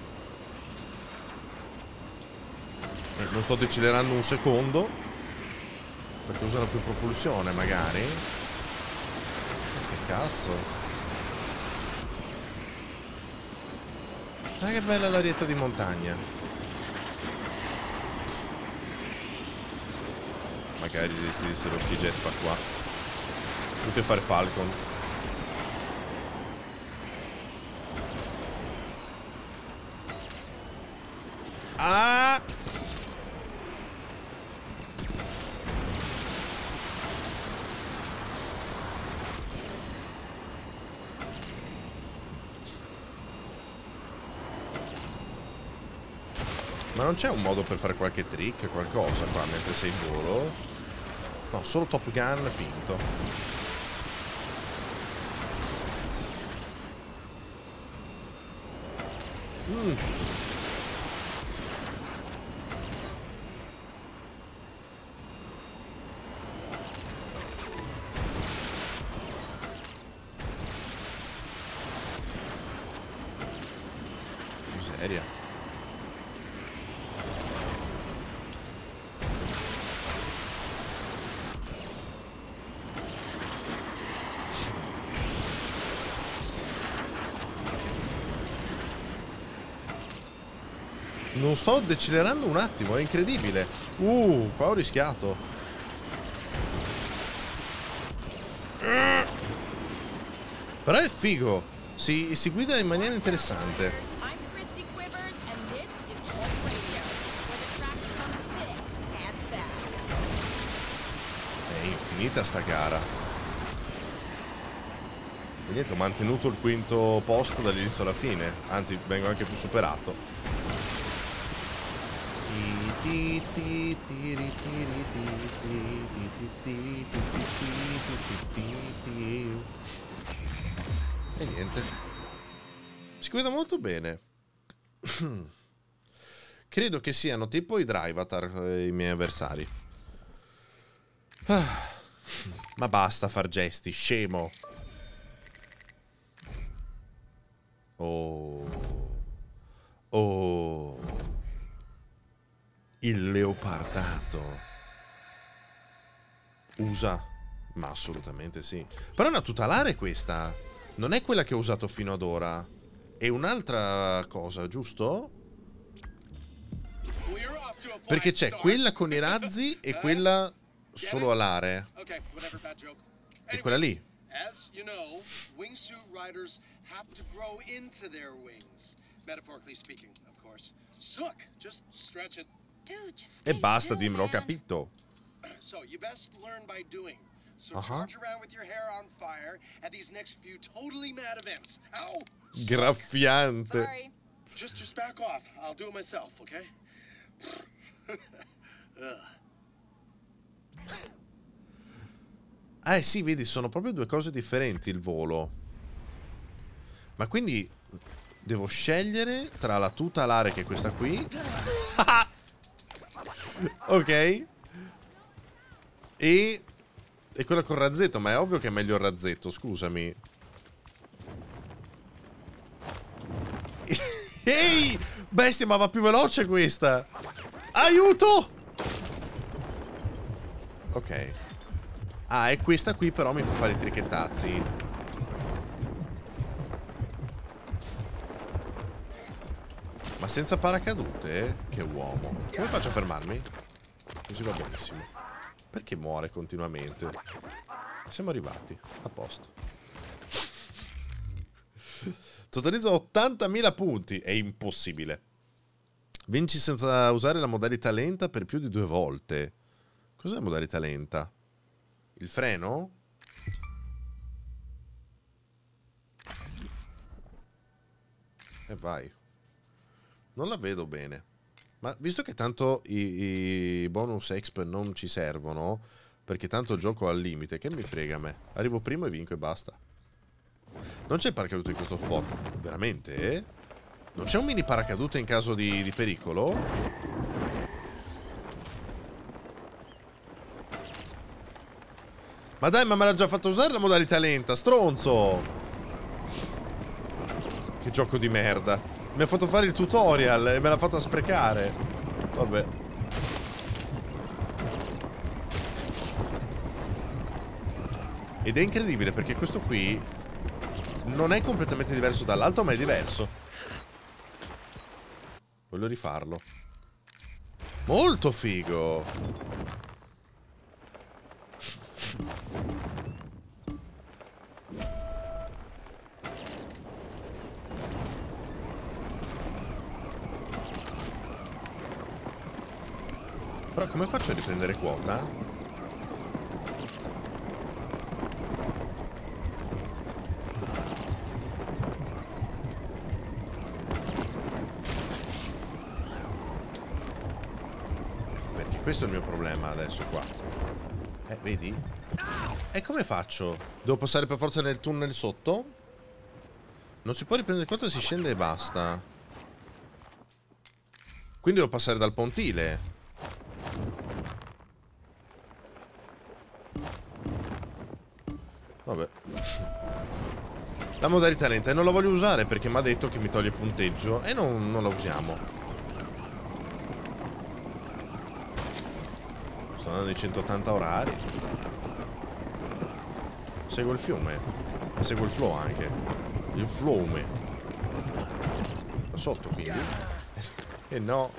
Eh, non sto decelerando un secondo. Perché usano più propulsione magari. Cazzo. Ma che bella l'arietta di montagna. Magari decidessero sti jetpack qua. Tutti a fare Falcon. Ah! Ma non c'è un modo per fare qualche trick, qualcosa qua mentre sei in volo? No, solo Top Gun finto. Mm. Miseria. Non sto decelerando un attimo, è incredibile. Uh, qua ho rischiato. Però è figo. Si, si guida in maniera interessante. I'm Christy Quivers, and this is Home Radio, where the tracks come thick and fast. È infinita sta gara. E niente, ho mantenuto il quinto posto dall'inizio alla fine. Anzi, vengo anche più superato. E niente. Si guida molto bene. Credo che siano tipo i Drivatar i miei avversari. Ah. Ma basta far gesti, scemo. Oh. Oh. Il leopardato. Usa. Ma assolutamente sì. Però è una tutelare questa. Non è quella che ho usato fino ad ora. È un'altra cosa, giusto? Perché c'è quella con i razzi e quella solo alare. E quella lì. As you know, wingsuit riders have to grow into their wings. Metaphorically speaking, of course. Sook, just stretch it. Dude, just E stay basta, still, dimmelo, ho man. capito. So you best learn by doing. So Uh-huh. charge around with your hair on fire at these next few totally mad events. Ow! Sook. Graffiante. Sorry. Just, just back off. I'll do it myself, okay? Eh sì, vedi, sono proprio due cose differenti il volo. Ma quindi devo scegliere tra la tuta alare, che è questa qui. Ok. E... e quella col razzetto, ma è ovvio che è meglio il razzetto, scusami. Ehi! Bestia, ma va più veloce questa! Aiuto! Ok. Ah, e questa qui però mi fa fare i trichettazzi. Ma senza paracadute? Che uomo. Come faccio a fermarmi? Così va benissimo. Perché muore continuamente? Siamo arrivati. A posto. Totalizzo ottantamila punti. È impossibile. Vinci senza usare la modalità lenta per più di due volte. Cos'è la modalità lenta? Il freno? E vai. Non la vedo bene. Ma visto che tanto i, i bonus exp non ci servono, perché tanto gioco al limite, che mi frega a me. Arrivo primo e vinco e basta. Non c'è il paracadute in questo sport? Veramente? Eh? Non c'è un mini paracadute in caso di, di pericolo? Ma dai, ma me l'ha già fatto usare la modalità lenta, stronzo! Che gioco di merda. Mi ha fatto fare il tutorial e me l'ha fatto sprecare. Vabbè. Ed è incredibile perché questo qui non è completamente diverso dall'altro, ma è diverso. Voglio rifarlo. Molto figo. Però come faccio a riprendere quota? Perché questo è il mio problema adesso qua. Eh, vedi? E come faccio? Devo passare per forza nel tunnel sotto? Non si può riprendere quota, si scende e basta. Quindi devo passare dal pontile. Vabbè. La modalità lenta e non la voglio usare perché mi ha detto che mi toglie punteggio e non, non la usiamo. Sto andando ai centottanta orari. Seguo il fiume. E seguo il flow anche. Il fiume. Da sotto quindi. E no.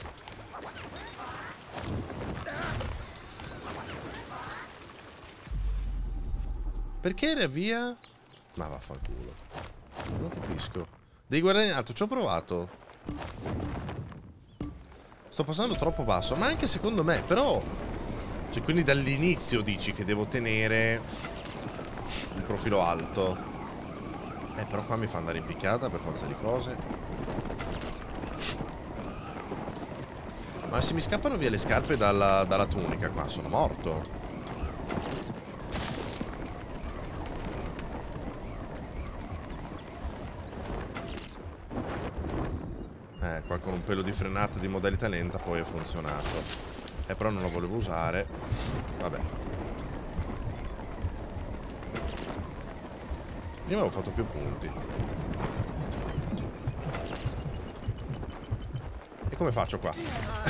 Perché era via? Ma vaffanculo. Non capisco. Devi guardare in alto, ci ho provato. Sto passando troppo basso, ma anche secondo me, però. Cioè, quindi dall'inizio dici che devo tenere il profilo alto. Eh, però qua mi fa andare in picchiata per forza di cose. Ma se mi scappano via le scarpe dalla, dalla tunica qua, sono morto. Eh, qua con un pelo di frenata di modalità lenta poi è funzionato. Eh, però non lo volevo usare. Vabbè. Prima avevo fatto più punti. E come faccio qua?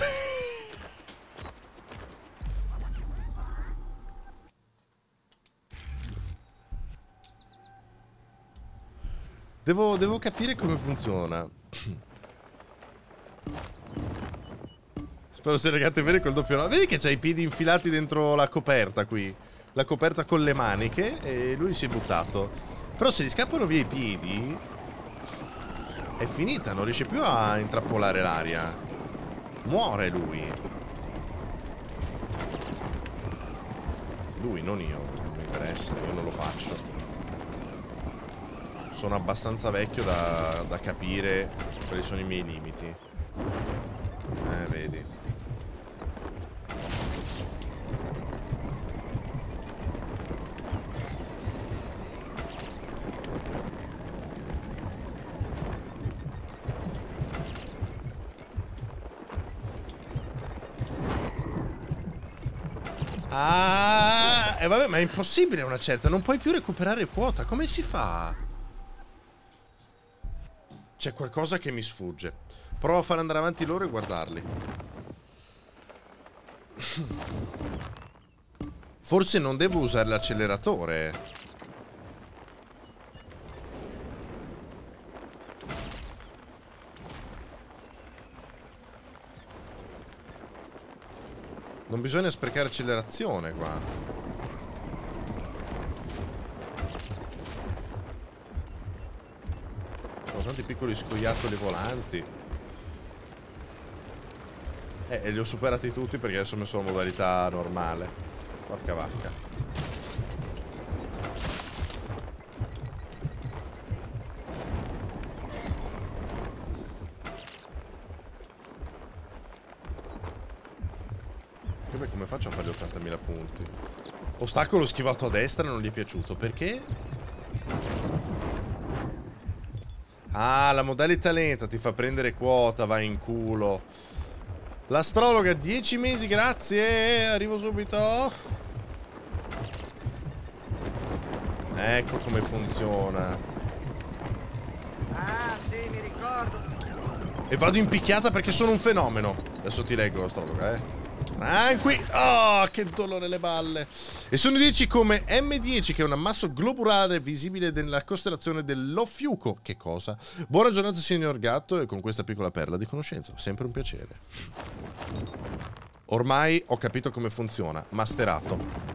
devo, devo capire come funziona. Spero sia legato bene col doppio no. Vedi che c'ha i piedi infilati dentro la coperta qui. La coperta con le maniche. E lui si è buttato. Però se gli scappano via i piedi è finita, non riesce più a intrappolare l'aria. Muore lui. Lui, non io. Non mi interessa, io non lo faccio. Sono abbastanza vecchio da, da capire quali sono i miei limiti. Eh, vedi. Ah, e eh vabbè, ma è impossibile una certa. Non puoi più recuperare quota. Come si fa? C'è qualcosa che mi sfugge. Provo a far andare avanti loro e guardarli. Forse non devo usare l'acceleratore. Non bisogna sprecare accelerazione qua. Sono tanti piccoli scoiattoli volanti. Eh, e li ho superati tutti perché adesso ho messo la modalità normale. Porca vacca. Come faccio a fare ottantamila punti? Ostacolo schivato a destra non gli è piaciuto. Perché? Ah, la modalità lenta ti fa prendere quota. Vai in culo. L'astrologa, dieci mesi, grazie. Arrivo subito. Ecco come funziona. Ah, sì, mi ricordo. E vado in picchiata perché sono un fenomeno. Adesso ti leggo l'astrologa, eh. Tranqui. Oh, che dolore le balle. E sono dieci come M dieci, che è un ammasso globulare visibile nella costellazione dell'Ofiuco. Che cosa? Buona giornata signor gatto, e con questa piccola perla di conoscenza. Sempre un piacere. Ormai ho capito come funziona. Masterato.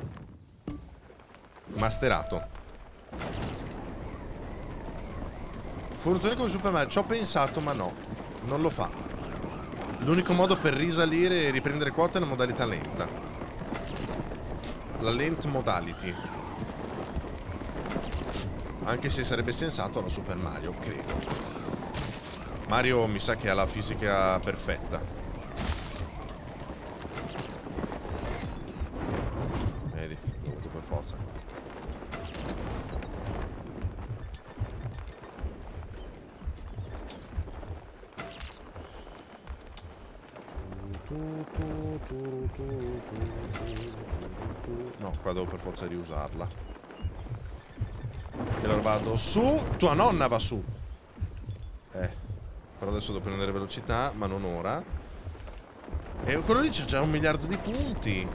Masterato. Funziona come Super Mario. Ci ho pensato ma no. Non lo fa. L'unico modo per risalire e riprendere quota è la modalità lenta. La lent modality. Anche se sarebbe sensato alla Super Mario, credo. Mario mi sa che ha la fisica perfetta. Vedi, l'ho avuto per forza. No, qua devo per forza riusarla. E allora vado su. Tua nonna va su. Eh, però adesso devo prendere velocità, ma non ora. E quello lì c'è già un miliardo di punti.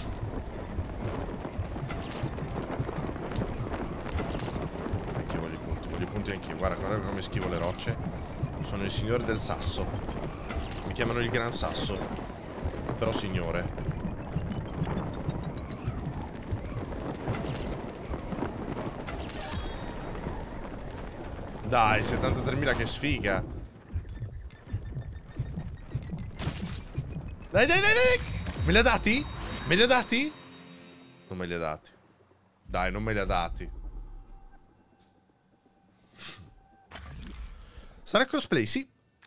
Anch'io voglio i punti. Voglio i punti anch'io. Guarda, guarda come schivo le rocce. Sono il signore del sasso. Mi chiamano il Gran Sasso. Però signore. Dai, settantatremila che sfiga. Dai, dai, dai, dai. Me li ha dati? Me li ha dati? Non me li ha dati. Dai, non me li ha dati. Sarà crossplay, sì.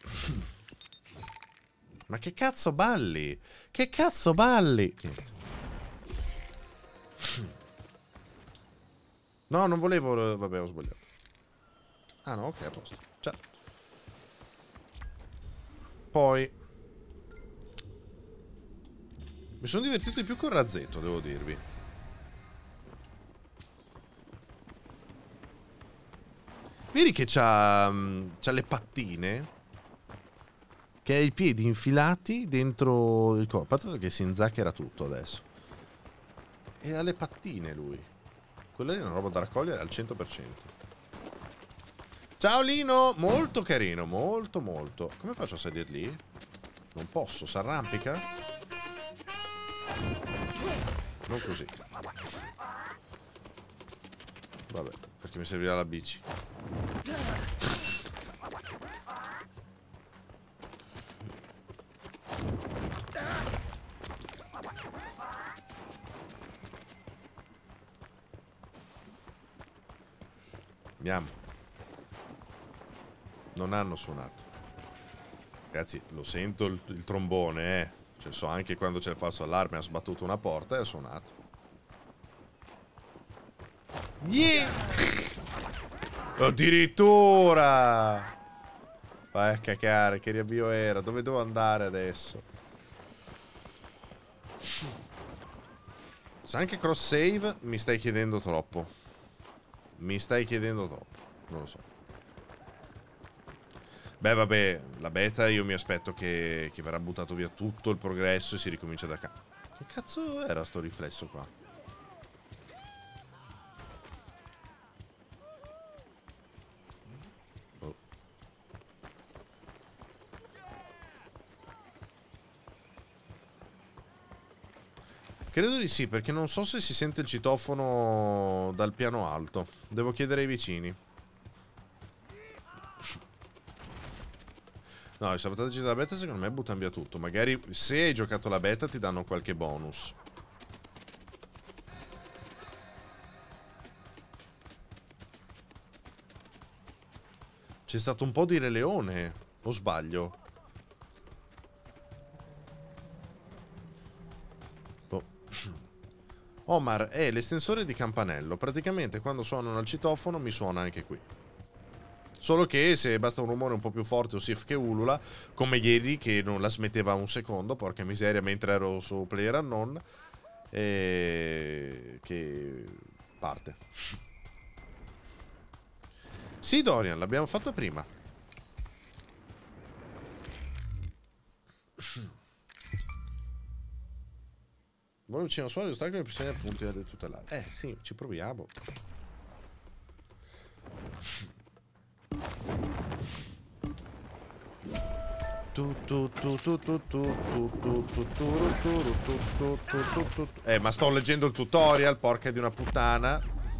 Ma che cazzo balli? Che cazzo balli? No, non volevo... Vabbè, ho sbagliato. Ah no, ok, a posto. Ciao. Poi mi sono divertito di più con Razzetto, devo dirvi. Vedi che c'ha c'ha le pattine, che ha i piedi infilati dentro il corpo. A parte che si inzacchera tutto adesso. E ha le pattine lui. Quella è una roba da raccogliere al cento per cento. Ciao Lino, molto carino, molto molto. Come faccio a salire lì? Non posso, s'arrampica? Non così. Vabbè, perché mi servirà la bici. Andiamo. Non hanno suonato. Ragazzi, lo sento il, il trombone, eh. Cioè, so anche quando c'è il falso allarme, ha sbattuto una porta e ha suonato. Yeah! Addirittura! Vai a cacare, che riavvio era? Dove devo andare adesso? Se anche cross save mi stai chiedendo troppo. Mi stai chiedendo troppo. Non lo so. Beh, vabbè, la beta io mi aspetto che, che verrà buttato via tutto il progresso e si ricomincia da capo. Che cazzo era sto riflesso qua? Oh. Credo di sì, perché non so se si sente il citofono dal piano alto. Devo chiedere ai vicini. No, i salvataggi della beta secondo me buttano via tutto. Magari se hai giocato la beta ti danno qualche bonus. C'è stato un po' di Re Leone, o sbaglio? Oh. Omar è l'estensore di campanello. Praticamente quando suonano al citofono mi suona anche qui. Solo che se basta un rumore un po' più forte o Sif che ulula, come ieri che non la smetteva un secondo, porca miseria, mentre ero su PlayerUnknown, e... che parte. Sì, Dorian, l'abbiamo fatto prima. Vuole vicino suono di ostacolo e bisogna appunti da tutelare. Eh sì, ci proviamo. Eh, ma sto leggendo il tutorial, porca di una puttana.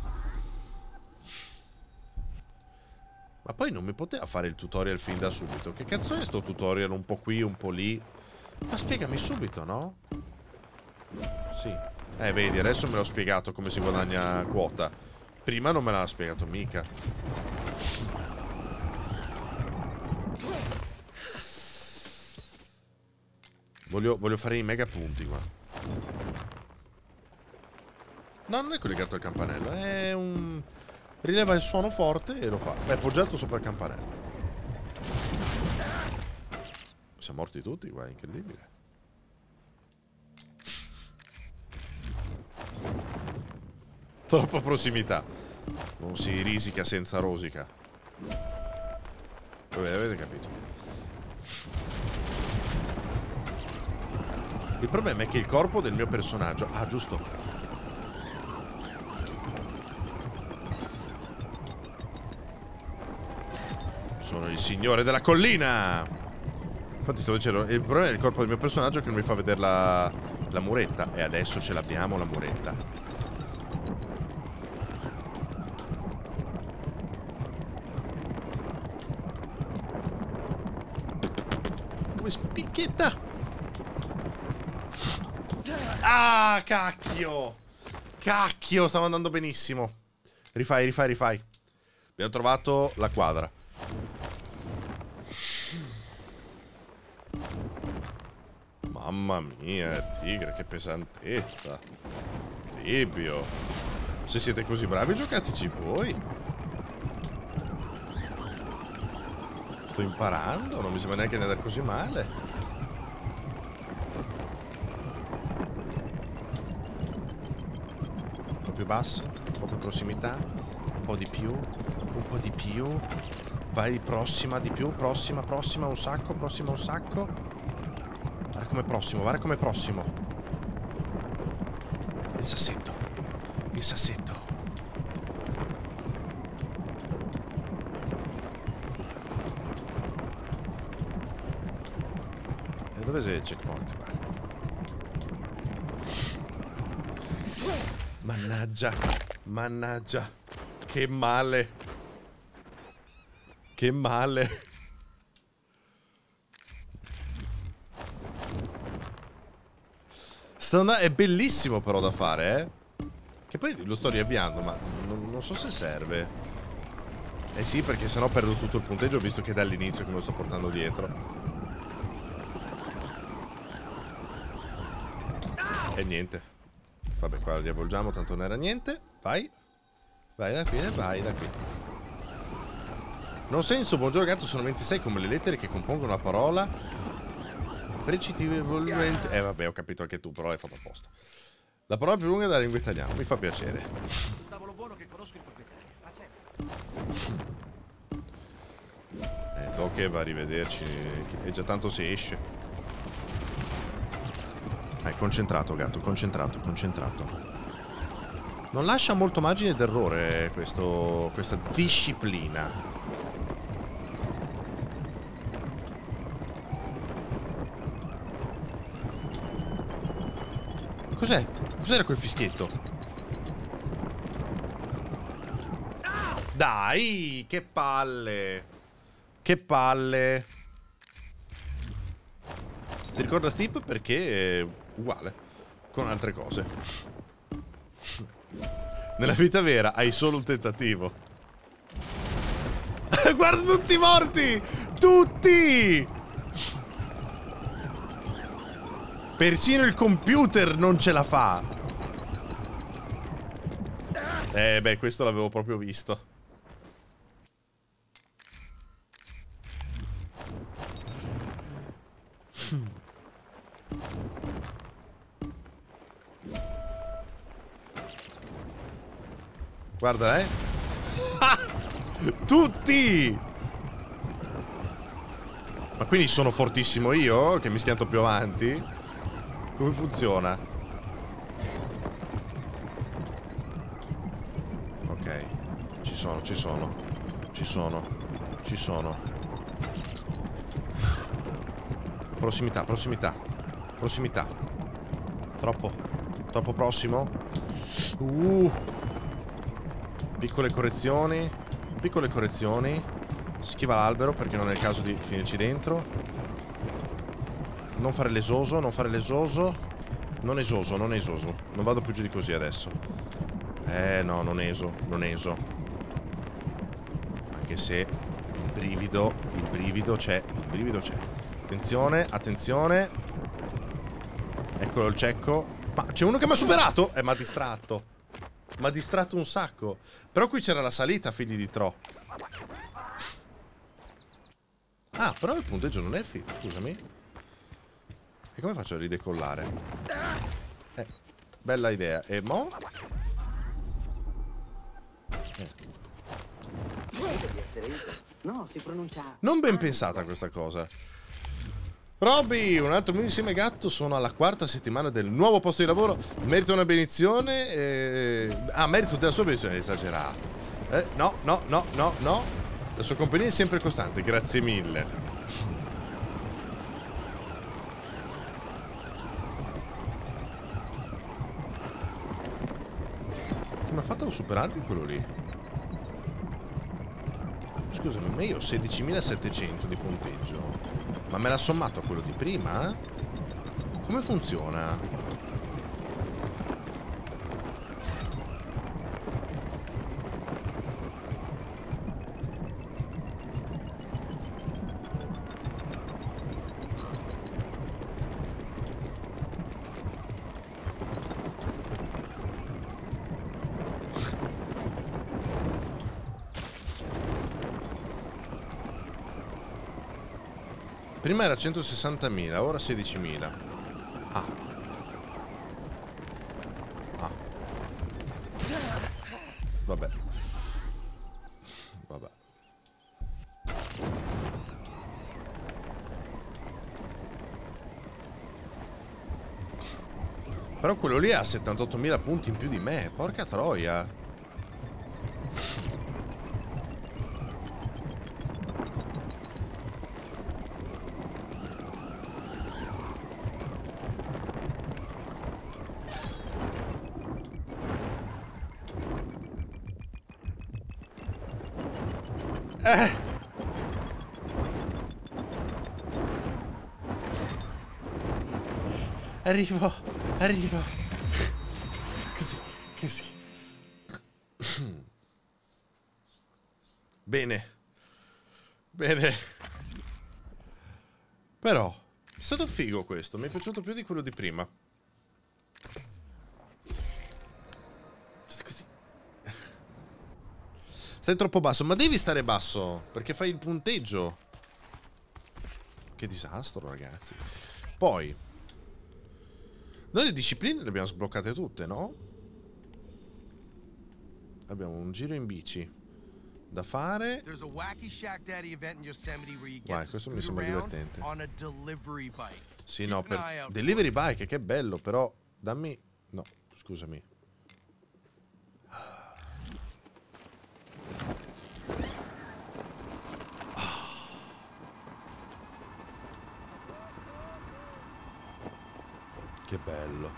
Ma poi non mi poteva fare il tutorial fin da subito. Che cazzo è sto tutorial un po' qui, un po' lì? Ma spiegami subito, no? Sì. Eh, vedi, adesso me l'ho spiegato come si guadagna quota. Prima non me l'ha spiegato mica. Voglio, voglio fare i mega punti qua. No, non è collegato al campanello. È un... rileva il suono forte e lo fa. È appoggiato sopra il campanello. Siamo morti tutti qua, è incredibile. Troppa prossimità. Non si risica senza rosica. Vabbè, avete capito. Il problema è che il corpo del mio personaggio... Ah, giusto. Sono il signore della collina. Infatti stavo dicendo, il problema del corpo del mio personaggio è che non mi fa vedere la, la muretta. E adesso ce l'abbiamo la muretta. Come spicchetta. Ah, cacchio. Cacchio, stavo andando benissimo. Rifai, rifai, rifai. Abbiamo trovato la quadra. Mamma mia, tigre, che pesantezza. Cribbio. Se siete così bravi, giocateci voi. Sto imparando, non mi sembra neanche di andare così male. Un po' più basso, un po' più prossimità, un po' di più, un po' di più. Vai, prossima, di più, prossima, prossima, un sacco, prossima, un sacco. Guarda come prossimo, guarda come prossimo. Il sassetto. Il sassetto. E dove sei il checkpoint qua? Mannaggia. Mannaggia. Che male. Che male. È bellissimo però da fare, eh. Che poi lo sto riavviando, ma non, non so se serve. Eh sì, perché sennò perdo tutto il punteggio, visto che è dall'inizio che me lo sto portando dietro. E niente. Vabbè, qua li avvolgiamo, tanto non era niente. Vai. Vai da qui, vai da qui. Non senso, buongiorno gatto, sono ventisei come le lettere che compongono la parola. Precipivolmente. Eh vabbè, ho capito anche tu, però l'hai fatto apposta. La parola più lunga della lingua italiana, mi fa piacere. Tavolo buono che conosco il proprietario. Eh, do che va a rivederci. È già tanto se esce. Dai, concentrato, gatto, concentrato, concentrato. Non lascia molto margine d'errore questo, questa disciplina. Cos'è? Cos'era quel fischietto? Dai, che palle. Che palle. Ti ricorda Steep perché è uguale con altre cose. Nella vita vera hai solo un tentativo. Guarda tutti morti! Tutti! Persino il computer non ce la fa. Eh beh, questo l'avevo proprio visto. Guarda, eh. Tutti! Ma quindi sono fortissimo io, che mi schianto più avanti? Come funziona? Ok. Ci sono, ci sono. Ci sono. Ci sono. Prossimità, prossimità. Prossimità. Troppo. Troppo prossimo. Uh. Piccole correzioni. Piccole correzioni. Schiva l'albero perché non è il caso di finirci dentro. Non fare l'esoso, non fare l'esoso. Non esoso, non esoso. Non vado più giù di così adesso. Eh no, non eso, non eso. Anche se il brivido, il brivido c'è, il brivido c'è. Attenzione, attenzione. Eccolo il cecco. Ma c'è uno che mi ha superato? Eh, mi ha distratto. Mi ha distratto un sacco. Però qui c'era la salita, figli di Tro. Ah, però il punteggio non è finito, scusami. E come faccio a ridecollare? Eh, bella idea. E mo? Eh. No, si pronuncia. Non ben pensata questa cosa. Robby, un altro mio insieme gatto. Sono alla quarta settimana del nuovo posto di lavoro. Merito una benedizione. E... Ah, merito della sua benedizione, esagerato. Eh, no, no, no, no, no. La sua compagnia è sempre costante, grazie mille. fatto a superarmi quello lì? Scusami, ma io ho sedicimilasettecento di punteggio. Ma me l'ha sommato a quello di prima? Come funziona? Prima era centosessantamila, ora sedicimila. Ah. Ah. Vabbè. Vabbè. Però quello lì ha settantottomila punti in più di me, porca troia. Eh. Arrivo, arrivo. Così, così. Bene. Bene. Però è stato figo questo, mi è piaciuto più di quello di prima. Così. Stai troppo basso, ma devi stare basso, perché fai il punteggio. Che disastro, ragazzi. Poi noi le discipline le abbiamo sbloccate tutte, no? Abbiamo un giro in bici da fare. Vai, questo mi sembra divertente. Sì, no, per delivery bike, che bello, però dammi... No, scusami. Che bello.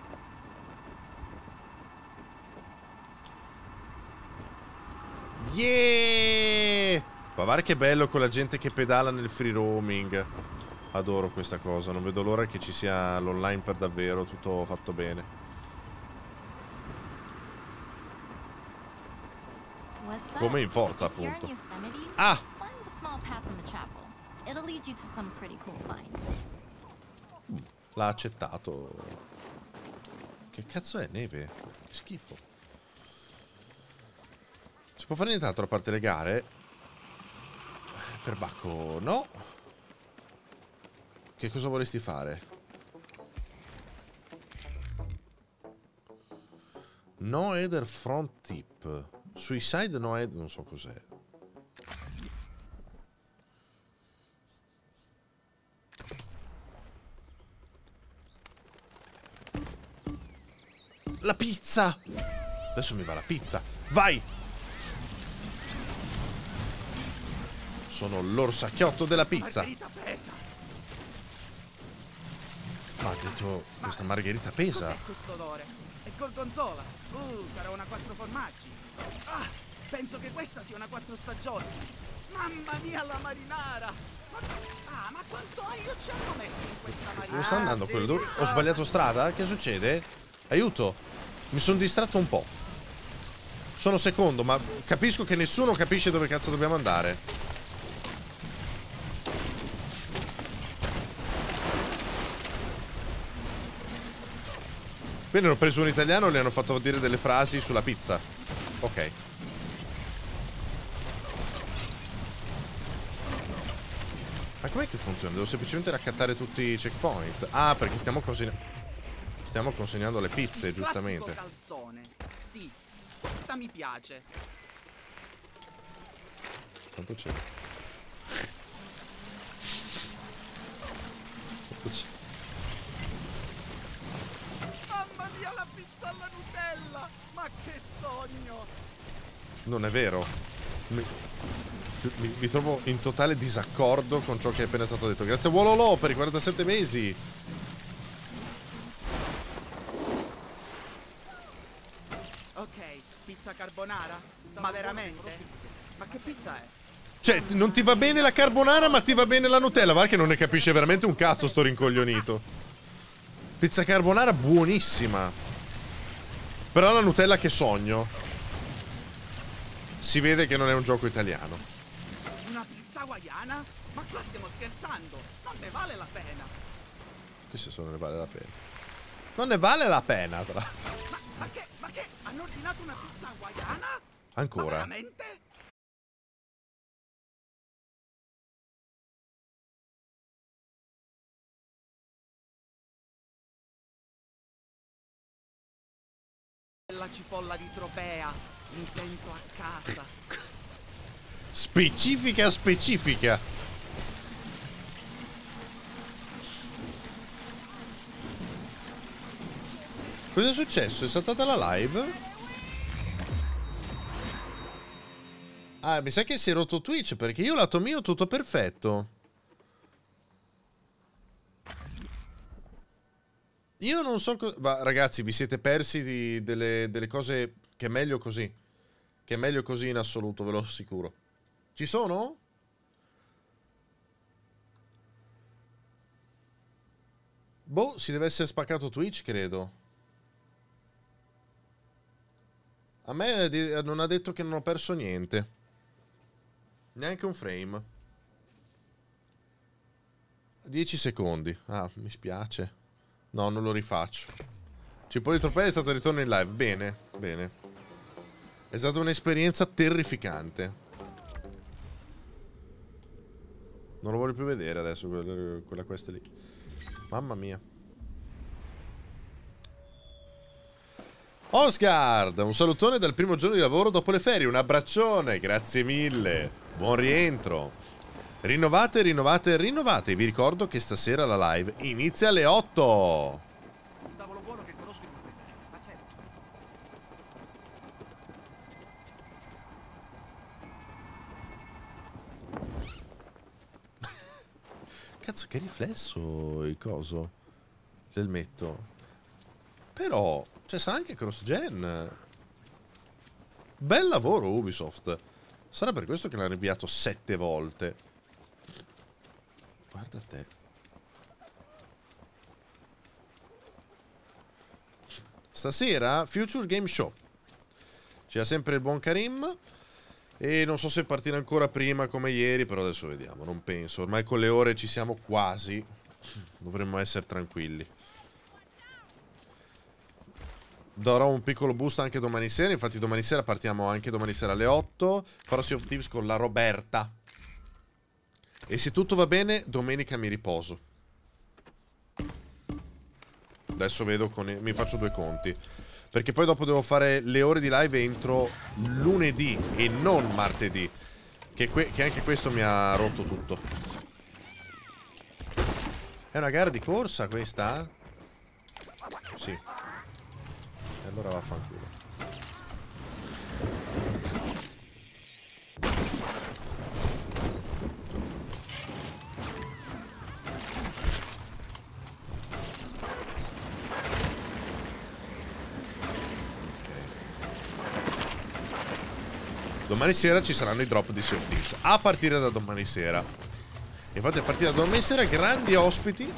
Yeah! Ma guarda che bello con la gente che pedala nel free roaming. Adoro questa cosa. Non vedo l'ora che ci sia l'online per davvero. Tutto fatto bene. Come in Forza, appunto. Ah! L'ha accettato. Che cazzo è? Neve? Che schifo. Si può fare nient'altro a parte le gare? Per Bacco no. Che cosa vorresti fare? No header front tip. Suicide no header. Non so cos'è. La pizza! Adesso mi va la pizza. Vai! Sono l'orsacchiotto della pizza. Ah, ha detto questa margherita pesa. Cos'è questo odore? È gorgonzola. Uh, sarà una quattro formaggi. Ah, penso che questa sia una quattro stagioni. Mamma mia, la marinara! Ma, ah, ma quanto aglio ci hanno messo in questa marinara? Dove sta andando quello? Ho sbagliato strada? Che succede? Aiuto! Mi sono distratto un po'. Sono secondo, ma capisco che nessuno capisce dove cazzo dobbiamo andare. Bene, hanno preso un italiano e le hanno fatto dire delle frasi sulla pizza. Ok. Ma com'è che funziona? Devo semplicemente raccattare tutti i checkpoint. Ah, perché stiamo consegnando... Stiamo consegnando le pizze, giustamente. Calzone. Sì, questa mi piace. Santo cielo. Santo cielo. Mamma mia, la pizza alla Nutella! Ma che sogno! Non è vero. Mi, mi, mi trovo in totale disaccordo con ciò che è appena stato detto. Grazie a Wololo per i quarantasette mesi. carbonara? Ma veramente? Ma che pizza è? Cioè, non ti va bene la carbonara, ma ti va bene la Nutella. Guarda che non ne capisce veramente un cazzo sto rincoglionito. Pizza carbonara buonissima. Però la Nutella che sogno. Si vede che non è un gioco italiano. Una pizza hawaiana? Ma qua stiamo scherzando. Non ne vale la pena. Che senso non ne vale la pena? Non ne vale la pena, tra l'altro. Ma, ma che? Ma che? Hanno ordinato una pizza hawaiana? Ancora? Ma veramente? La cipolla di Tropea, mi sento a casa. Specifica, specifica. Cosa è successo? È saltata la live? Ah, mi sa che si è rotto Twitch, perché io lato mio tutto perfetto. Io non so cosa... Ma ragazzi, vi siete persi di, delle, delle cose che è meglio così. Che è meglio così in assoluto, ve lo assicuro. Ci sono? Boh, si deve essere spaccato Twitch, credo. A me non ha detto che non ho perso niente. Neanche un frame. dieci secondi. Ah, mi spiace. No, non lo rifaccio. Cipolla di Tropea è stato il ritorno in live. Bene, bene. È stata un'esperienza terrificante. Non lo voglio più vedere adesso, quella, quella questa lì. Mamma mia. Oscar, un salutone dal primo giorno di lavoro dopo le ferie. Un abbraccione, grazie mille. Buon rientro. Rinnovate, rinnovate, rinnovate. Vi ricordo che stasera la live inizia alle otto. Un tavolo buono che conosco il proprietario. Ma certo. Cazzo, che riflesso il coso. L'elmetto. Però, cioè, sarà anche cross-gen. Bel lavoro Ubisoft. Sarà per questo che l'hanno inviato sette volte. Guarda te. Stasera Future Game Show. C'è sempre il buon Karim. E non so se partire ancora prima come ieri, però adesso vediamo, non penso. Ormai con le ore ci siamo quasi. Dovremmo essere tranquilli. Darò un piccolo boost anche domani sera. Infatti domani sera partiamo anche domani sera alle otto. Farò Sea of Thieves con la Roberta. E se tutto va bene, domenica mi riposo. Adesso vedo con... mi faccio due conti. Perché poi dopo devo fare le ore di live entro lunedì e non martedì. Che, que... che anche questo mi ha rotto tutto. È una gara di corsa questa? Sì. E allora vaffanculo. Domani sera ci saranno i drop di Sea of Thieves. A partire da domani sera. Infatti a partire da domani sera grandi ospiti.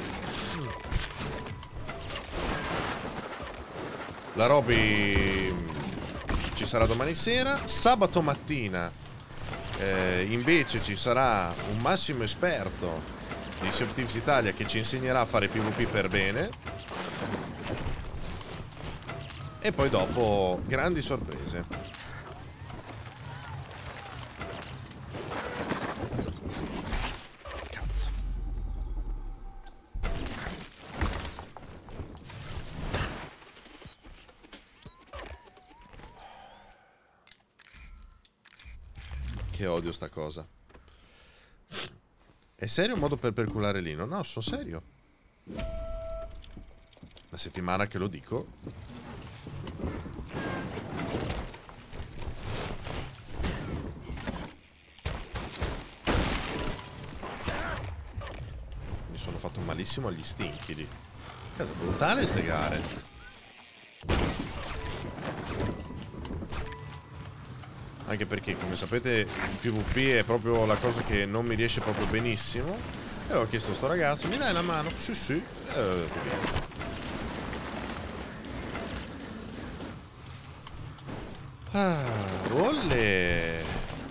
La Roby ci sarà domani sera. Sabato mattina eh, invece ci sarà un massimo esperto di Sea of Thieves Italia che ci insegnerà a fare PvP per bene. E poi dopo grandi sorprese. Che odio sta cosa. È serio un modo per perculare Lino? No, sono serio. La settimana che lo dico. Mi sono fatto malissimo agli stinchi lì. Cazzo, brutale ste gare. Anche perché, come sapete, il PvP è proprio la cosa che non mi riesce proprio benissimo. E ho chiesto a sto ragazzo, mi dai la mano? Sì, sì. E ho detto, vieni. Ah, rolle.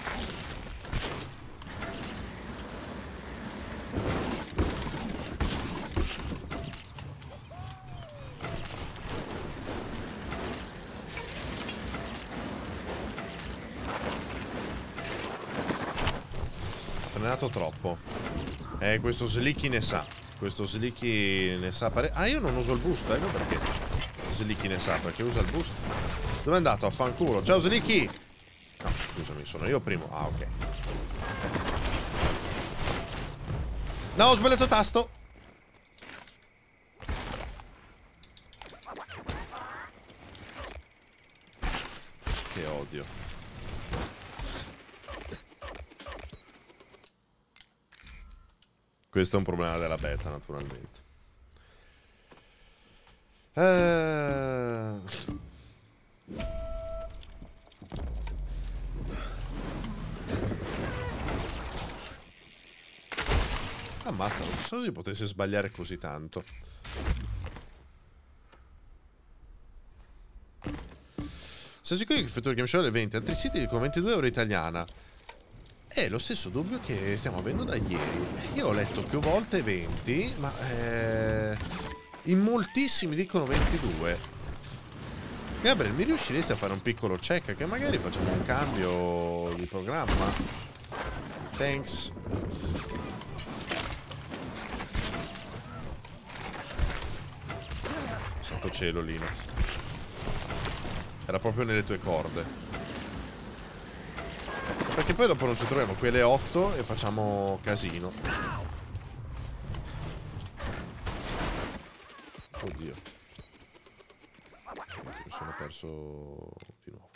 Frenato troppo. Eh, questo Slicky ne sa. Questo Slicky ne sa pare... Ah, io non uso il boost, ecco perché. Slicky ne sa, perché usa il boost. Dove è andato? A fanculo. Ciao Slicky! No, scusami, sono io primo. Ah, ok. No, ho sbagliato tasto. Che odio. Questo è un problema della beta, naturalmente. Eh... Ammazza, non so se si potesse sbagliare così tanto. Sei sicuro che Future Game Show alle venti? Altri siti dicono ventidue euro italiana. È lo stesso dubbio che stiamo avendo da ieri. Io ho letto più volte venti, ma eh, in moltissimi dicono ventidue. Gabriel, mi riusciresti a fare un piccolo check? Che magari facciamo un cambio di programma? Thanks. Santo cielo, Lino. Era proprio nelle tue corde. Perché poi dopo non ci troviamo qui alle otto e facciamo casino. Oddio. Mi sono perso di nuovo.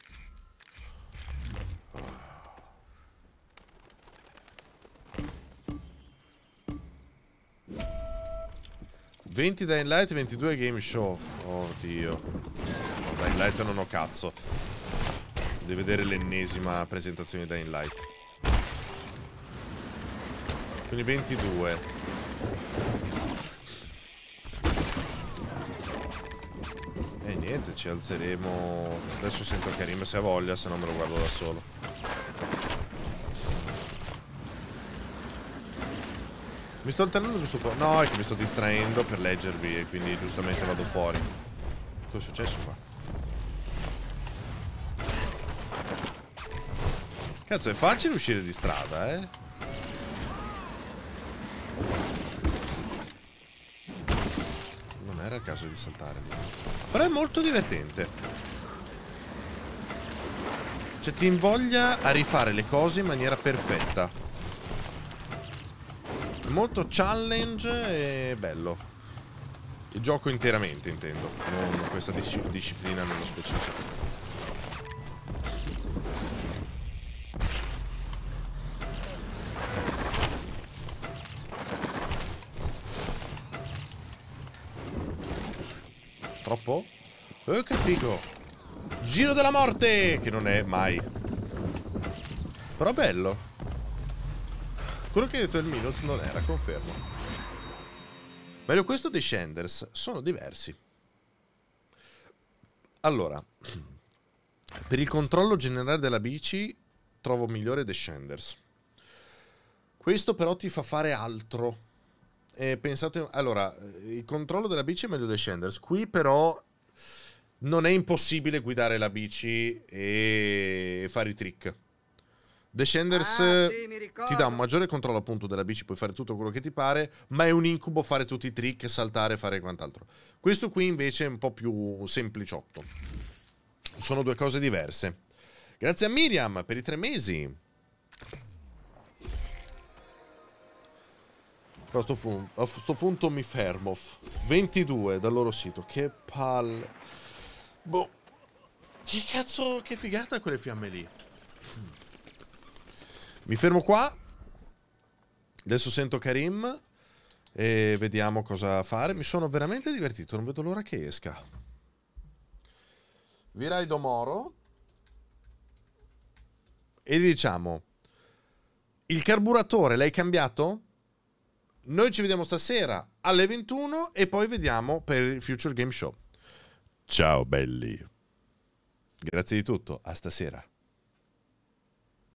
venti Dying Light, ventidue Game Show. Oddio. Dying Light non ho cazzo. Devi vedere l'ennesima presentazione di Dying Light. Quindi ventidue. E niente, ci alzeremo. Adesso sento Karim se ha voglia, se no me lo guardo da solo. Mi sto alternando giusto qua. No, è che mi sto distraendo per leggervi e quindi giustamente vado fuori. Cosa è successo qua? Cazzo, è facile uscire di strada, eh? Non era il caso di saltare lì. Però è molto divertente. Cioè, ti invoglia a rifare le cose in maniera perfetta. È molto challenge e bello. Il gioco interamente, intendo. Non questa dis disciplina nello specifico. Troppo? Eh, che figo! Giro della morte! Che non è mai. Però bello. Quello che ha detto il Minos non era, confermo. Meglio questo dei Shenders. Sono diversi. Allora, per il controllo generale della bici trovo migliore dei Shenders. Questo però ti fa fare altro. E pensate, allora, il controllo della bici è meglio dei Shenders. Qui però non è impossibile guidare la bici e fare i trick. The Shenders ah, sì, ti dà un maggiore controllo appunto della bici, puoi fare tutto quello che ti pare, ma è un incubo fare tutti i trick, saltare, fare quant'altro. Questo qui invece è un po' più sempliciotto. Sono due cose diverse. Grazie a Miriam per i tre mesi. Però sto, fun a sto punto mi fermo. ventidue dal loro sito. Che palle. Boh. Che cazzo, che figata quelle fiamme lì. Mi fermo qua. Adesso sento Karim e vediamo cosa fare. Mi sono veramente divertito, non vedo l'ora che esca. Virai Domoro. e gli diciamo: il carburatore l'hai cambiato? Noi ci vediamo stasera alle ventuno e poi vediamo per il Future Game Show. Ciao belli. Grazie di tutto, a stasera.